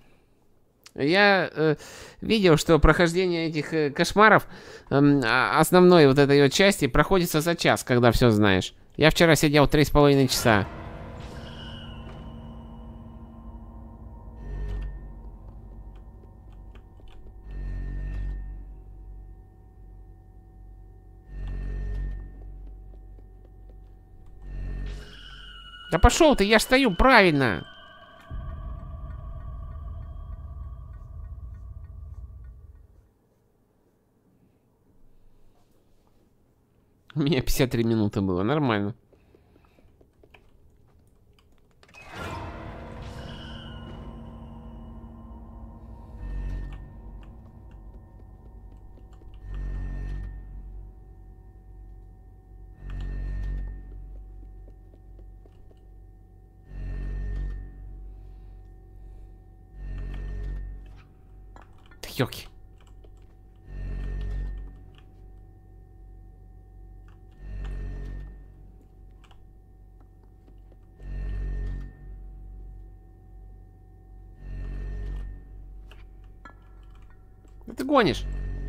Я э, видел, что прохождение этих э, кошмаров, э, основной вот этой вот части, проходится за час, когда все знаешь. Я вчера сидел три с половиной часа. Да пошел ты, я ж стою правильно. У меня пятьдесят три минуты было, нормально. Ёлки. Да ты гонишь.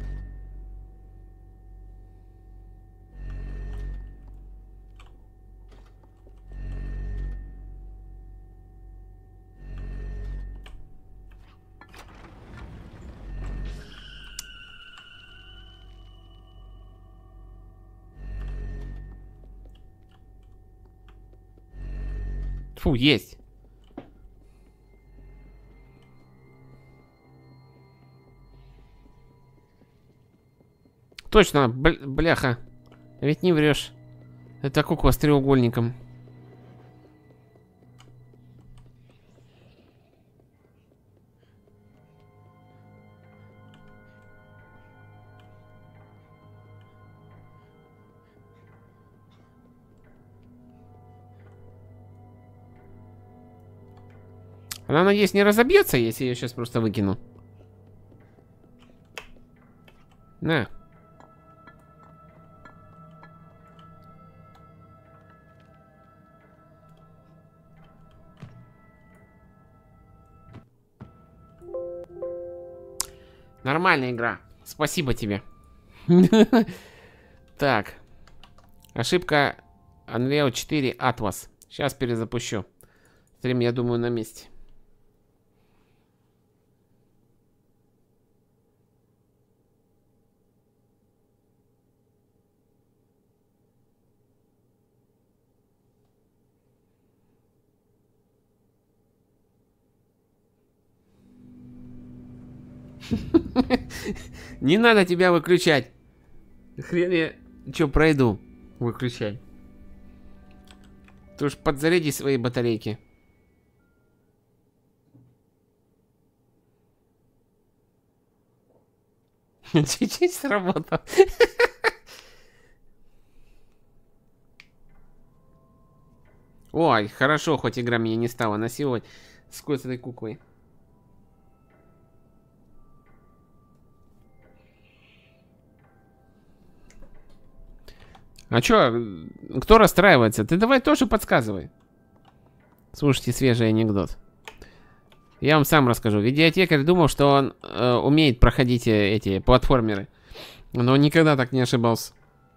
Фу, есть. Точно, бл бляха. Ведь не врешь. Это кукла с треугольником. Она, надеюсь, не разобьется, если я сейчас просто выкину. На. Нормальная игра. Спасибо тебе. Так. Ошибка Unreal четыре Atlas. Сейчас перезапущу. Стрим, я думаю, на месте. Не надо тебя выключать. Хрен я что пройду. Выключай. Ты уж подзаряди свои батарейки. Чуть-чуть сработал. Ой, хорошо, хоть игра меня не стала насиловать с этой куклой. А чё, кто расстраивается? Ты давай тоже подсказывай. Слушайте свежий анекдот. Я вам сам расскажу. Видеотекарь думал, что он э, умеет проходить эти платформеры. Но никогда так не ошибался.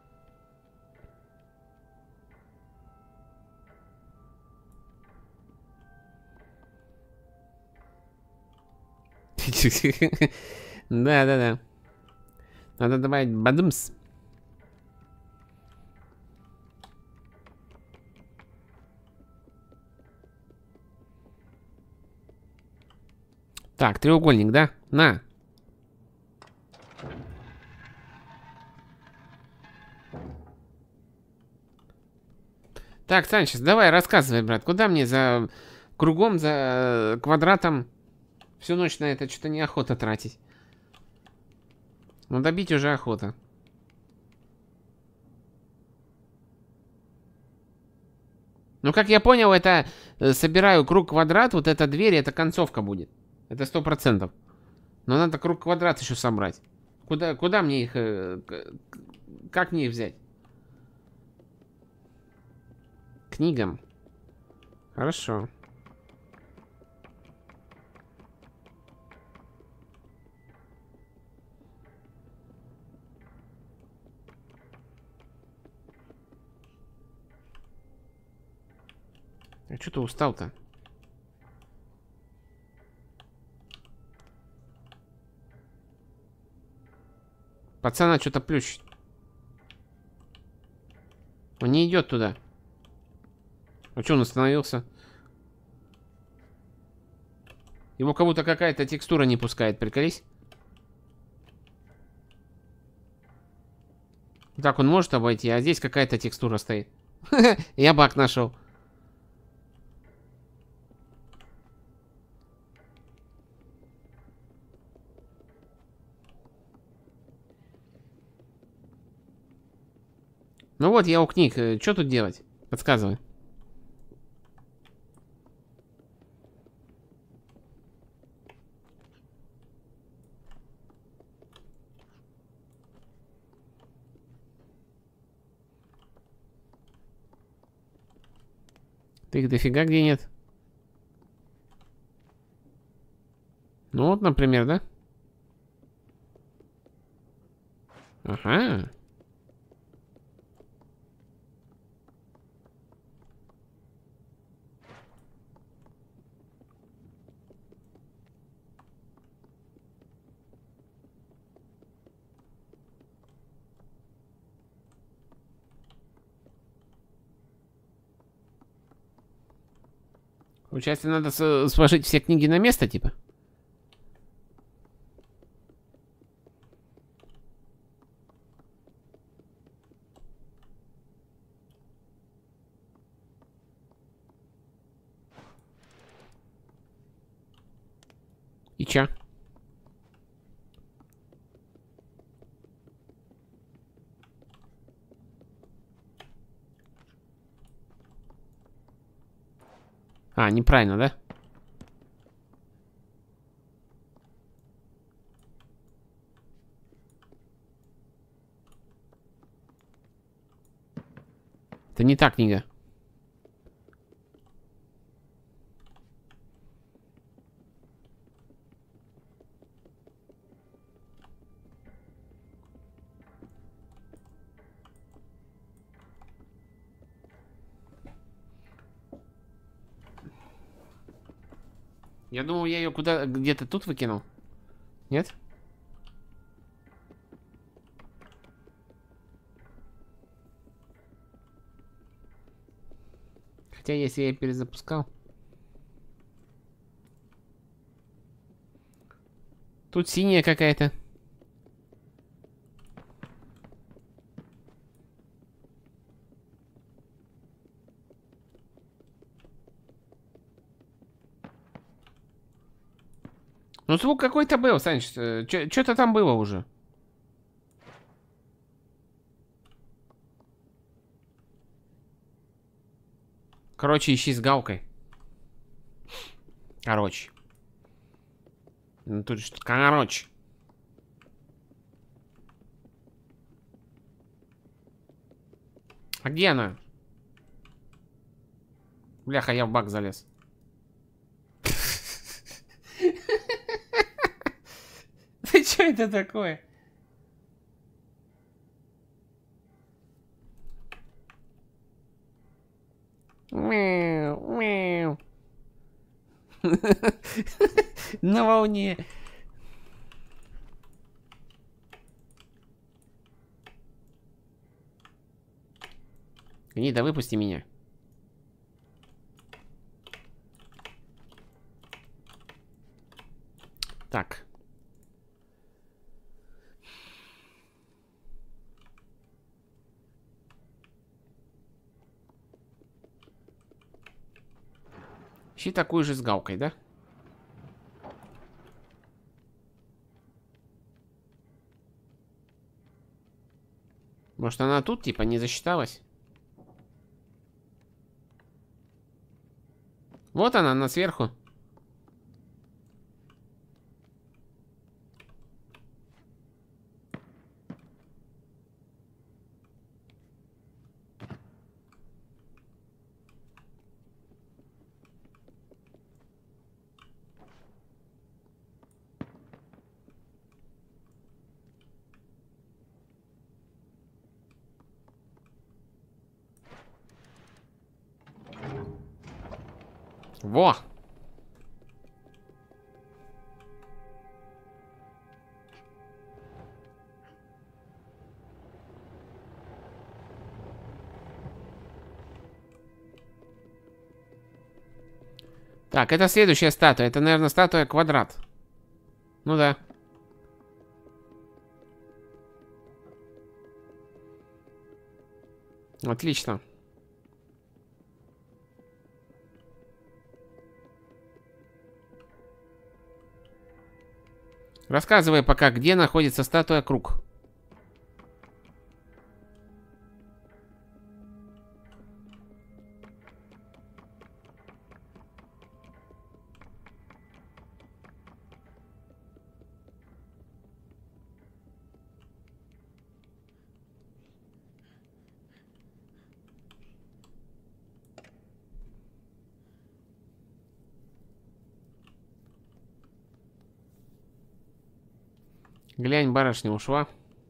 Да-да-да. Надо добавить бадумс. Так, треугольник, да? На. Так, Санчес, давай рассказывай, брат. Куда мне за кругом, за квадратом всю ночь на это что-то неохота тратить. Ну, добить уже охота. Ну, как я понял, это э, собираю круг-квадрат, вот эта дверь, это концовка будет. Это сто процентов. Но надо круг-квадрат еще собрать. Куда, куда мне их... Э, как мне их взять? Книгам. Хорошо. А что ты устал-то? Пацана что-то плющит. Он не идет туда. А что он остановился? Его как будто какая-то текстура не пускает, приколись. Так он может обойти, а здесь какая-то текстура стоит. Я баг нашел. Ну вот, я у книг. Что тут делать? Подсказывай. Ты их дофига где нет? Ну вот, например, да? Ага. Получается, надо сложить все книги на место, типа? И чё? А, неправильно, да? Это не та книга. Я думал, я ее куда где-то тут выкинул. Нет? Хотя, если я перезапускал. Тут синяя какая-то. Ну, звук какой-то был, Саныч. Что-то там было уже. Короче, ищи с галкой. Короче. Ну, тут что-то... Короче. А где она? Бляха, я в баг залез. Ты что это такое? Мяу, мяу. На волне. Гнида, выпусти меня. Так. Ищи такую же с галкой, да? Может, она тут, типа, не засчиталась? Вот она, она сверху. Во! Так, это следующая статуя. Это, наверное, статуя квадрат. Ну да. Отлично. Рассказывай пока, где находится статуя круг. Глянь, барышня ушла.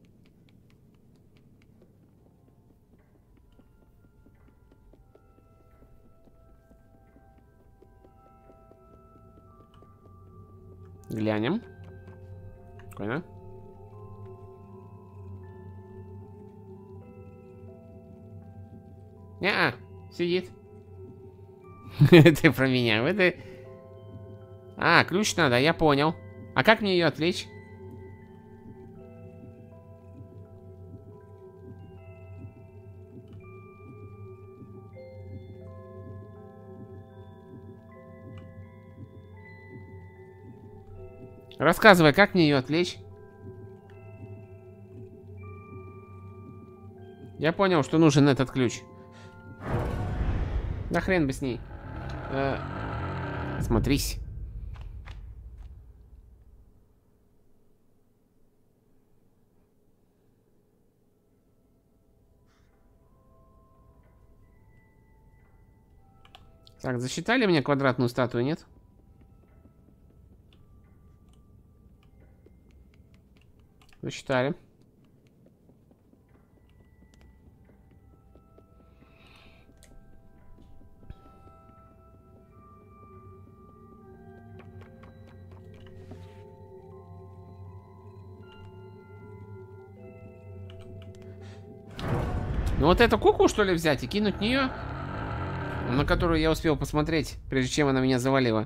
Глянем. Спокойно. Не-а, сидит. Ты про меня. Это... А, ключ надо, я понял. А как мне ее отвлечь? Рассказывай, как мне ее отвлечь? Я понял, что нужен этот ключ. Да хрен бы с ней. Э, смотрись. Так, засчитали мне квадратную статую, нет? Засчитали. Ну вот эту куклу, что ли, взять и кинуть в нее? На которую я успел посмотреть, прежде чем она меня завалила.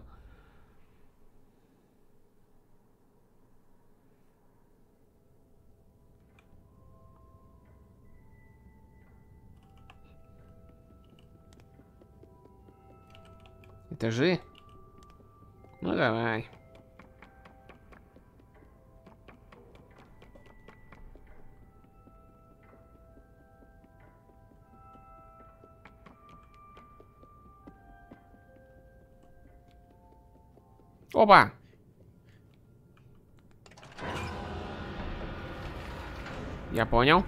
Этажи? Ну давай. Опа! Я понял.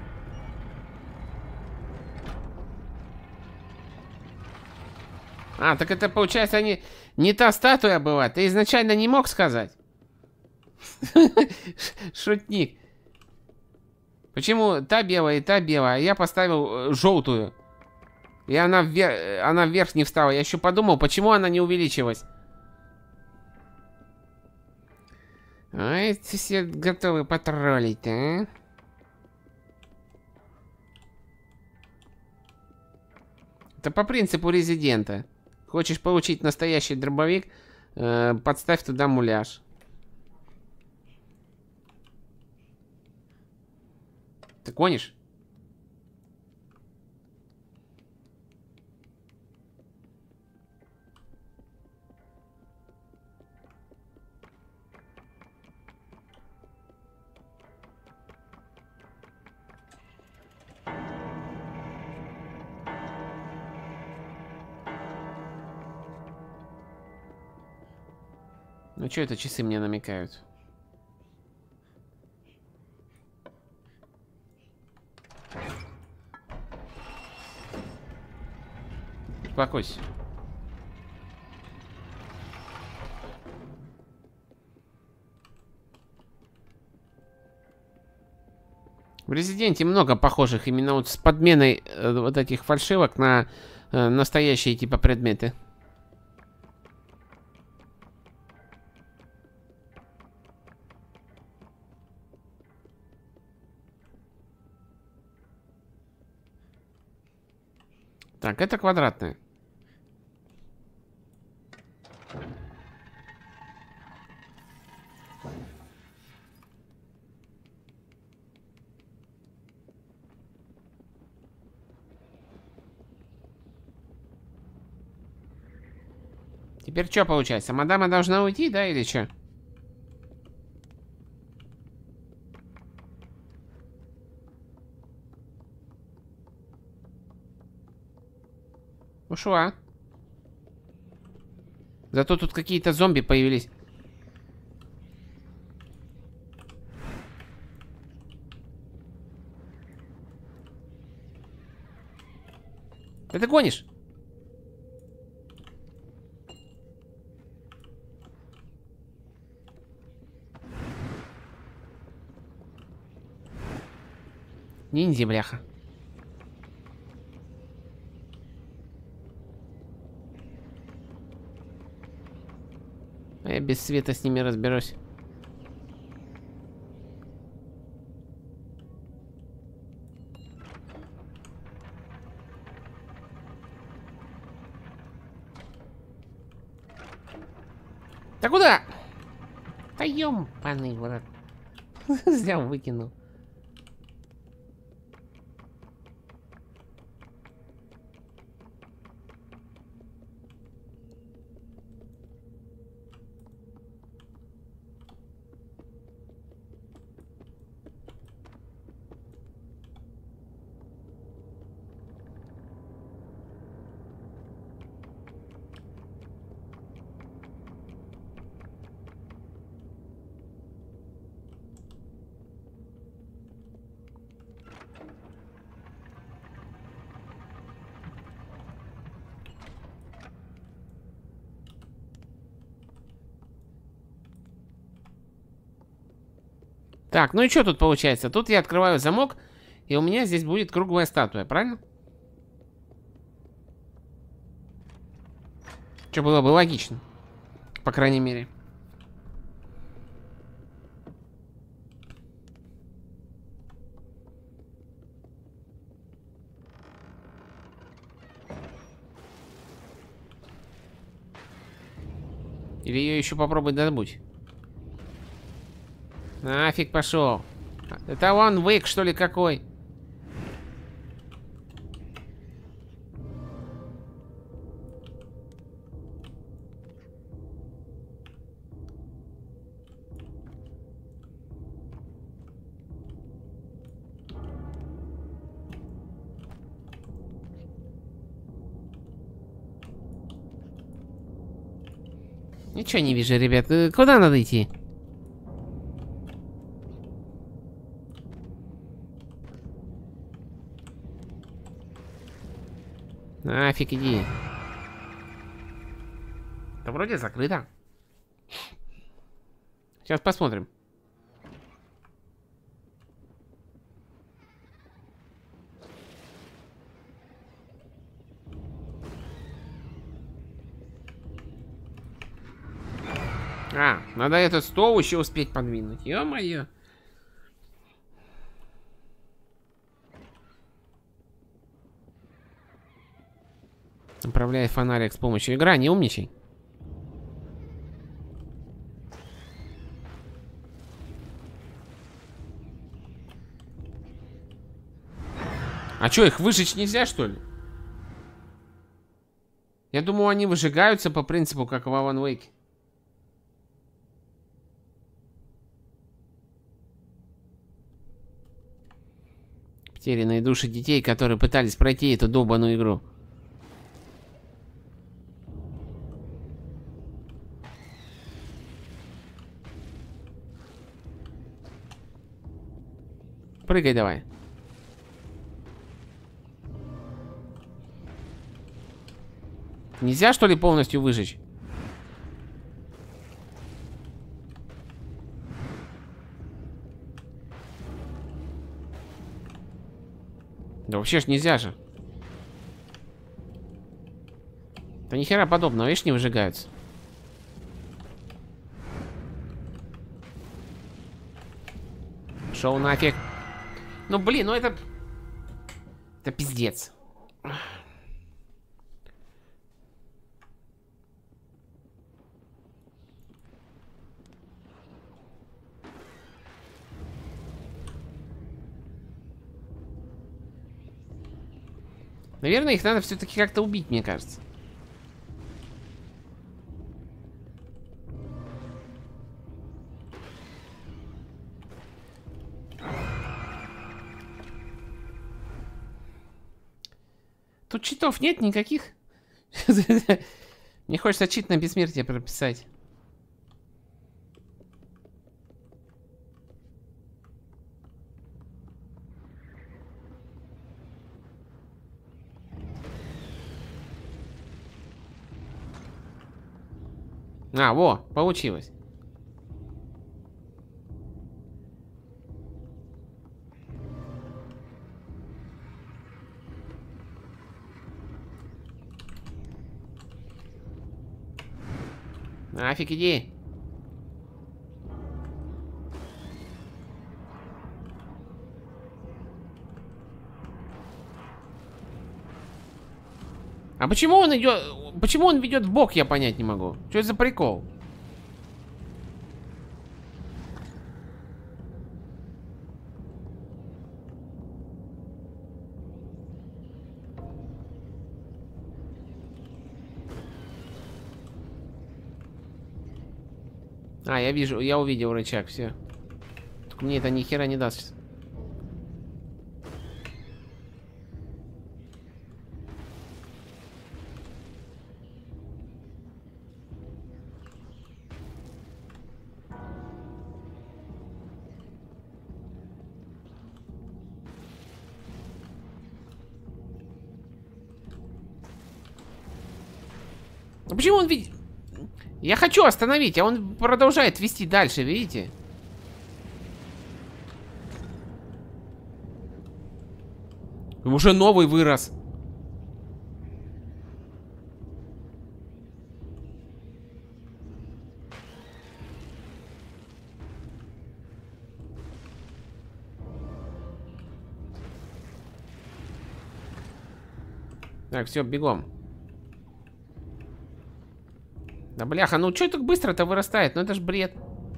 А, так это получается не, не та статуя была. Ты изначально не мог сказать? Шутник. Почему та белая и та белая, а я поставил желтую? И она вверх, она вверх не встала. Я еще подумал, почему она не увеличилась. Ай, все готовы потроллить, а? Это по принципу резидента. Хочешь получить настоящий дробовик, э, подставь туда муляж. Ты гонишь? Ну что это часы мне намекают? Успокойся. В Резиденте много похожих именно вот с подменой э, вот этих фальшивок на э, настоящие типа предметы. Так, это квадратная. Теперь что получается? Мадама должна уйти, да, или что? Ушла. Зато тут какие-то зомби появились. Да ты гонишь? Ниндзя, бляха. А я без света с ними разберусь. Да куда? Да ёмпаный в рот. Зря выкинул. Так, ну и что тут получается? Тут я открываю замок, и у меня здесь будет круглая статуя, правильно? Что было бы логично. По крайней мере. Или ее еще попробовать добыть. Нафиг пошел. Это он Вейк, что ли, какой? Ничего не вижу, ребят. Куда надо идти? Нафиг иди. Да вроде закрыто. Сейчас посмотрим. А, надо этот стол еще успеть подвинуть. Ё-моё. Управляй фонарик с помощью игра, не умничай. А чё, их выжечь нельзя, что ли? Я думаю, они выжигаются по принципу, как в Alan Wake. Потерянные души детей, которые пытались пройти эту долбаную игру. Прыгай давай. Нельзя, что ли, полностью выжечь? Да вообще ж нельзя же. Да нихера подобного, видишь, не выжигаются. Шоу нафиг. Ну блин, ну это... Это пиздец. Наверное, их надо все-таки как-то убить, мне кажется. тут читов нет никаких? Мне хочется чит на бессмертие прописать. А, во, получилось. Нафиг иди. А почему он идет? Почему он ведет в бок, я понять не могу. Что это за прикол? А, я вижу, я увидел рычаг, все. Только мне это ни хера не даст. А почему он видит? Я хочу остановить, а он продолжает вести дальше, видите? Уже новый вырос. Так, все, бегом. Да бляха, ну что так быстро-то вырастает? Ну это ж бред.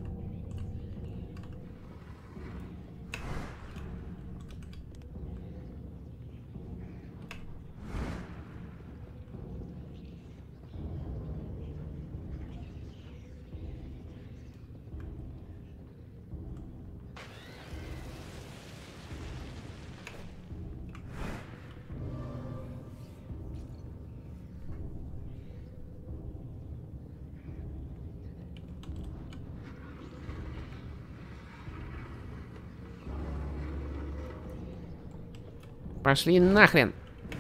Пошли нахрен.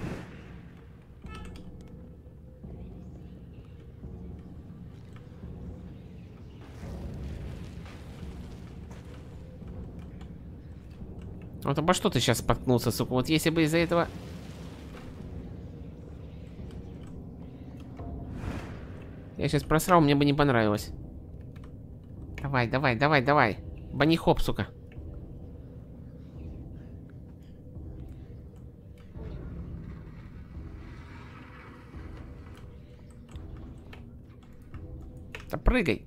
Вот обо что ты сейчас споткнулся, сука? Вот если бы из-за этого... Я сейчас просрал, мне бы не понравилось. Давай, давай, давай, давай. Банихоп, сука. Да прыгай.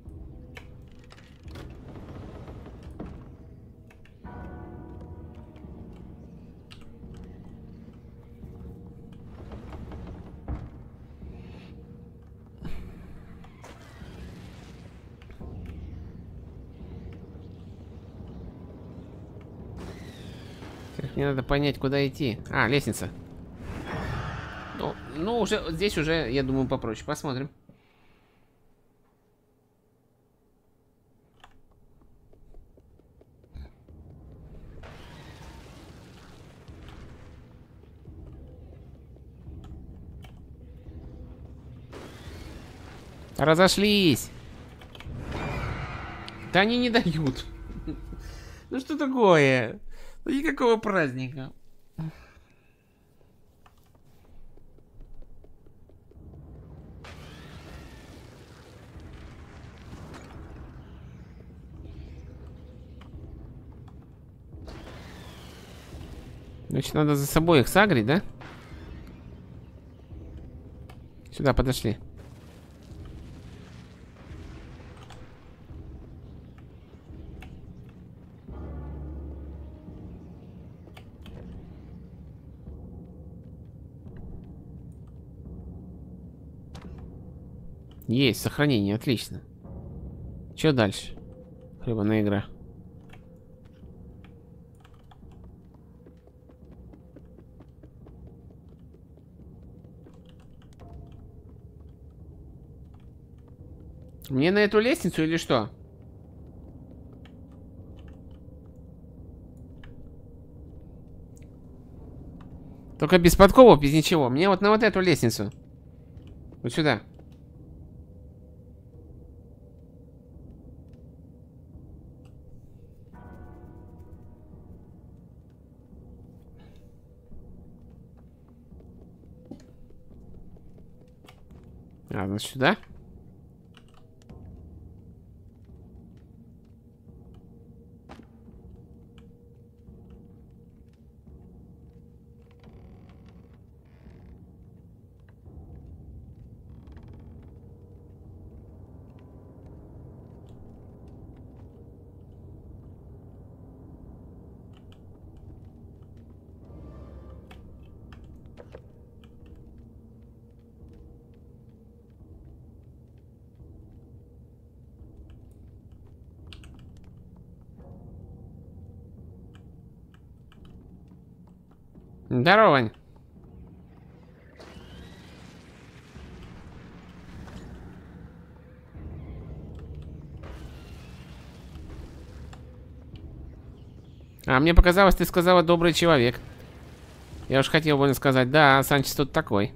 Мне надо понять, куда идти. А, лестница. Ну, ну уже здесь уже, я думаю, попроще. Посмотрим. Разошлись. Да они не дают. Ну что такое? Ну никакого праздника. Значит, надо за собой их сагрить, да? Сюда подошли. Есть, сохранение, отлично. Что дальше? Хлебаная игра. Мне на эту лестницу или что? Только без подковов, без ничего. Мне вот на вот эту лестницу. Вот сюда. А, ну сюда. Здорово, Вань. А мне показалось, ты сказала добрый человек. Я уж хотел бы сказать, да, Санчес тут такой.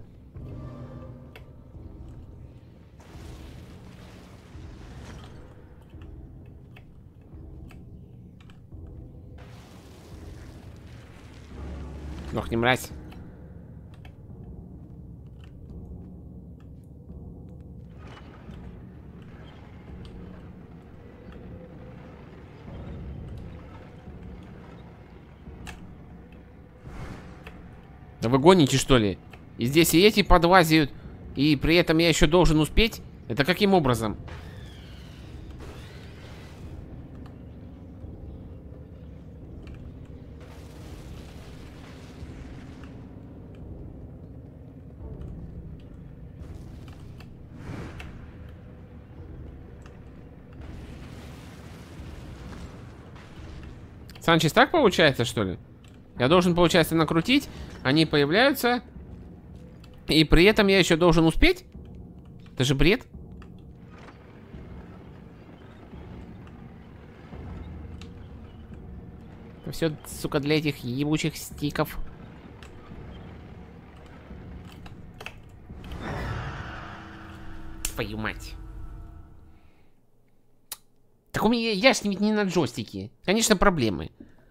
Ох, не мразь. Да вы гоните, что ли? И здесь и эти подлазят, и при этом я еще должен успеть? Это каким образом? Санчес, так получается, что ли? Я должен, получается, накрутить, они появляются, и при этом я еще должен успеть? Это же бред. Это все, сука, для этих ебучих стиков. Твою мать. Так у меня, я ж ведь не на джойстике. Конечно, проблемы.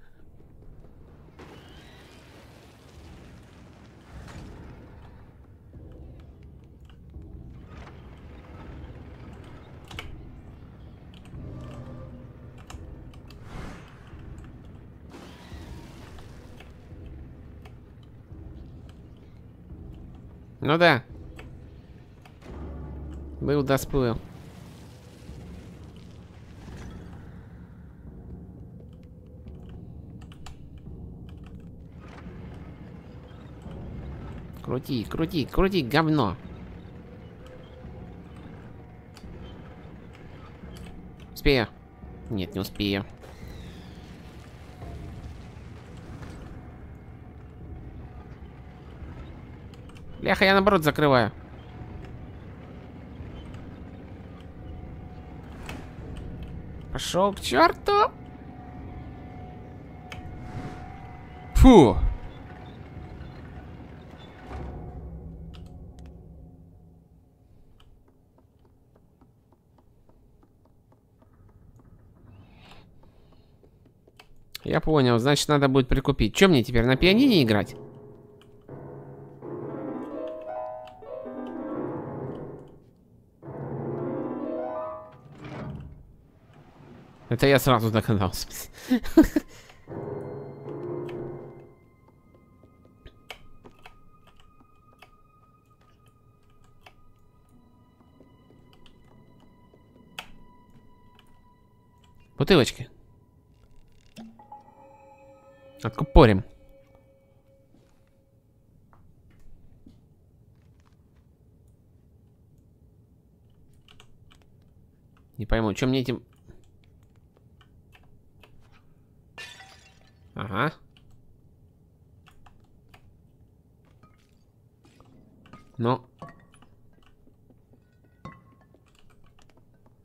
Ну да. Был да сплыл. Крути, крути, крути, говно. Успею? Нет, не успею. Бляха, я наоборот закрываю. Пошел к черту. Фу. Я понял, значит, надо будет прикупить. Чем мне теперь, на пианине играть? Это я сразу догадался. Бутылочки. Откупорим. Не пойму, что мне этим... Ага. Ну.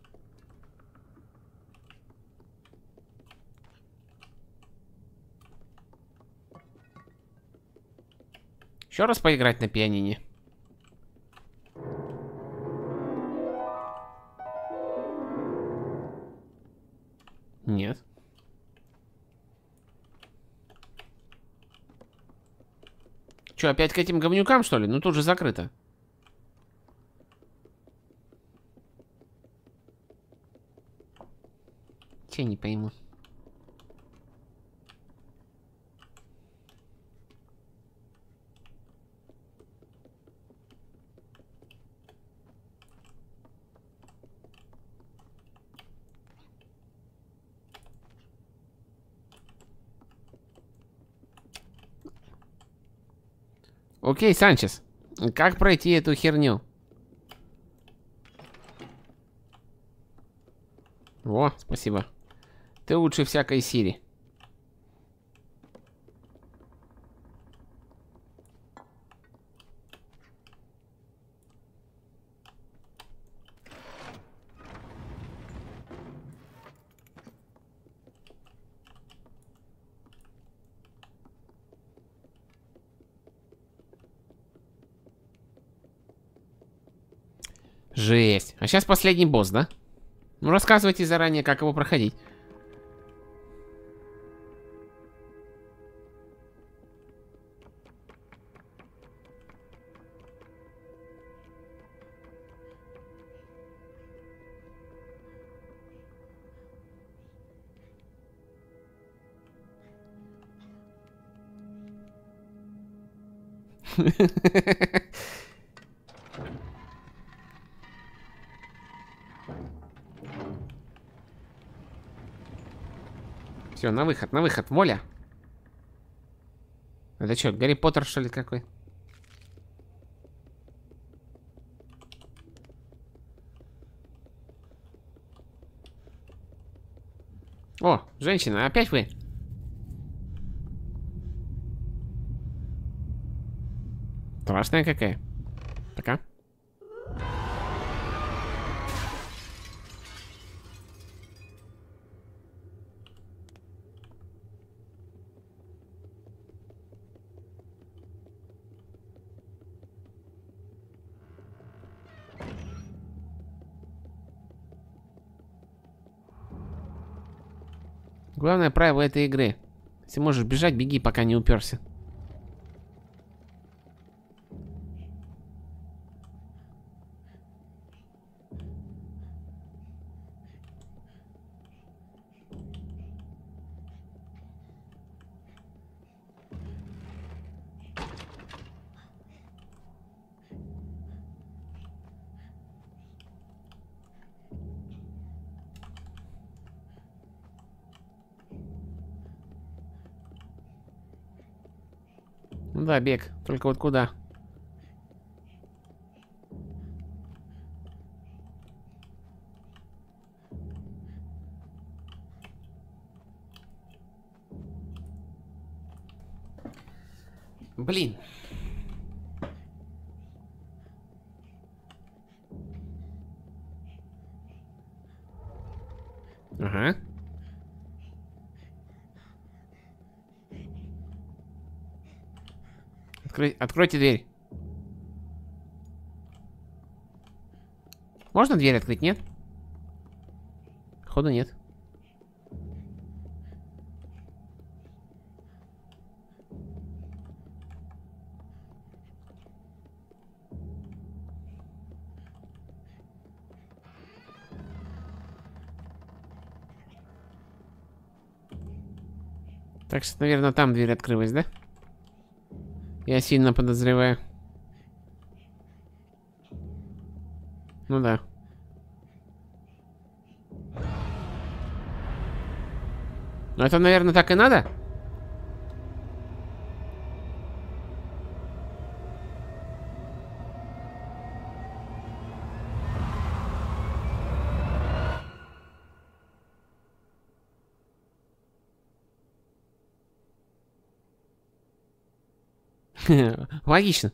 Еще раз поиграть на пианине. Нет. Че, опять к этим говнюкам, что ли? Ну тут же закрыто. Че, не пойму. Окей, Санчес. Как пройти эту херню? О, спасибо. Ты лучше всякой Сири. Жесть. А сейчас последний босс, да? Ну, рассказывайте заранее, как его проходить. Все, на выход, на выход, воля. Это что, Гарри Поттер, что ли, какой? О, женщина, опять вы? Страшная какая. Пока. Главное правило этой игры. Если можешь бежать, беги, пока не уперся. Ну да, бег. Только вот куда? Блин. Ага. Открой, откройте дверь. Можно дверь открыть, нет? Хода нет. Так что, наверное, там дверь открылась, да? Я сильно подозреваю. Ну да. Ну это, наверное, так и надо? Логично.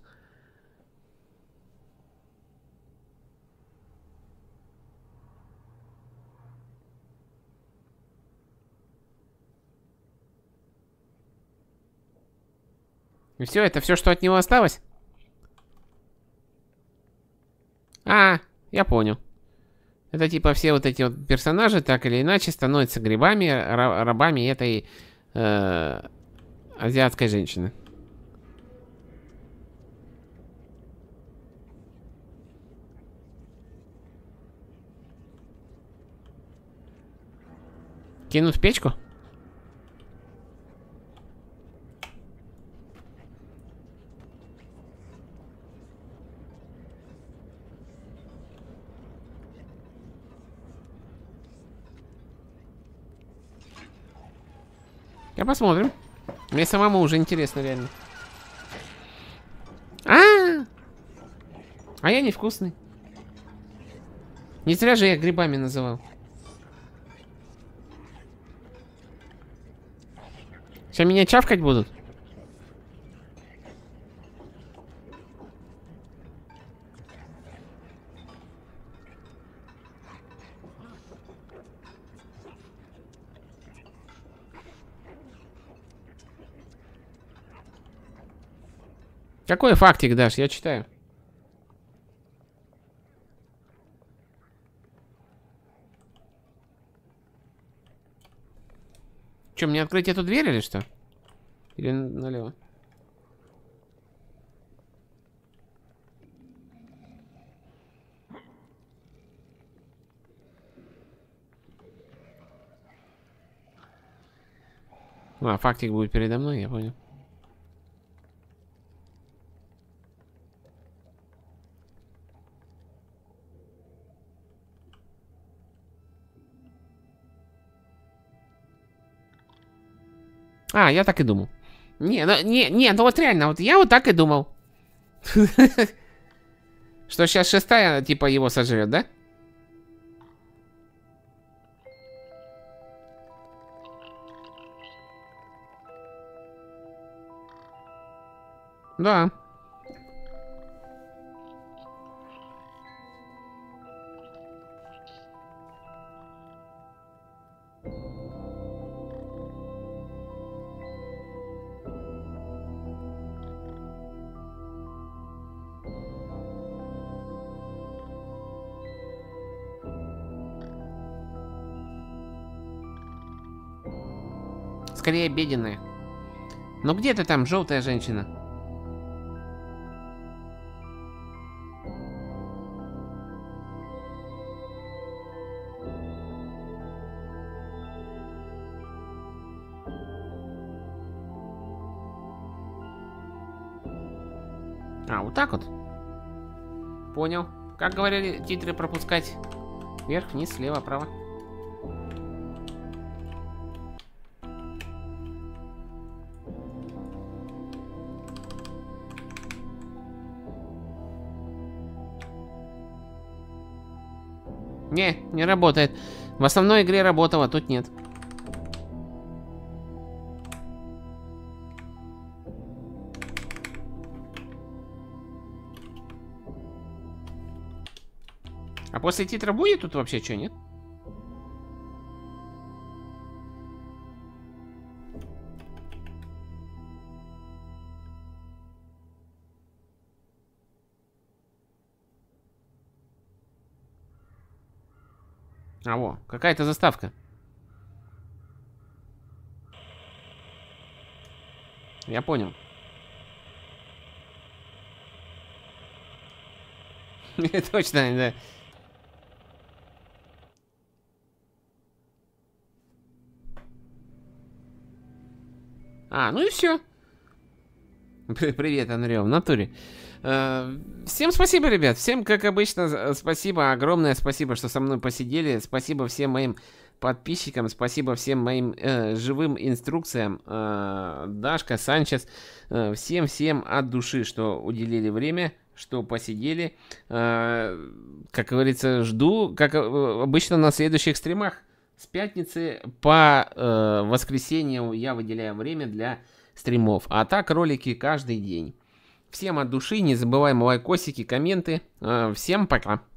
И все, это все, что от него осталось? А, я понял. Это типа все вот эти вот персонажи так или иначе становятся грибами, рабами этой э, азиатской женщины. Кинут в печку? Я посмотрим. Мне самому уже интересно, реально. А, -а, -а! А я невкусный. Не зря же я грибами называл. Сейчас меня чавкать будут? Какой фактик дашь? Я читаю. Че, мне открыть эту дверь или что? Или налево? А, фактик будет передо мной, я понял. А, я так и думал. Не, ну, не, не, ну вот реально, вот я вот так и думал. Что сейчас шестая, типа, его сожрет, да? Да. Скорее беденная. Ну где ты там, желтая женщина? А, вот так вот. Понял. Как говорили, титры пропускать. Вверх, вниз, слева, право. Не, не работает. В основной игре работало, тут нет. А после титра будет тут вообще что, нет? А, во, какая-то заставка. Я понял. Точно, да. А, ну и все. Привет, Андрей, в натуре. Всем спасибо, ребят. Всем, как обычно, спасибо. Огромное спасибо, что со мной посидели. Спасибо всем моим подписчикам. Спасибо всем моим э, живым инструкциям. Э, Дашка, Санчес. Всем-всем э, от души, что уделили время, что посидели. Э, как говорится, жду, как обычно, на следующих стримах. С пятницы по э, воскресенью я выделяю время для стримов. А так ролики каждый день. Всем от души, не забываем лайкосики, комменты. Всем пока.